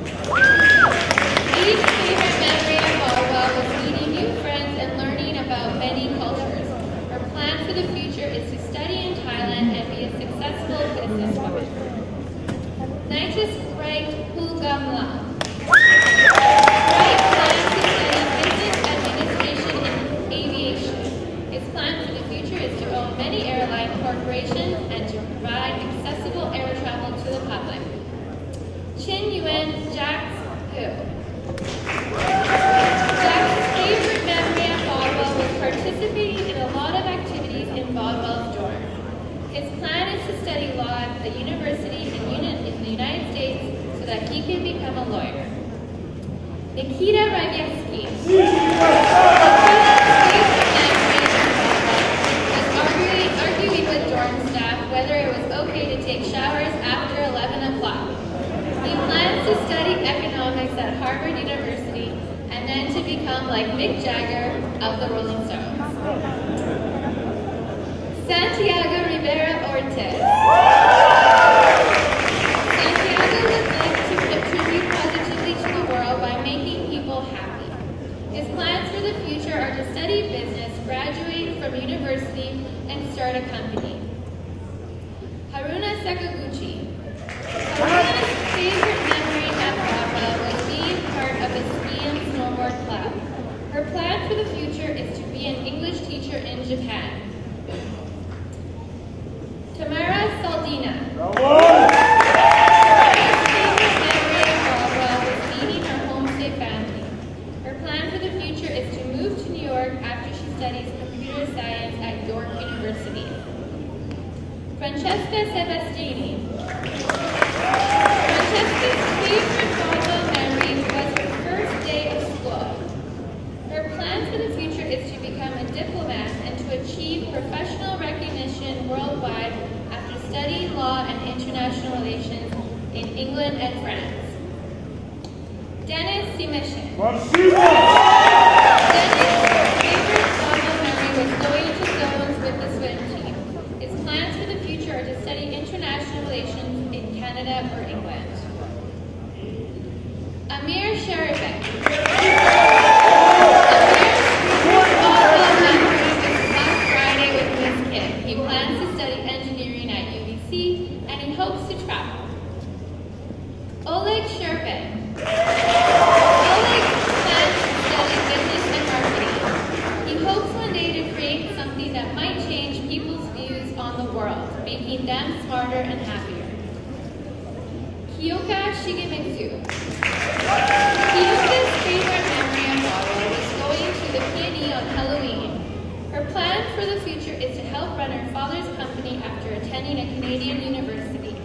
Eve's favorite memory of Bodwell was meeting new friends and learning about many cultures. Her plan for the future is to study in Thailand and be a successful businesswoman. Nitus Wright Pulgamla. Wright plans to study business administration and aviation. His plan for the future is to own many airline corporations and to provide accessible air travel to the public. Chin Yuen Jax Hu. Jack's favorite memory at Bodwell was participating in a lot of activities in Bodwell's dorm. His plan is to study law at the university in the United States so that he can become a lawyer. Nikita Ragievsky. Nikita's favorite memory at Bodwell was arguing with dorm staff whether it was okay to take showers after 11 o'clock. He plans to study economics at Harvard University and then to become like Mick Jagger of the Rolling Stones. Santiago Rivera Ortiz. Santiago would like to contribute positively to the world by making people happy. His plans for the future are to study business, graduate from university, and start a company. Haruna Sakaguchi. Haruna's favorite memory at Bodwell was being part of a ski and snowboard club. Her plan for the future is to be an English teacher in Japan. Tamara Saldina. Tamara's favorite memory at Bodwell was meeting her homestay family. Her plan for the future is to move to New York after she studies computer science at York University. Francesca Sebastini. Francesca's favorite Bodwell memory was her first day of school. Her plan for the future is to become a diplomat and to achieve professional recognition worldwide after studying law and international relations in England and France. Dennis Simishin. Dennis' favorite Bodwell memory was going to zones with the swim team. His plans for the future are to study international relations in Canada or England. Amir Sharifek. Amir's Bodwell memory was last Friday with Miss Kiip. He plans to study engineering at UBC and he hopes to travel. Oleg Sherpin. Oleg plans to for the future is to help run her father's company after attending a Canadian university.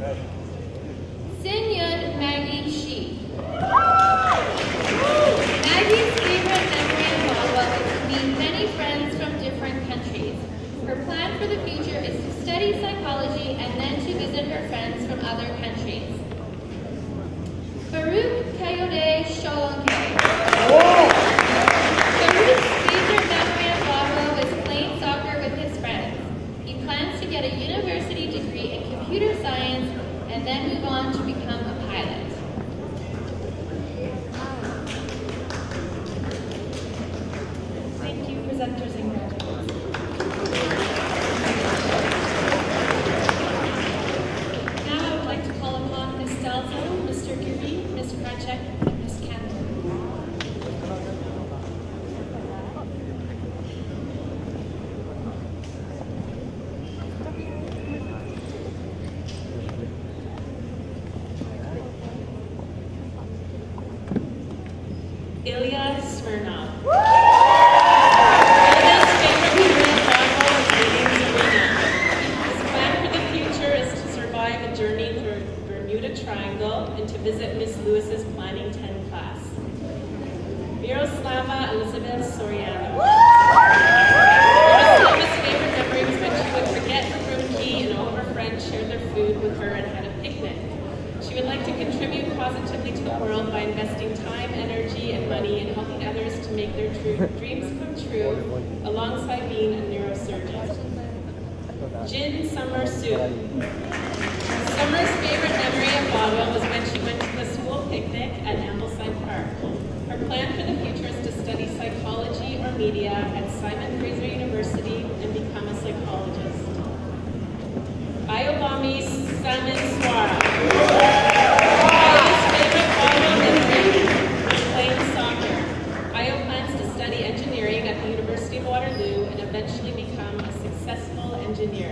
Yuen Maggie Shi. Maggie's favorite memory of Bodwell is to meet many friends from different countries. Her plan for the future is to study psychology and then to visit her friends from other countries. Farouk Kayode Sholonke. Farouk's favorite memory of Bodwell was playing soccer with his friends. He plans to get a university degree in computer science and then move on to become a pilot. Thank you, presenters and graduates. Now I would like to call upon Ms. Dalzo, Mr. Giri, Ms. Krachek, and Ms. Campbell. Ilya Smirnov. Ilya's favorite memory of Bodwell is meeting Serena. His plan for the future is to survive a journey through Bermuda Triangle and to visit Miss Lewis's Planning 10 class. Miroslava Elizabeth Soriano. Miroslava's favorite memory was when she would forget her room key and all of her friends shared their food with her and had a picnic. She would like to contribute positively to the world by investing time, energy, and money in helping others to make their dreams come true, alongside being a neurosurgeon. Jin Summer Sue. Summer's favorite memory of Bodwell was when she went to the school picnic at Ambleside Park. Her plan for the future is to study psychology or media at Simon Fraser University and become a psychologist. Ayobami Salmon Swara. Ayo's favorite Bodwell memory was playing soccer. Ayo plans to study engineering at the University of Waterloo and eventually become a successful engineer.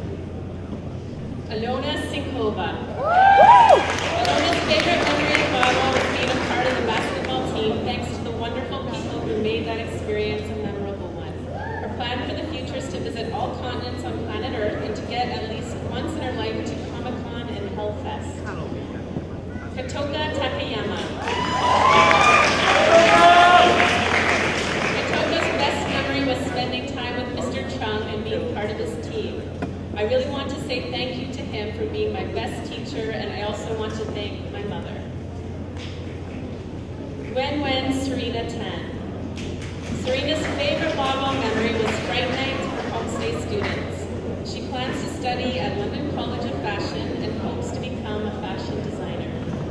Alona Sinkova. Alona's favorite memory of Bodwell was being a part of the basketball team thanks to the wonderful people who made that experience a memorable one. Her plan for the future is to visit all continents on planet Earth and to get at least once in her life to Comic-Con and Hellfest. Katoka Takayama. Katoka's best memory was spending time with Mr. Chung and being part of his team. I really want to say thank you to him for being my best teacher, and I also want to thank my mother. Yuen Serena Tan. Serena's favorite Bodwell memory was Fright Night to her homestay students. She plans to study at London College of Fashion and hopes to become a fashion designer.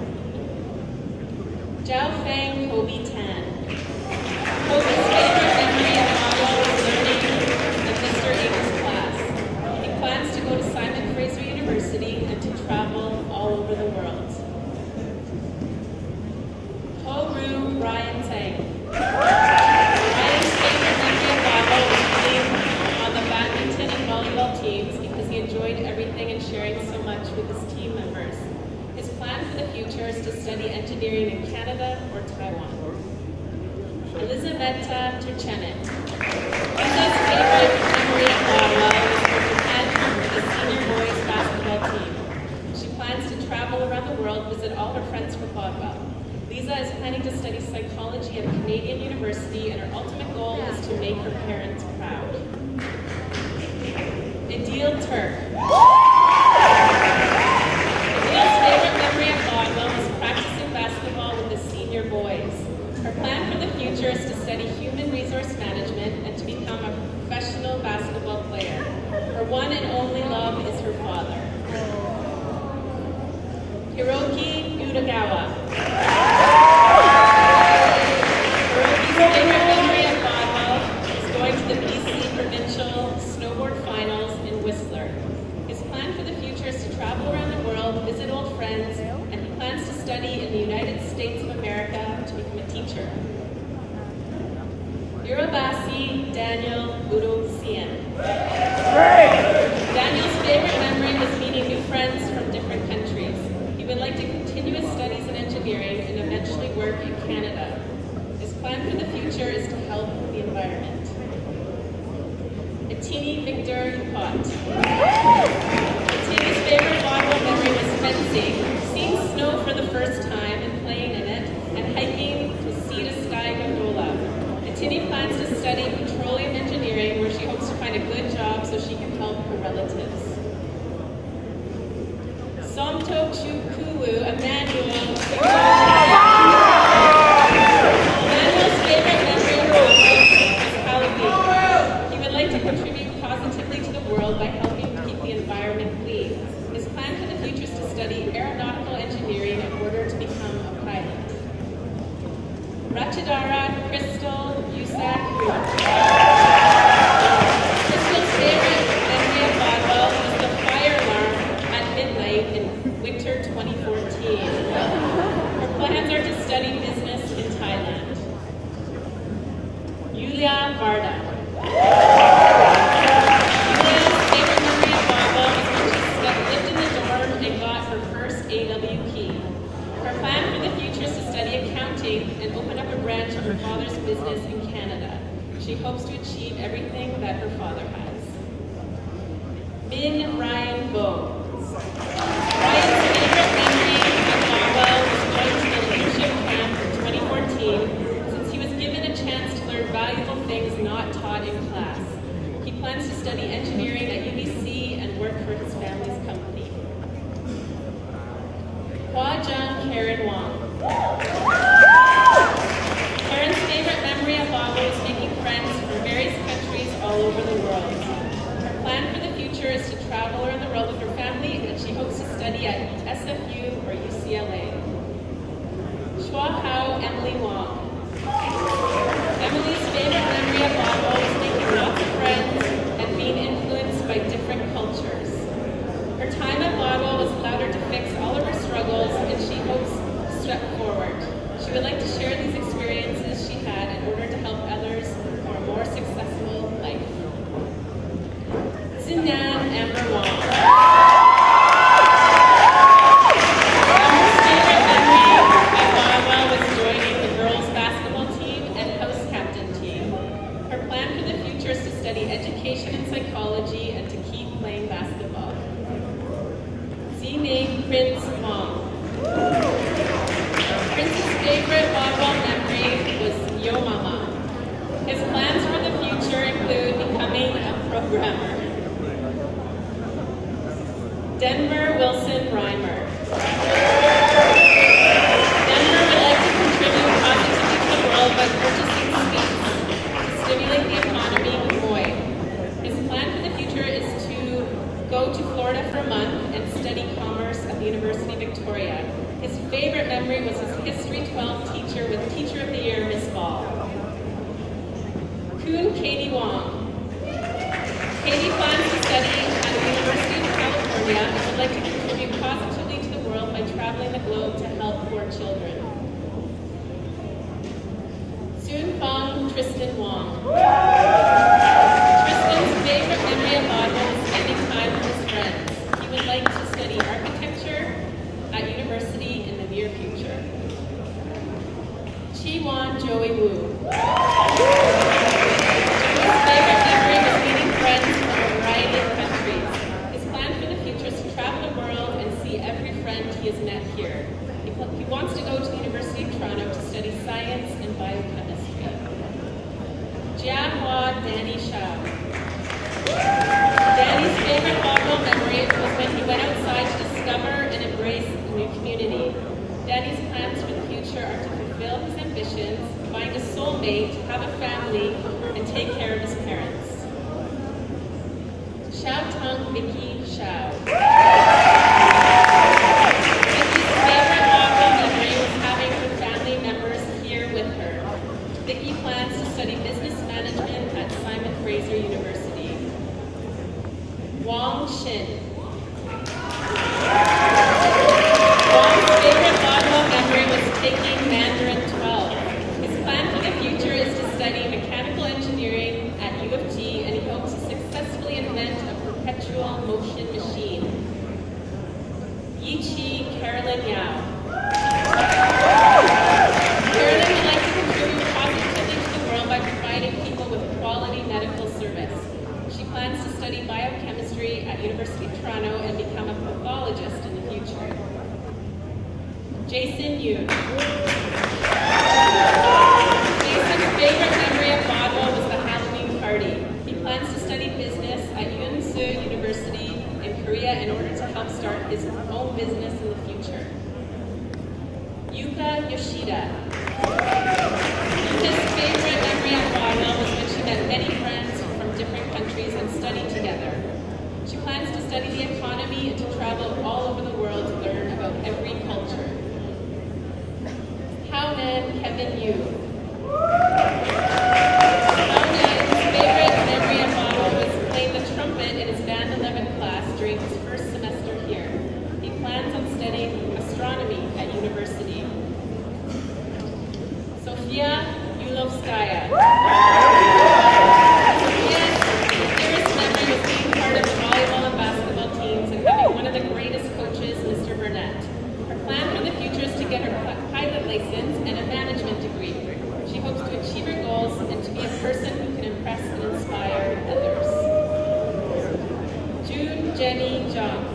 Zhao Feng Kobe Tan. Kobe's favorite memory of Bodwell was learning at Mr. Ames' class. He plans to go to Simon Fraser University and to travel all over the world. Ho-Ru Ryan Tang. Ryan's favorite memory of Bodwell was being on the badminton and volleyball teams because he enjoyed everything and sharing so much with his team members. His plan for the future is to study engineering in Canada or Taiwan. Elizaveta Turchenet. Liza's favorite memory of Bodwell was her Japan trip with the senior boys basketball team. She plans to travel around the world, visit all her friends from Bodwell. Lisa is planning to study psychology at a Canadian university, and her ultimate goal is to make her parents proud. Idil Turk. Idil's favorite memory of Bodwell was practicing basketball with the senior boys. Her plan for the future is to study human resource management and to become a professional basketball player. Her one and only love is her father. Hiroki Udagawa. Hiroki's favorite memory of Bodwell is going to the BC Provincial Snowboard Finals in Whistler. His plan for the future is to travel around the world, visit old friends, and he plans to study in the United States of America to become a teacher. Urabasi Daniel Udo-Sien. Daniel's favorite memory was meeting new friends from different countries. He would like to continue his studies in engineering and eventually work in Canada. His plan for the future is to help the environment. Atini Victor Pot. Atini's favorite Bodwell memory was fencing, seeing snow for the first time and playing in it, and hiking to Sea to Sky gondola. Atini plans to study petroleum engineering, where she hopes to find a good job so she can help her relatives. Somto Chukwu Emmanuel's favorite memory of Halloween. He would like to contribute positively to the world by helping keep the environment clean. His plan for the future is to study aeronautical engineering in order to become a pilot. Rachidara Crystal Yusak. Crystal's favorite memory of Bodwell was the fire alarm at midnight in winter 2014. Her plans are to study business in Thailand. Yulia Varda. Yulia's favorite memory of Bodwell was when she lived in the dorm and got her first AW key. Her plan for the future is to study accounting and open up a branch of her father's business in Canada. She hopes to achieve everything that her father has. Min Ryan Vo. Ryan's favorite memory of Bodwell was going to the leadership camp in 2014, since he was given a chance to learn valuable things not taught in class. He plans to study engineering at UBC and work for his family's company. Hua Jung Karen Wong. Karen's favorite memory of Bodwell is making friends from various countries all over the world. Her plan for the future is to travel around the world with her family, and she hopes to study at SFU or UCLA. Shua Hao Emily Wong. Emily's favorite memory of Bodwell is making lots of friends and being influenced by different cultures. Her time at Bodwell has allowed her to fix all of her struggles, and she hopes to step forward. She would like to share these experiences she had in order to help others for a more successful life. Sinan Amber Wong. Amber's favorite memory at Bodwell was joining the girls' basketball team and house captain team. Her plan for the future is to study education and psychology and to keep playing basketball. Z-name Prince Wong. Prince's favorite Bodwell memory was Yo Mama. His plans for the future include becoming a programmer. Denver Wilson Reimer. Denver would like to contribute positively to the world by purchasing sweets to stimulate the economy with Moy. His plan for the future is to go to Florida for a month and study commerce at the University of Victoria. His favorite memory was his History 12 teacher with Teacher of the Year, Miss Ball. Koon Katie Wong. Katie plans to study at the University of California and would like to contribute positively to the world by traveling the globe to help poor children. Soon Fong Tristan Wong. Tristan's favorite memory of Bodwell is spending time with his friends. He would like to study architecture at university in the near future. Chi Wan Joey Wu. Joey's favorite memory was meeting friends from a variety of countries. His plan for the future is to travel the world and see every friend he has met here. He wants to go to the University of Toronto to study science and biochemistry. Jiahua Danny Shao. Danny's favorite Bodwell memory was when he went outside to discover and embrace a new community. Danny's plans for the future are to fulfill his ambitions, find a soulmate, have a family, and take care of his parents. Xiao Tung Vicky Xiao. Vicky's favorite Bodwell memory was having her family members here with her. Vicky plans to study business management at Simon Fraser University. Wong Shin. Wong's favorite Bodwell memory was taking Mandarin 12. His plan for the future is to study mechanical engineering at U of T, and he hopes to successfully invent a perpetual motion machine. Yi Chi Carolyn Yao. Carolyn would like to contribute positively to the world by providing people with quality medical service. She plans at University of Toronto and become a pathologist in the future. Jason Yuen. Jason's favorite memory of Bodwell was the Halloween party. He plans to study business at Yuen University in Korea in order to help start his own business in the future. Yuka Yoshida. Yuka's favorite memory of Bodwell was when she met many friends from different countries and studied together. She plans to study the economy and to travel all over the world to learn about every culture. Hownan Kevin Yu. Haonan's favorite memory of Bodwell was playing the trumpet in his Band 11 class during his first semester here. He plans on studying astronomy at university. Sofia Yulovskaya. Sofia's dearest memory was being part of the volleyball and basketball teams and having one of the greatest coaches, Mr. Burnett. Her plan for the future is to get her pilot license and a management degree. She hopes to achieve her goals and to be a person who can impress and inspire others. June Jenny Jung.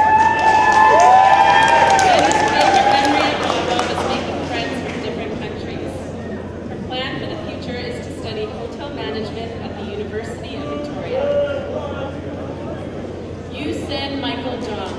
Jenny's favorite memory of Bodwell was making friends from different countries. Her plan for the future is to study hotel management at the University of Victoria. Yusen Michael Jung.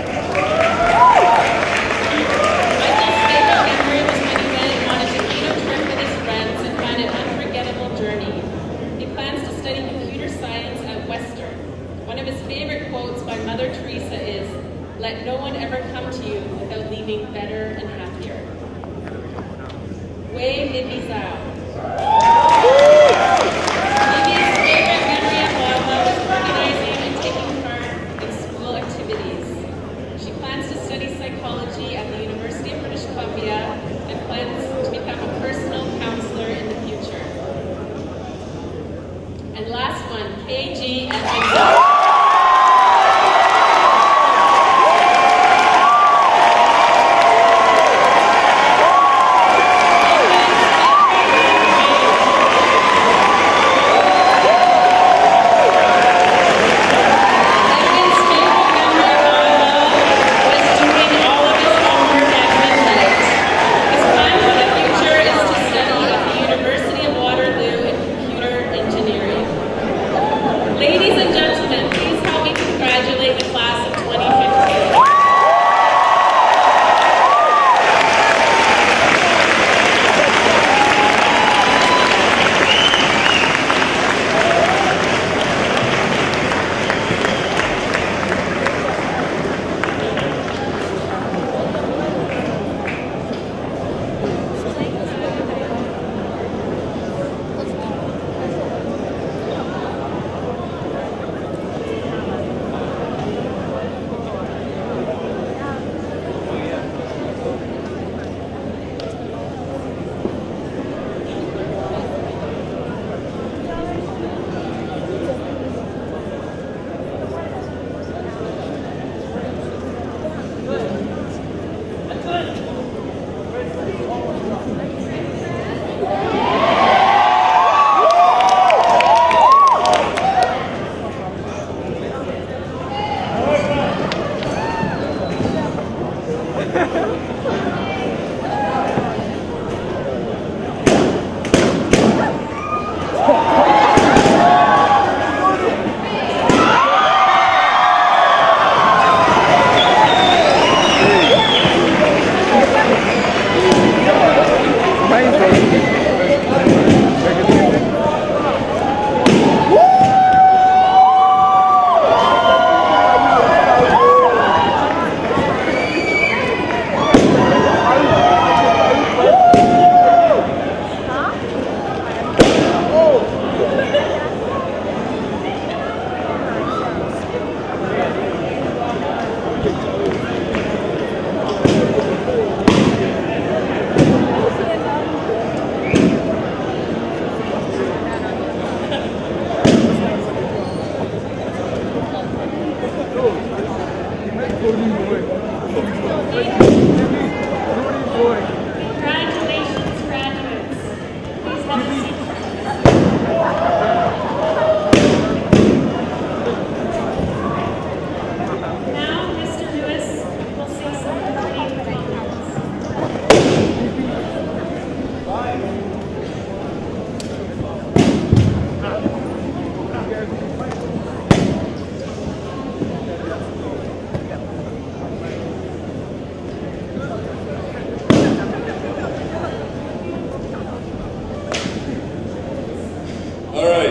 Michael's favorite memory was when he went on a taquito trip with his friends and had an unforgettable journey. He plans to study computer science at Western. One of his favorite quotes by Mother Teresa is, "Let no one ever come to you without leaving better and happier." Wei Vivi Zhao. Vivi's favorite memory of Bodwell was organizing and taking part in school activities. She plans to study psychology at the University of British Columbia and plans to become a personal counselor in the future. And last one, KG Edmondson. Ladies All right.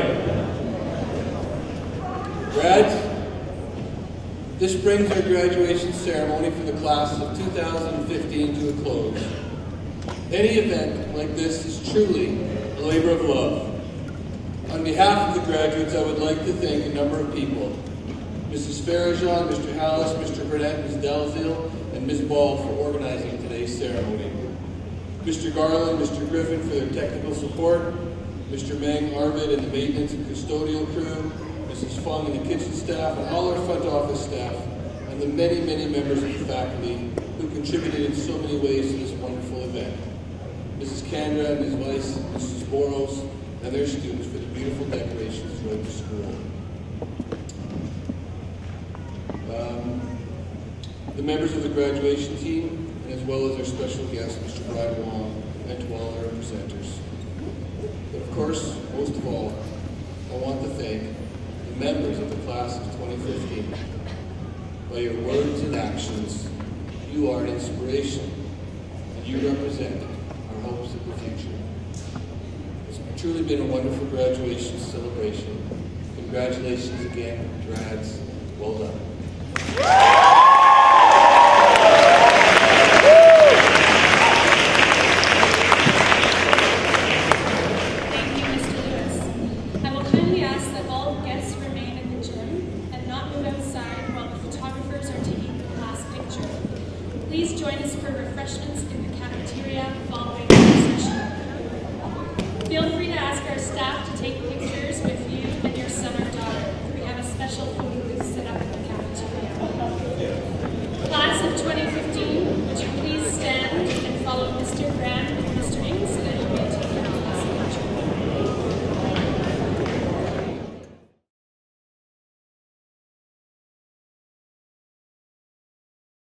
Grads, this brings our graduation ceremony for the class of 2015 to a close. Any event like this is truly a labor of love. On behalf of the graduates, I would like to thank a number of people. Mrs. Farajan, Mr. Hallis, Mr. Burnett, Ms. Dalziel, and Ms. Ball for organizing today's ceremony. Mr. Garland, Mr. Griffin for their technical support, Mr. Meng, Arvid, and the maintenance and custodial crew, Mrs. Fung and the kitchen staff, and all our front office staff, and the many, many members of the faculty who contributed in so many ways to this wonderful event. Mrs. Kandra, Ms. Weiss, Mrs. Boros, and their students for the beautiful decorations throughout the school. The members of the graduation team, as well as our special guest, Mr. Brian Wong, and to all our presenters. But of course, most of all, I want to thank the members of the class of 2015. By your words and actions, you are an inspiration, and you represent our hopes of the future. It's truly been a wonderful graduation celebration. Congratulations again, grads. Well done. Please join us for refreshments in the cafeteria following the session. Feel free to ask our staff to take pictures with you